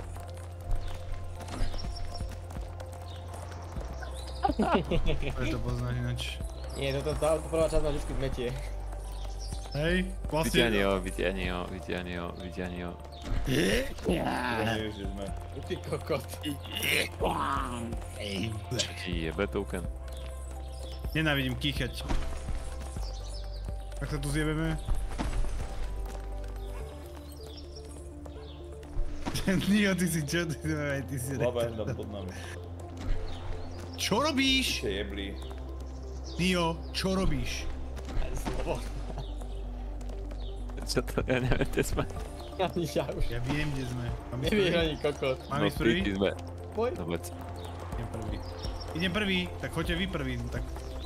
Speaker 1: Prečo to poznáš inač.
Speaker 2: Nie, toto tá prvá časť ma vždycky zmetie.
Speaker 1: Hej, vlastne...
Speaker 4: Vyťahni ho, vyťahni ho, vyťahni ho, vyťahni ho.
Speaker 3: Neviem, že sme.
Speaker 2: Ty kokot.
Speaker 4: Čo ti jebe, Touken?
Speaker 1: Nenávidím kýchať. Tak sa tu zjebeme. Nio, ty si čo? Ty, ty si...
Speaker 3: Lava je tam pod nami.
Speaker 1: Čo robíš?
Speaker 3: Ste jebli.
Speaker 1: Nio, čo robíš?
Speaker 2: Slovo.
Speaker 4: Čo to, ja neviem, kde sme.
Speaker 2: Ani ja už.
Speaker 1: Ja viem, kde sme. Mám ísť
Speaker 2: Nevieš
Speaker 1: prvý?
Speaker 2: ani kokot.
Speaker 1: Mám
Speaker 4: No,
Speaker 1: ísť prvý?
Speaker 4: ty sme.
Speaker 2: Poď.
Speaker 4: Vôbec.
Speaker 1: Idem prvý. Idem prvý, tak choďte vy prvý, tak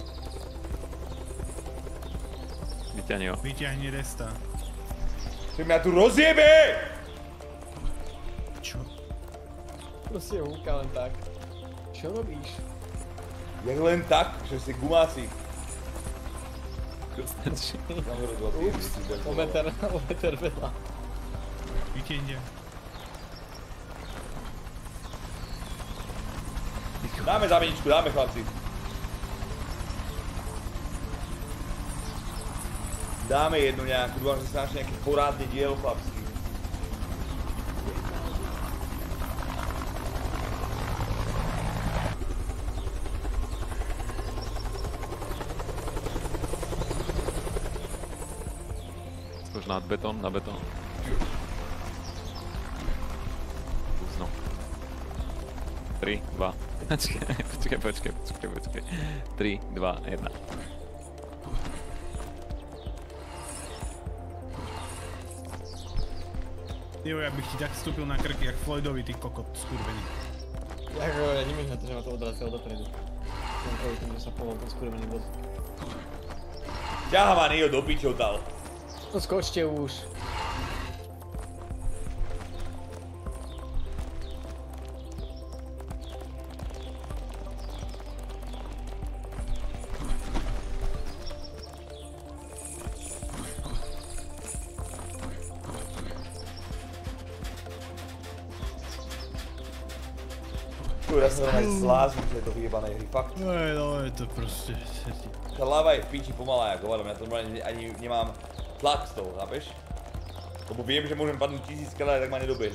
Speaker 4: Vyťahni ho.
Speaker 1: vyťahni resta.
Speaker 3: Čo mňa tu rozjebe!
Speaker 1: Čo?
Speaker 2: Proste húka len tak. Čo robíš?
Speaker 3: Jak len tak, že si gumáci.
Speaker 4: Stačí.
Speaker 2: Ups, o meter, o meter vedľa.
Speaker 1: Vyťahni.
Speaker 3: Dáme zameničku, dáme chlapci. Dáme jednu nejakú, dúfam, že sa našli nejaké porádne dielo chlapci.
Speaker 4: Skoč na betón, na betón. Kúsno. tri, dva. Počkaj, počkaj, počkaj, počkaj, počkaj. tri, dva, jedna.
Speaker 1: Jo, ja bych ti tak vstúpil na krky, jak Floydovi, ty kokot, skurvený.
Speaker 2: Jako, ja nemýš na to, že ma to odrazilo dopredu. Len kvôli tomu, že sa pohol ten skurvený bod.
Speaker 3: Ťaha ma Nio do pičov dal.
Speaker 2: No skočte už.
Speaker 3: Počuj, ja som normálne zlázim z tejto vyjebanej hry, fakt.
Speaker 1: No je, no je to proste...
Speaker 3: Tá láva je v piči pomalá, ako vadom, ja to normálne ani nemám tlak z toho, chápeš? Lebo viem, že môžem padnúť tisíckrát, tak ma nedobehne.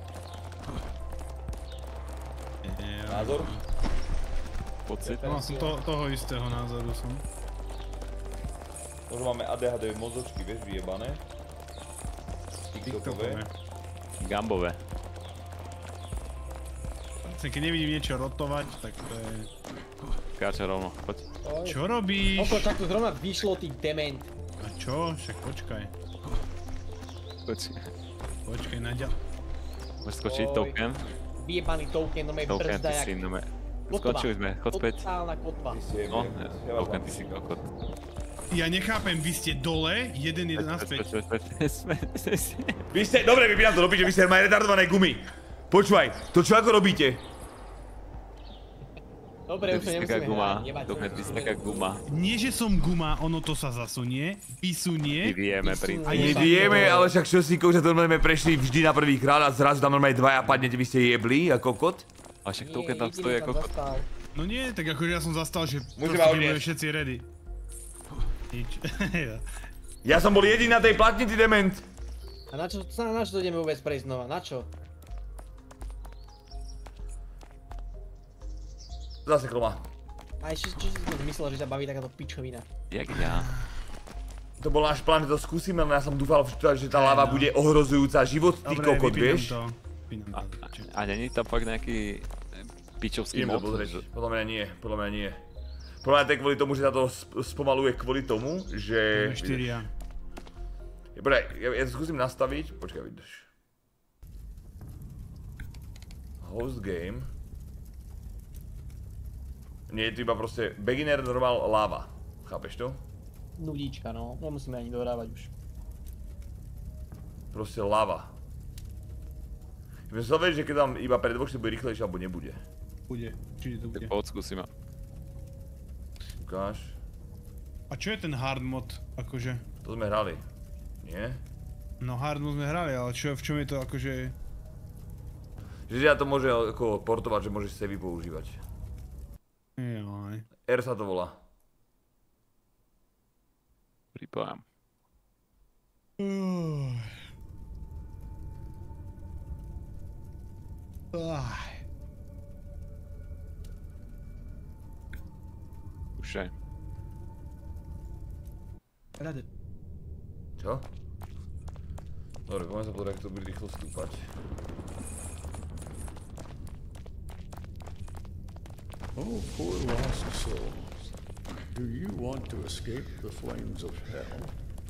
Speaker 3: Názor?
Speaker 4: Pocit?
Speaker 1: No som to, toho istého názoru som.
Speaker 3: Možno máme á dé há dé mozočky, vieš, vyjebané. TikTokové.
Speaker 4: Gambové.
Speaker 1: Keď nevidím niečo rotovať, tak to je...
Speaker 4: Skáče rovno, poď.
Speaker 1: Čo robíš?
Speaker 2: Oko, tak tu zrovna vyšlo, ty dement.
Speaker 1: A čo? Však počkaj.
Speaker 4: Počkaj.
Speaker 1: Počkaj, Nadia.
Speaker 4: Môžeš skočiť token?
Speaker 2: Vyjebaný token, no me
Speaker 4: Token,
Speaker 2: brzda
Speaker 4: ty
Speaker 2: jak...
Speaker 4: si, no me...
Speaker 2: Kotva.
Speaker 4: Skočili sme, chod späť.
Speaker 2: Totálna kotva.
Speaker 4: No, token, ty si kokot.
Speaker 1: Ja nechápem, vy ste dole, jeden jeden naspäť.
Speaker 3: Vy ste, dobre, vypínam to do piče, vy ste majú retardované gumy. Počúvaj, to čo ako robíte?
Speaker 2: Dobre, už sa nemusíme hrať, nevadí.
Speaker 4: Token, ty si taká guma.
Speaker 1: Nie, že som guma, ono to sa zasunie, vysunie.
Speaker 4: My vieme, princíp.
Speaker 3: My vieme, ale však čo si že to normálne prešli vždy na prvý krát a zrazu tam normálne dvaja padnete, vy ste jebli ako kot?
Speaker 4: A však token tam stojí ako kot.
Speaker 1: No nie, tak akože ja som zastal, že
Speaker 3: Musíme
Speaker 1: proste
Speaker 3: odniesť.
Speaker 1: nebudeme všetci ready. Nič.
Speaker 3: Ja som bol jediný na tej platni, ty dement.
Speaker 2: A na čo, na čo to ideme vôbec prejsť znova, na čo?
Speaker 3: Zaseklo ma.
Speaker 2: A ešte, čo si si myslel, že sa baví takáto pičovina?
Speaker 4: Jak ja?
Speaker 3: To bol náš plán, že to skúsime, len ja som dúfal, že tá láva bude ohrozujúca život, ty
Speaker 1: Dobre,
Speaker 3: kokot,
Speaker 1: vypínam
Speaker 3: vieš?
Speaker 1: to. Vypínam
Speaker 4: A,
Speaker 1: to.
Speaker 4: a není tam fakt nejaký pičovský
Speaker 3: Idem to
Speaker 4: mod?
Speaker 3: pozrieť, podľa mňa nie, podľa mňa nie. Podľa mňa to je kvôli tomu, že sa to sp- spomaluje kvôli tomu, že...
Speaker 1: štyria.
Speaker 3: Dobre, ja, ja to skúsim nastaviť, počkaj, vydrž. Host game. Nie je to iba proste beginner, normal, lava. Chápeš to?
Speaker 2: Nudíčka, no. Nemusíme ani dohrávať už.
Speaker 3: Proste lava. Ja by som sa vedieť, že keď tam iba pre dvoch, či bude rýchlejšie, alebo nebude.
Speaker 1: Bude, čiže to bude.
Speaker 4: Poď skúsime.
Speaker 3: Ukáž.
Speaker 1: A čo je ten hard mod, akože?
Speaker 3: To sme hrali. Nie?
Speaker 1: No hard mod sme hrali, ale čo, v čom je to akože...
Speaker 3: Že ja to môže ako portovať, že môžeš savey používať.
Speaker 1: Joj.
Speaker 3: R sa to volá.
Speaker 4: Pripájam. Už aj.
Speaker 2: Rade.
Speaker 3: Čo? Dobre, poďme sa pozrieť, ak to bude rýchlo stúpať.
Speaker 7: Oh, poor lost souls. Do you want to escape the flames of hell?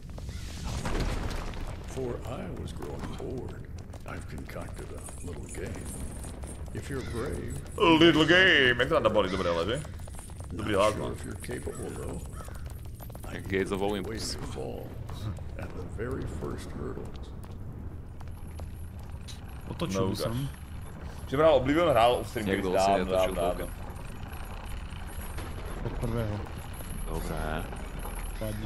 Speaker 7: For I was growing bored. I've concocted a little game. If you're brave,
Speaker 3: Little game! Jak to tam boli dobre, ale že? Dobrý hlas
Speaker 7: not sure
Speaker 3: mám.
Speaker 7: if you're capable though. I
Speaker 4: Gates of
Speaker 7: the way
Speaker 4: Olympus.
Speaker 7: it falls at the very first hurdles.
Speaker 1: Otočil
Speaker 3: No,
Speaker 1: som.
Speaker 3: Čiže bral Oblivion hral v stream
Speaker 4: Jak
Speaker 3: kedy
Speaker 4: dlho si
Speaker 3: dávno,
Speaker 4: netočil
Speaker 3: dávno, dávno.
Speaker 4: token?
Speaker 1: Od prvého.
Speaker 4: Dobré.
Speaker 1: Padni.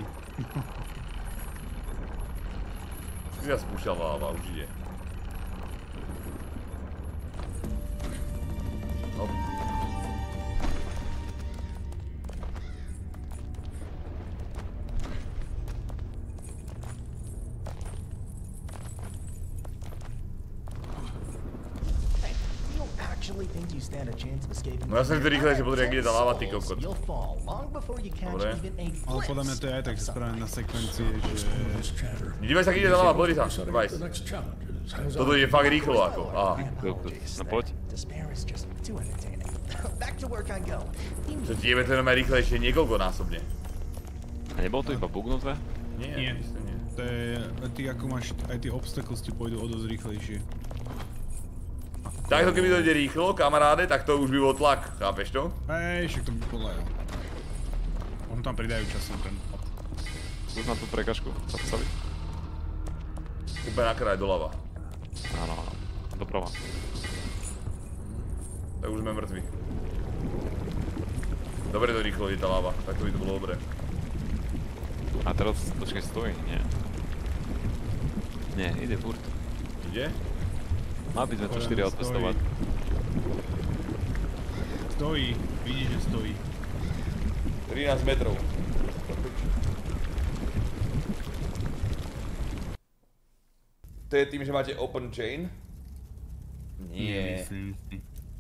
Speaker 3: Si ja spúšťal láva, určite. Hop.
Speaker 5: You don't actually think you stand a chance of escaping?
Speaker 3: No ja som to rýchlejšie pozrieť, jak ide tá láva, ty kokot.
Speaker 5: You'll fall long before you catch
Speaker 3: Dobre.
Speaker 5: even a
Speaker 1: Ale podľa mňa to je aj tak
Speaker 5: glimpse of
Speaker 1: spravené na sekvencie, že...
Speaker 7: This chatter.
Speaker 3: Nedívaj sa, keď ide tá láva, pozri sa,
Speaker 7: Setting up
Speaker 3: Vice.
Speaker 7: the next challenges. How's
Speaker 3: Toto ide fakt rýchlo ako, aha.
Speaker 5: My apologies.
Speaker 4: No poď.
Speaker 5: Despair is just too entertaining. Back to work I go.
Speaker 3: Čo ti jebe to je normálne rýchlejšie niekoľkonásobne.
Speaker 4: A nebolo to iba bugnuté?
Speaker 3: Nie,
Speaker 1: Nie.
Speaker 3: myslím nie.
Speaker 1: To je, ty ako máš, aj tie obstacles ti pôjdu o dosť rýchlejšie.
Speaker 3: Takto keby to ide rýchlo, kamaráde, tak to už by bol tlak, chápeš to?
Speaker 1: Hej, však to by podľa jo. On tam pridajú časom ten hop.
Speaker 4: Skús na tú prekažku, zastaviť.
Speaker 3: Úplne na kraj doľava.
Speaker 4: Áno, áno. Doprava.
Speaker 3: Tak už sme mŕtvi. Dobre to rýchlo ide tá láva, tak to by to bolo dobre.
Speaker 4: A teraz, počkaj, stojí? Nie. Nie, ide furt.
Speaker 3: Ide?
Speaker 4: Má by sme to štyri odpestovať.
Speaker 1: Stojí, vidíš, že stojí.
Speaker 3: trinásť metrov. To je tým, že máte open chain? Nie.
Speaker 1: Nemyslím si.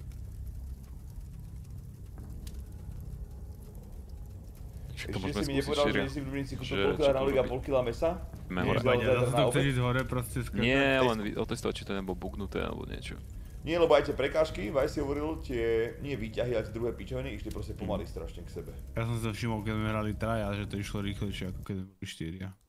Speaker 3: Ešte si mi nepovedal, že si v Dubnici kúpil pol kila ranolík a pol kila mesa?
Speaker 4: Ideme hore.
Speaker 1: Zase to chceš ísť hore proste skôr.
Speaker 4: Nie, len otestovať, či to nebolo bugnuté alebo niečo.
Speaker 3: Nie, lebo aj tie prekážky, Vice si hovoril, tie nie výťahy, ale tie druhé pičoviny išli proste pomaly strašne k sebe.
Speaker 1: Ja som sa všimol, keď sme hrali traja, že to išlo rýchlejšie ako keď sme boli štyria.